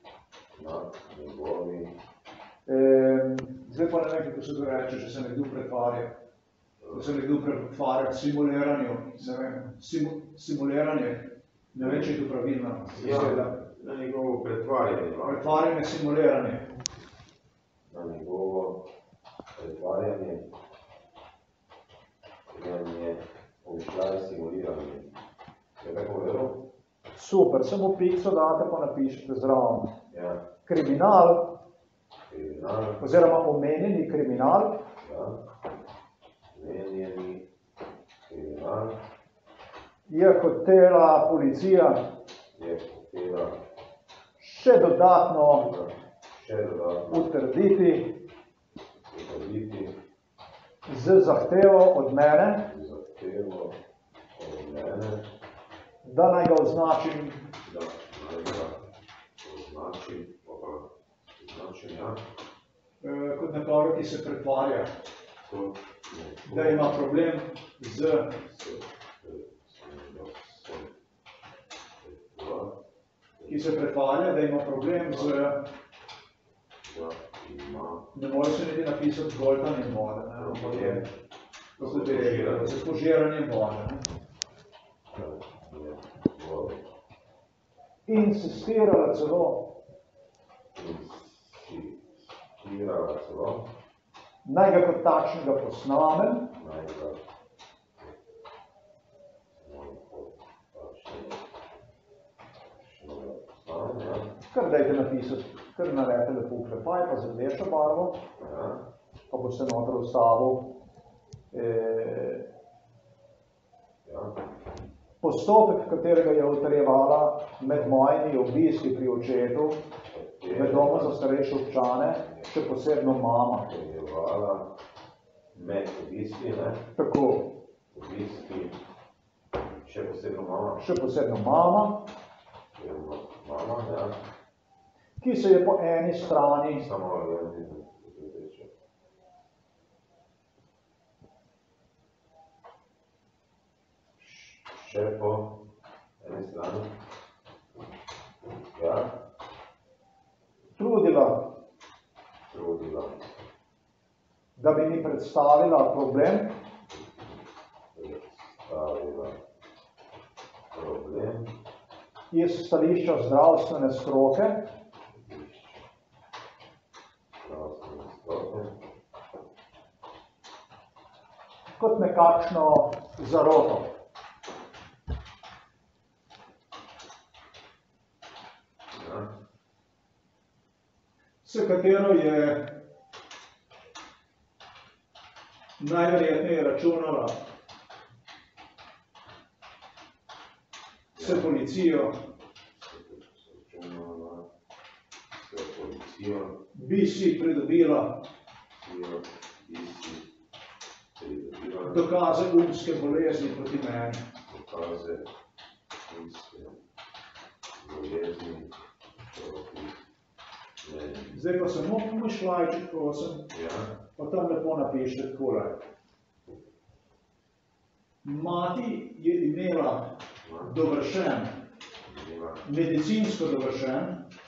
zdaj pa ne vem, kako se to reče, če se nekdo pretvarja. Da se nekdo pretvarja k simuliranju, ne vem, simuliranje, ne vem, če je to pravilno. Na njegovo pretvarjanje. Pretvarjanje, simuliranje. Na njegovo pretvarjanje, je pomišljaj simuliranje. Je tako vedelo? Super, samo pikso date pa napišete zraven. Ja. Kriminal, oziroma omenjeni kriminal, je hotela policija še dodatno utrditi z zahtevo od mene, da naj ga označim kot nekoga, ki se pretvarja, da ima problem z ne more se niti napisati z goltanjem vode, ampak je z požiranjem vode. insistirala celo, naj ga kot takšnega posnamem, kar dajte napisati, kar naredite lepo oklepaj, pa z rdečo barvo, pa boste noter vstavil postopek, katerega je utrjevala med mojimi obiski pri očetu, v domu za starejše občane, še posebno mama. Med obiski, ne? Tako. Obiski, še posebno mama. Še posebno mama. Mama, ja. Ki se je po eni strani še po eni strani ja. Trudila, da bi mi predstavila problem, iz stališča zdravstvene stroke, kot nekakšno zaroto. S katero je najverjetneje računala s policijo, bi si pridobila dokaze umske bolezni proti meni. Zdaj pa samo pomišljajček, prosim, pa tam lepo napišite takole. Mati je imela dovršen, medicinsko dovršen,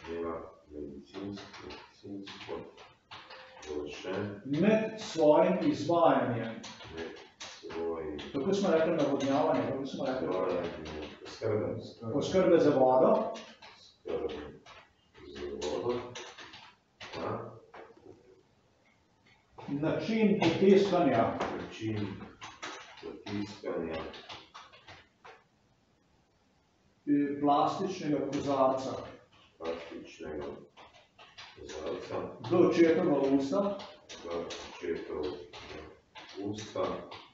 med svojim izvajanjem. Tako smo rekli navodnjavanje, kako smo rekli? Poskrbe za vodo. Način potiskanja. Plastičnega kozarca. Do očetova usta.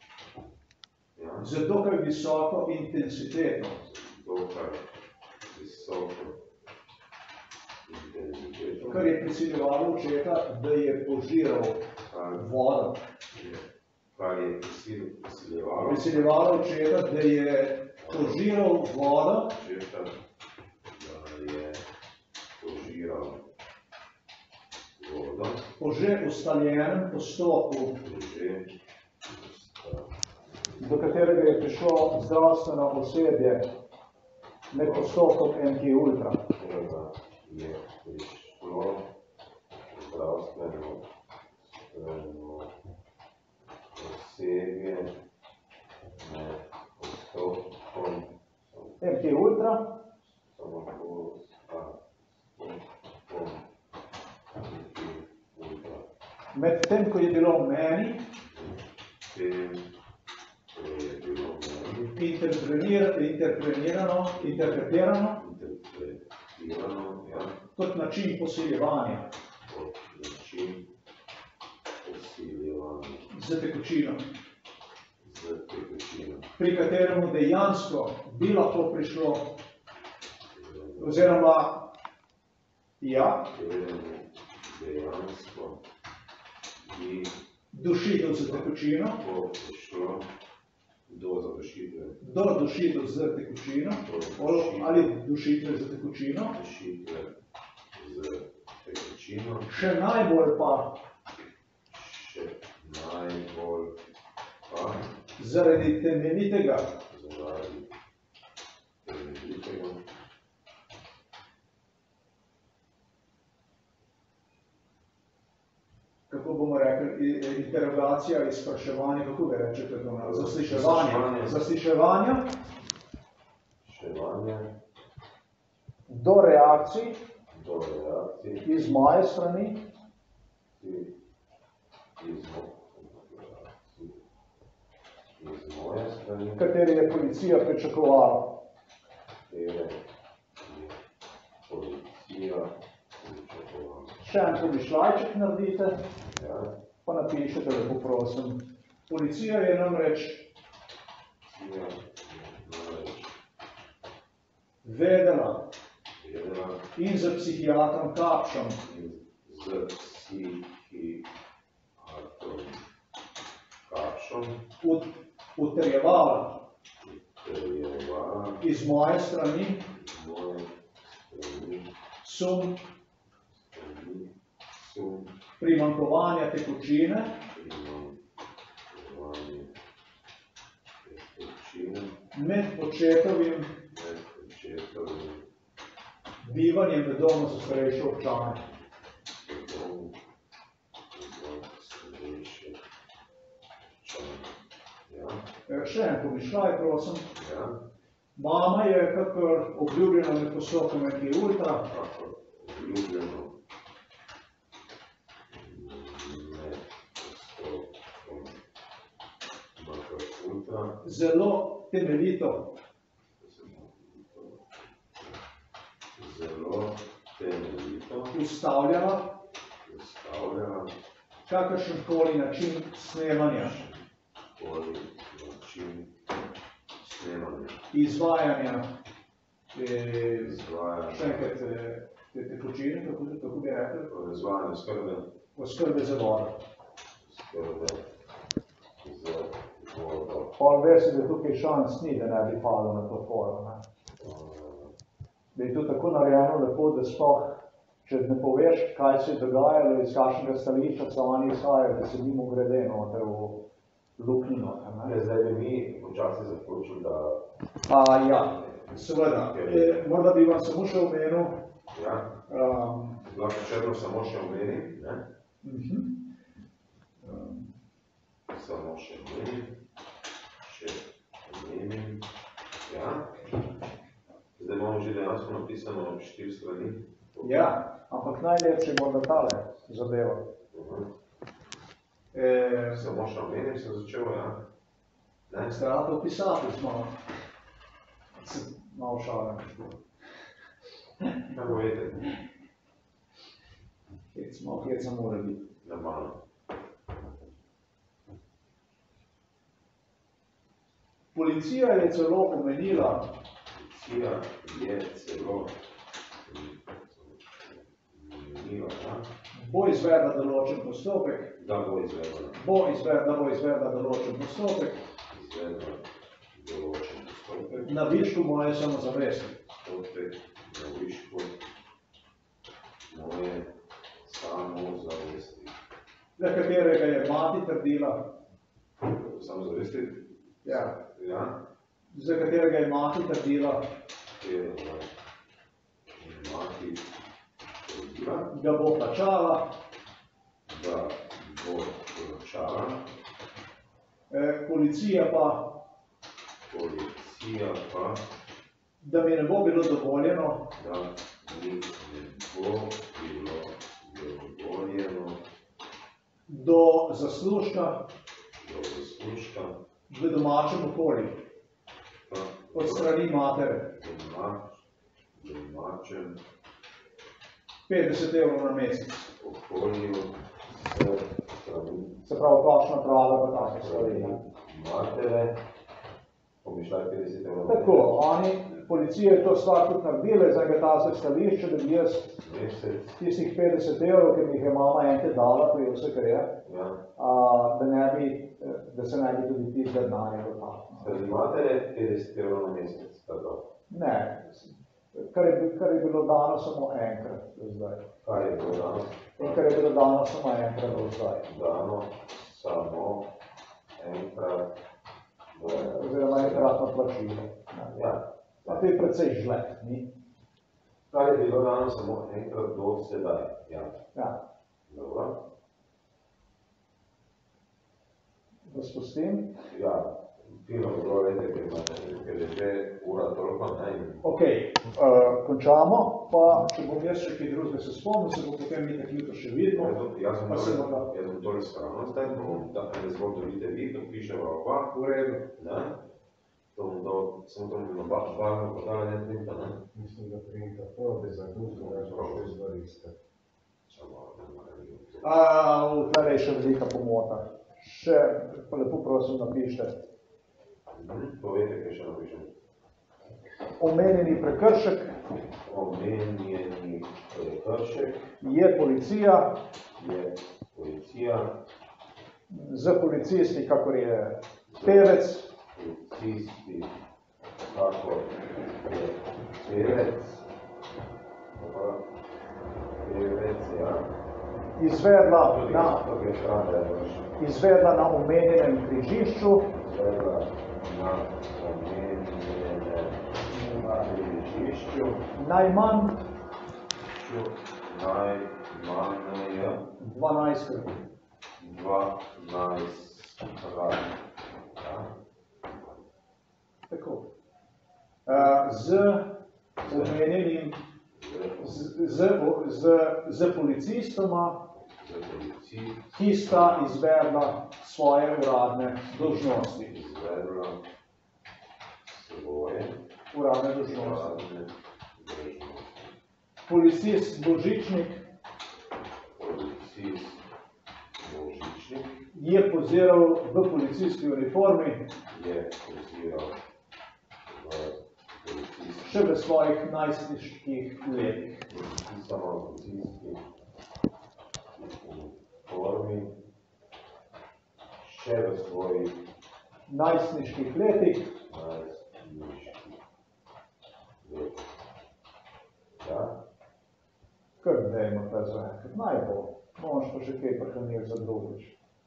Z dokaj visoko intenziteto. Kar je prisiljevalo očeta, da je požiral vodo. Prisiljevalo očeta, da je požiral vodo. Po že ustaljenem postopku, do katerega je prišlo zdravstveno osebje med postopkom MK Ultra. Je prišlo zdravstveno osebje med postopkom MK Ultra. Med tem, ko je bilo meni interpretirano kot način posiljevanja z tekočino, pri kateremu dejansko bi lahko prišlo, oziroma dušitev z tekočino, do dušitev z tekočino, ali dušitve z tekočino, še najbolj pa zaradi temeljitega kako bomo rekli, interrogacija, izpraševanje, kako ga rečete to na zasliševanje. do reakcij do reakcij iz moje strani, iz moje strani, katere je policija pričakovala. Še en pomišljajček naredite, pa napišete, lepo prosim. Policija je namreč vedela in z psihiatrom Kapšom utrjevala iz moje strani sum primanjkovanja tekočine med očetovim bivanjem v domu za starejše občane. Še en pomišljaj, prosim. Mama je, kakor obljubljeno med postopkom MK Ultra, zelo temeljito ustavljala kakršenkoli način snemanja, izvajanja še enkrat tekočine, kako bi rekli? Oskrbe za vodo. Pol vesi, da tukaj šans ni, da ne bi padel na to foro. Da je to tako narejeno lepo, da sploh, če ne poveš, kaj se je dogajalo, iz kakšnega stališča so oni izhajajo, da se mimo grede noter v luknino. Zdaj bi mi počasi zaključili, da... Ja, seveda. Morda bi vam samo še omenil... Lahko črno samo še omenim, ne? Samo še omenim, ja. Zdaj imamo že dejansko napisano 4 strani. Ja, ampak najlepše je morda tale zadeva. Samo še omenim sem začel, ja. Ste rado pisati, smo malo šalim. Kaj povete? Kjer se mora biti. Normalno. Policija je celo omenila, bo izvedla določen postopek, bo izvedla določen postopek, na višku moje samozavesti. Za katerega je mati trdila, samozavesti? Ja. Ja. Za katerega je mati trdila, ga bo plačala, policija pa, da mi ne bo bilo dovoljeno, do zaslužka v domačem okolju, od strani matere. 50 evrov na mesec. Se pravi, plačna prava pa take stvari. Matere, pomišljaj 50 evrov. Tako, policija je to stvar tudi naredila iz enega tazga stališča, da bi jaz tistih 50 evrov, ker mi jih je mama enkrat dala, to je vse, kar je, da se ne bi tudi ti denarja dotaknil. Zdaj matere 50 evrov na mesec, tako? Ne, kar je bilo dano samo enkrat do zdaj. Kaj je bilo dano? Kar je bilo dano samo enkrat do zdaj. Dano samo enkrat oziroma enkratno plačilo. Ja. A to je precej žled, ni? Kar je bilo dano samo enkrat do sedaj. Ja. Dobro. Da spustim? Ja, Fino, bilo vedete, ker je že ura toliko, ne? Ok, končamo, pa če bom jaz še kaj drugega se spomnil, se bo potem nekaj jutro še vidimo. Jaz sem tole strano zdaj, da ne zbog dobite vi, to piševa oba. V redu. Ne? Samo to na barno podala ne printa, ne? Mislim, da printa prvi za drugo, da še zbariste. Tlej je še velika pomota. Še, pa lepo prosim, napište. Povejte, kaj še napišem. Omenjeni prekršek je policija z policisti, kakor je pevec, izvedla na omenjenem križišču najmanj 12 krat. Tako. Z omenjenim, z policistoma, ki sta izvedla svoje uradne dolžnosti. Uradne dolžnosti. Policist Božičnik je poziral v policijski uniformi še v svojih najstniških letih. Najstniških letih. Kar dajmo ta zaenkrat, najbolj. Moš pa še kaj prihranil za drugič.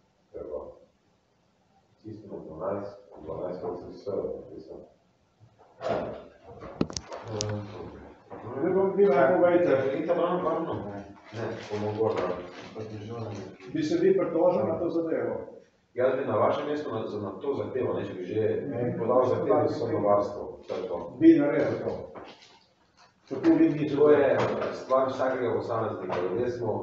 Čisto 12 kot sem vse napisal. Vi me povejte. Želite barno? Ne, pomogoče. Bi se vi pritožili na to zadevo? Jaz bi na vašem mestu na to zahtevo, če bi že podal zahtevo za sodno varstvo. Bi naredil to. Tako vi ni to je stvar vsakega posameznika. Ljudje smo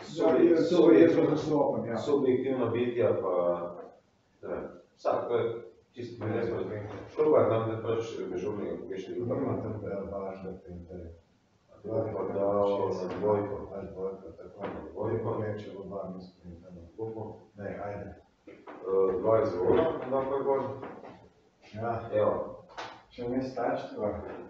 subjektivna bitja, pa vsak, to je čisto prinesno. Koliko je tam pač dežurnega, ko veš, Ima tam važne printerje. Pa dal na dvojko. Ali dvojko, tako. Dvojko neče v oba mi sprintano. Ne, ajde. 20 volno, da pa gor. Ja. Evo. Če mi stačtiva.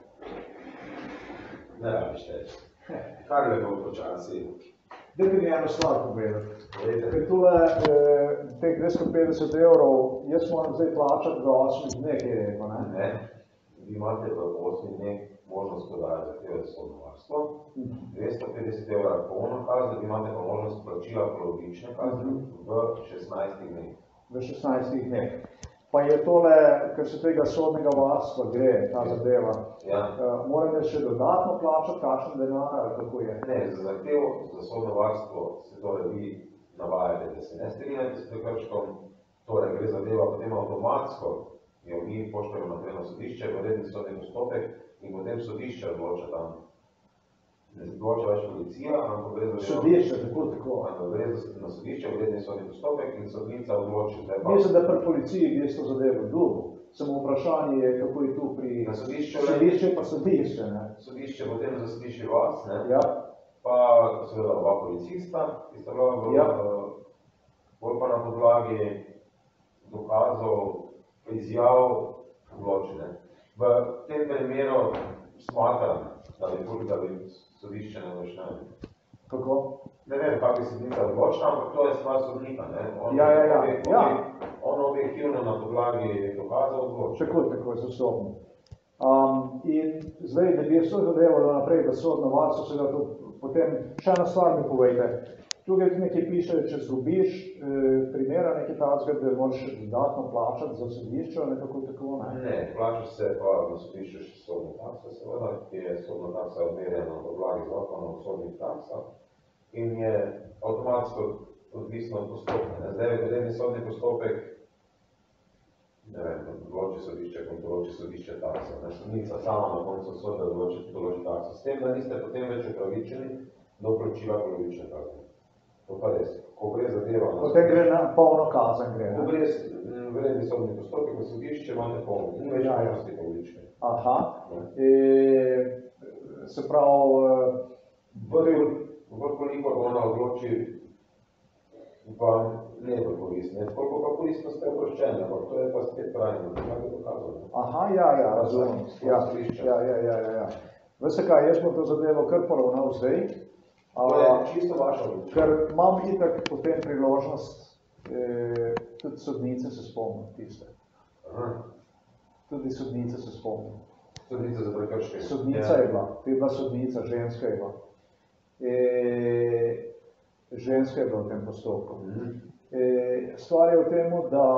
Ne rabiš teč. Kar lepo počasi. Dajte mi eno stvar povedati. Ker tule teh 250 evrov, jaz moram zdaj plačati v 8 dneh, je rekel, ne? Ne. Vi imate v 8 dneh možnost podajati zahteve za sodno varstvo. 250 evrov polno kazni, vi imate pa možnost plačila polovične kazni v 16 dneh. V 16 dneh. Pa je tole, ker se tega sodnega varstva gre, ta zadeva, moram da še dodatno plačati kakšen denar ali kako je? Ne, za zahtevo za sodno varstvo se torej vi navajate, da se ne strinjate s prekrškom, torej gre zadeva potem avtomatsko, jo mi pošljemo naprej na sodišče, v redni sodni postopek in potem sodišče odloča tam. Ne odloča več policija, ampak gre za sodišče, tako. Gre na sodišče, v redni sodni postopek in sodnica odloči. Mislim, da pri policiji bi to zadevo dobil. Samo vprašanje je, kako je tu pri sodišče pa sodišče, ne? Sodišče potem zasliši vas, ne? Ja. Pa seveda oba policista, ki sta bila bolj pa na podlagi dokazov, izjav odločene. V tem primeru smatram, da bi sodišče ne odločilo. Kako? Ne vem, kako bi sodnica odločila, ampak to je stvar sodnika, ne? On objektivno na podlagi dokazov odločil. Tako, zastopno. In zdaj, da bi vse zadevalo naprej v sodno varstvo, seveda to potem še ena stvar mi povejte. Tukaj nekaj piše, če zgubiš primera nekaj takega, da moraš dodatno plačati za sodišče, ali nekako tako, ne? Ne, plačaš se pa na sodišču še sodna taksa, seveda, ki je sodna taksa odmerjena na podlagi zakona o sodnih taksah in je avtomatsko odvisno od postopka. Zdaj, v redni sodni postopek ne vem, določi sodišče, kot določi sodišče takso. Sodnica sama na koncu sodbe določi takso. S tem, da niste potem več upravičeni do plačila polovične kazni. To pa res. Ko gre zadeva na Potem gre na polno kazen. Ko gre vredni sodni postopek v sodišče, imate polno. In več možnosti polovične. Aha. Se pravi, koliko ona odloči, vam ne bo koristno. Koliko pa koristno ste oproščeni, ampak to je pa spet trajno. Kaj bi dokazali? Aha, ja, razumem. Ja. Veste kaj, jaz bom to zadevo kar poravnal zdaj. To je čisto vaša odločitev. Ker imam itak potem priložnost, tudi sodnice se spomnim tiste. Tudi sodnice se spomnim. Sodnica za prekrške. Sodnica je bila, to je bila sodnica, ženska je bila. Ženska je bila v tem postopku. Stvar je v tem, da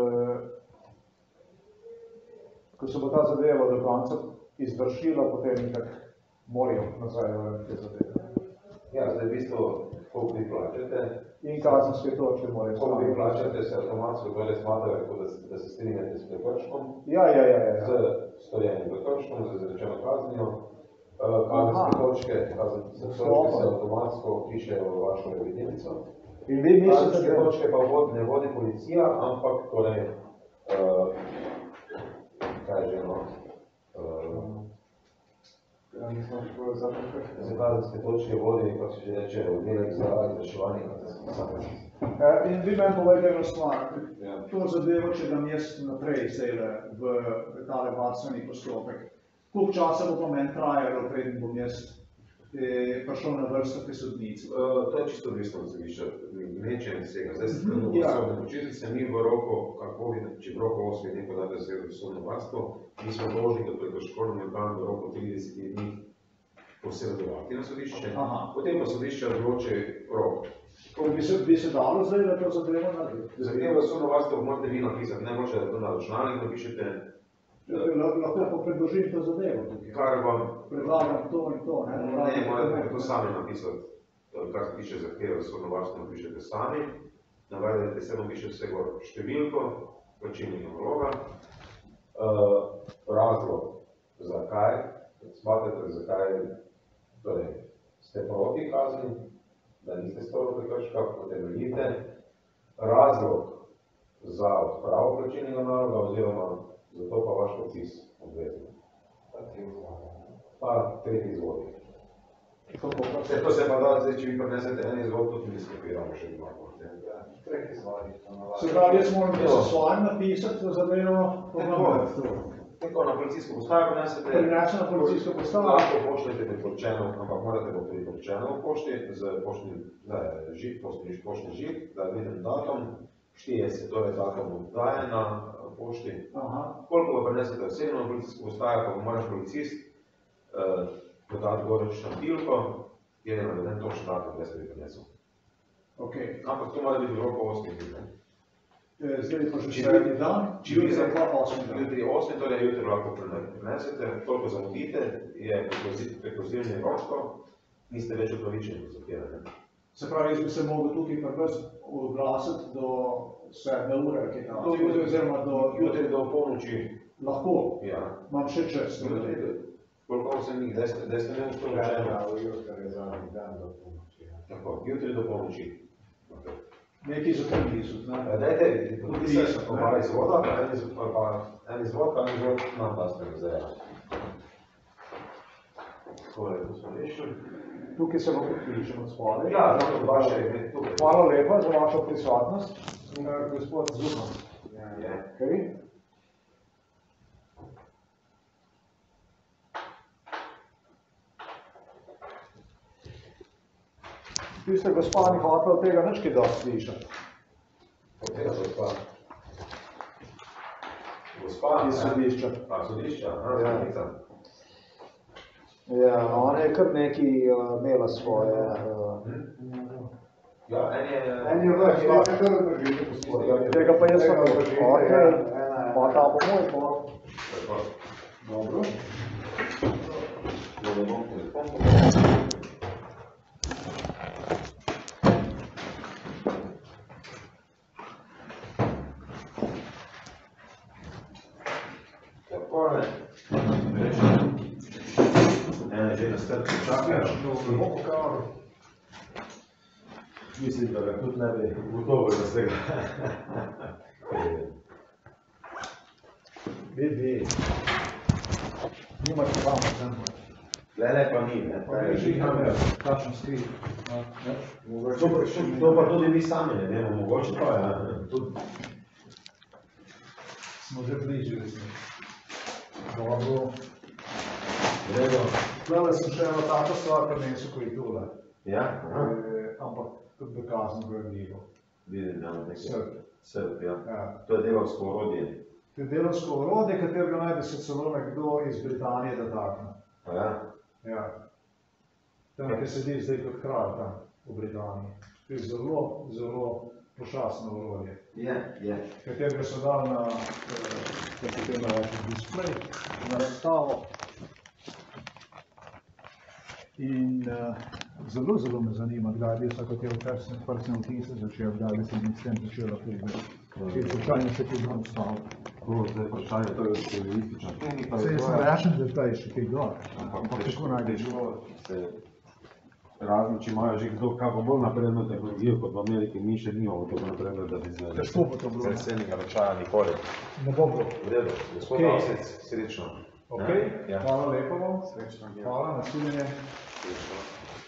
ko se bo ta zadeva do konca izvršila, potem itak morajo nazaj te zadeve. Ja, zdaj v bistvu, koliko vi plačate. In kazenske točke morajo. Koliko vi plačate, se avtomatsko torej smatra, da se strinjate s prekrškom. Ja. Z storjenim prekrškom, z izrečeno kaznijo. Kazenske točke se avtomatsko pišejo v vašo evidenco. In vi mislite, kazenske točke pa ne vodi policija, ampak torej, kaj je že, no? Za kazenske točke vodi, kot se že reče, oddelek za izvrševanje kazenskih sankcij. In vi meni povejte eno stvar, to zadevo, če dam jaz naprej zdajle v tale varstveni postopek, koliko časa bo pa meni trajalo, preden bom jaz prišel na vrsto pri sodnici? To je čisto odvisno od sodišča, nečem vsega. Zdaj se ne početi se mi v roko, kako vi, če v roko 8 dni podate v sodno varstvo, mi smo dolžni kot prekrškovnemu organu v roku 30 dni posredovati na sodišče, potem pa sodišče odloči rok. Bi se dalo zdaj, da to zadevo narediti? Zadevo sodno varstvo morate vi napisati, ne morate, da to na računalnik napišete. Lahko pa predložim to zadevo tukaj. Kar vam predlagam to in to. Ne, morate to sami napisati. Kar se tiče zahteve sodno varstvo, napišete sami. Navedete se, napišete vse gor številko, plačilnega naloga. Razlog, zakaj, smatrate, zakaj torej, ste proti kazni, da niste storili prekrška, utemeljite. Razlog za odpravo plačilnega naloga oziroma zato pa vaš podpis obvezni. Pa tretji izvod. To se pa da, zdaj, če vi prinesete en izvod, tudi mi skopiramo še dva. Tretji izvod. Se pravi, jaz moram se svojim napisati za zadevo? Tako, na policijsko postajo prinesete. Prinesem na policijsko postajo? Lahko pošljete priporočeno, ampak morate bo priporočeno v pošti z poštni žig, da vidim datum, štije se torej datum oddaje na pošti. Koliko pa prinesete osebno na policijsko postajo, pa bo moraš policist podati gor štambilko, kjer je naveden točen datum, da ste vi prinesel. Ampak to mora biti v roku 8 dni. Zdaj pa že srednji dan, jutri je pa 8 dan. Jutri 8, torej jutri lahko prinesete, toliko zamudite, je prekozilni roko, niste več upravičeni do zahteve. Se pravi, jaz bi se mogel tukaj prvi oglasiti do 7 ure, oziroma do jutri do polnoči. Lahko? Ja. Imam še čas. Koliko sem jih, da ste ne usporočeni? Jutri je zadnji dan do polnoči. Tako, jutri do polnoči. Nekaj za to niso, ne? Dajte, podpisati oba izvoda, en izvod, nam daste zdaj. Torej, to smo rešili. Tukaj se vam podpišem od spodaj. Ja, to vaše ime tukaj. Hvala lepa za vašo prisotnost, gospod Zupan. Vi ste, gospa, ni hotel od tega nič kaj dosti slišati. Od tega gospa? Gospa? Iz sodišča. Sodišča? Sodnica. Ja, ona je kar nekaj imela svoje. Ja, en je vrh, ja, kar držite gospod. Tega pa jaz sem hotel. Pa ta bo moj pol. Dobro. Že na strpci čakajo. Ne bo pokazal. Mislim, da ga tudi ne bi gotovo za vsega. Vidi. Nimaš pa vam. Tlele pa ni, ne. Pa je že kamer, takšen skriv. To pa tudi mi sami ne vemo, mogoče pa je. Smo že bližili smo. Dobro. Redo. Tlele sem še eno tako stvar prinesel, ko je tule. Ja? Ampak tudi dokazno gradivo. Vidim, da nekaj. Srb. Srb, ja. Ja. To je delavsko orodje. To je delavsko orodje, katerega najde se celo nekdo iz Britanije dotakne. Pa ja? Ja. Tam, ki sedi zdaj kot kralj tam v Britaniji. To je zelo, zelo pošastno orodje. Je. Katerega so dali na, displej, na razstavo. In zelo, zelo me zanima, kdaj bi vsako te prstne vtise začel, kdaj bi se s tem začela prigati. Slučajno se tudi nam stalo. Zdaj vprašanje, to je stilistična tehnika. Saj sem rečen, da taj še kaj gor. Ampak tako najdeš. Razen, če imajo že kdo kako bolj napredno tehnologijo, kot v Ameriki, mi še nimamo tako napredno, da bi znali. Težko bo to bilo. Cesenega ročaja nikoli. Ne bo bilo. V redu, gospod Avsec, srečno. Ok, hvala lepo vam. Srečno. Hvala, nasvidenje. Srečno.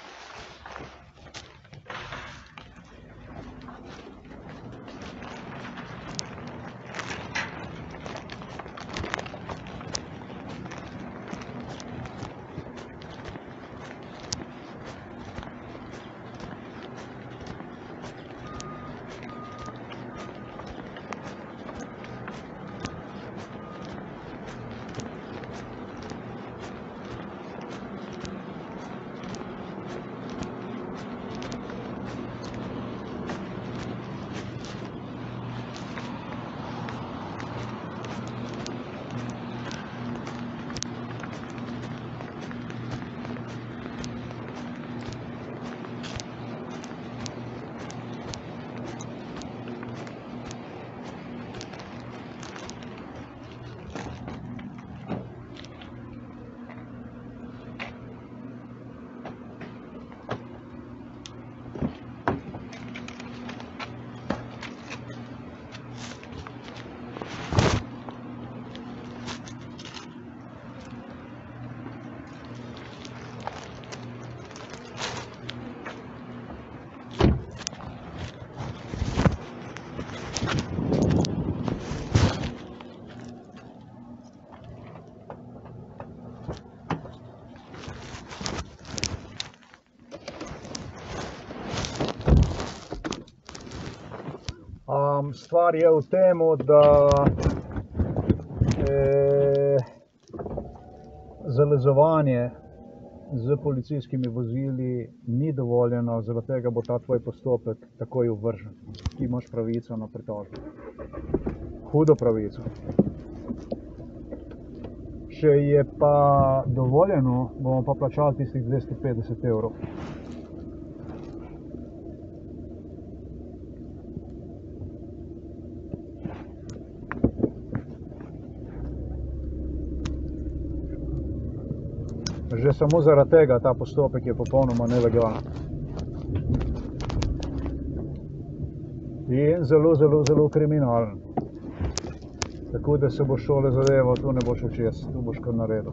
Stvar je v tem, da zalezovanje z policijskimi vozili ni dovoljeno, zaradi tega bo ta tvoj postopek takoj uvržen. Ti imaš pravico na pritožbo. Hudo pravico. Če je pa dovoljeno, bomo pa plačali tistih 250 evrov. Že samo zaradi tega ta postopek je popolnoma nelegalen. In zelo, zelo, zelo kriminalen. Tako da se boš šole zadeval, tu ne boš čez, tu boš kar naredil.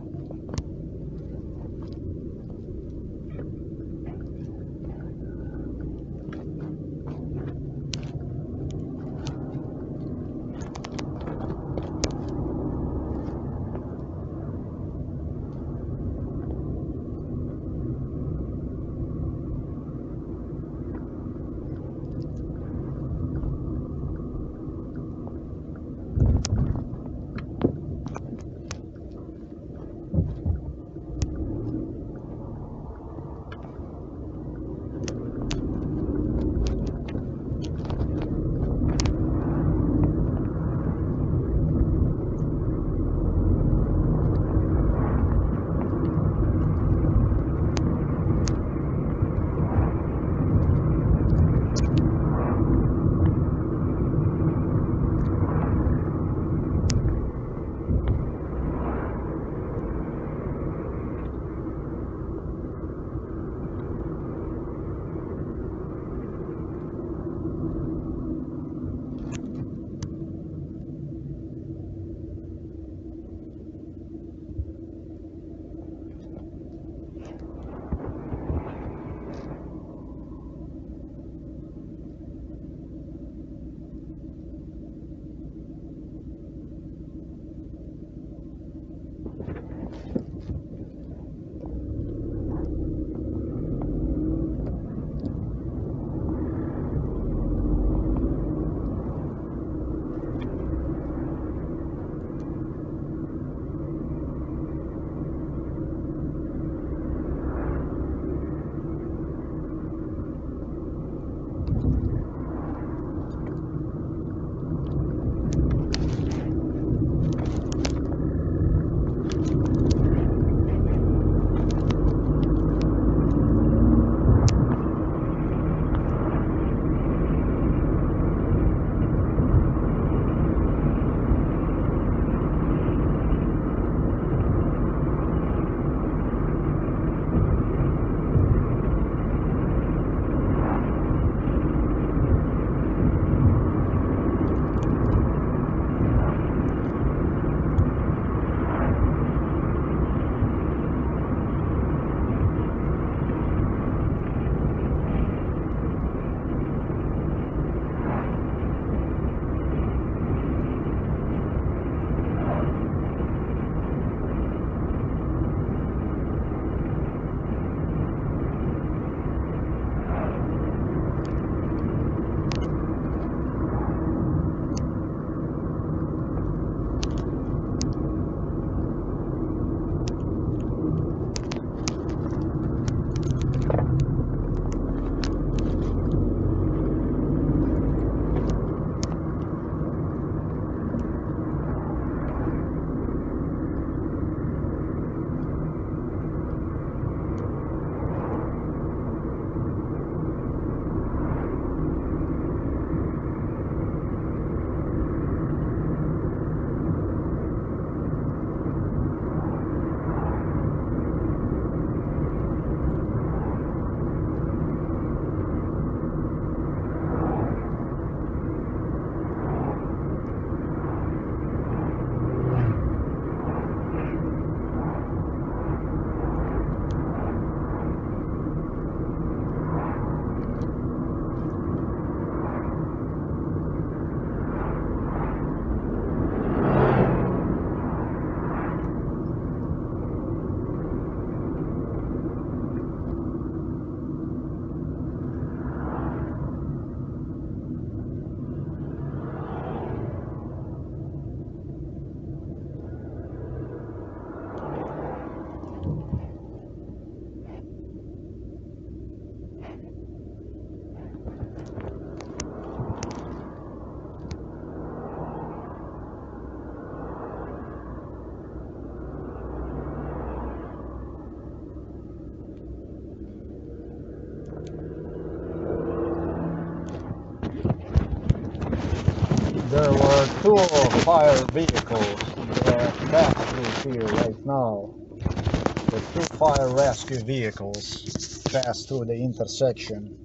There were 2 fire vehicles that passed through here right now. The 2 fire rescue vehicles passed through the intersection.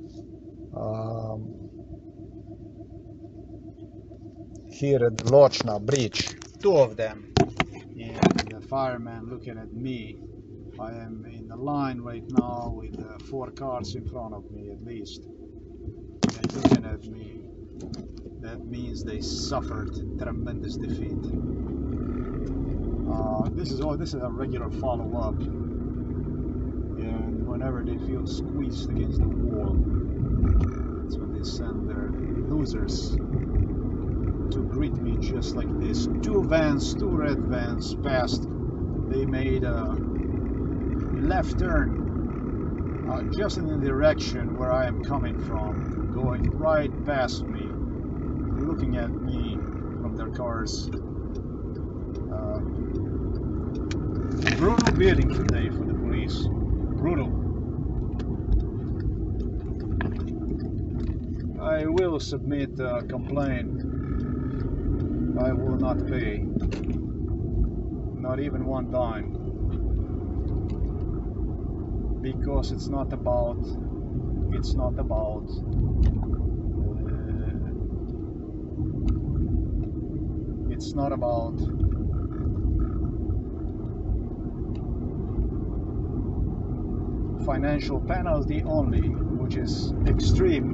Here at Lochna Bridge, 2 of them. And the fireman looking at me. I am in the line right now with 4 cars in front of me at least. And looking at me, that means they suffered tremendous defeat. This is a regular follow-up. And whenever they feel squeezed against the wall, that's when they send their losers to greet me just like this. 2 vans, 2 red vans passed. They made a left turn just in the direction where I am coming from, going right past me, looking at me from their cars. Brutal beating today for the police. Brutal. I will submit a complaint. I will not pay, not even 1 dime, because it's not about financial penalty only, which is extreme,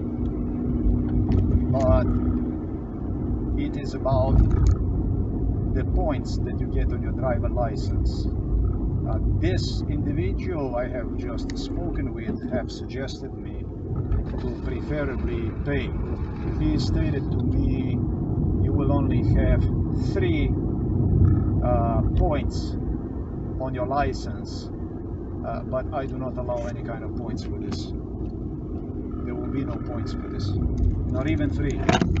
but it is about the points that you get on your driver license. This individual I have just spoken with have suggested me to preferably pay. He stated to me, you will only have 3 points on your license, but I do not allow any kind of points for this. There will be no points for this, not even 3.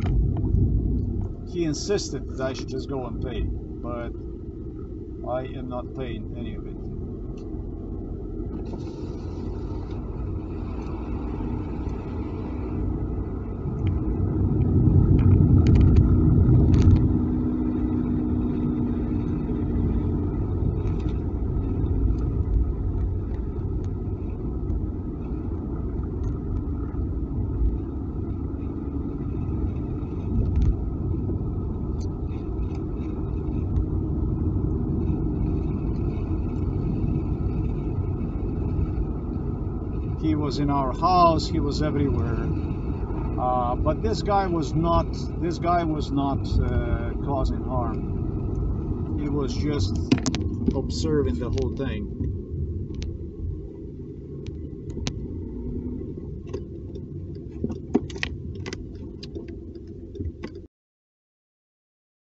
He insisted that I should just go and pay, but I am not paying any of it. He was in our house, he was everywhere, but this guy was not causing harm. He was just observing the whole thing.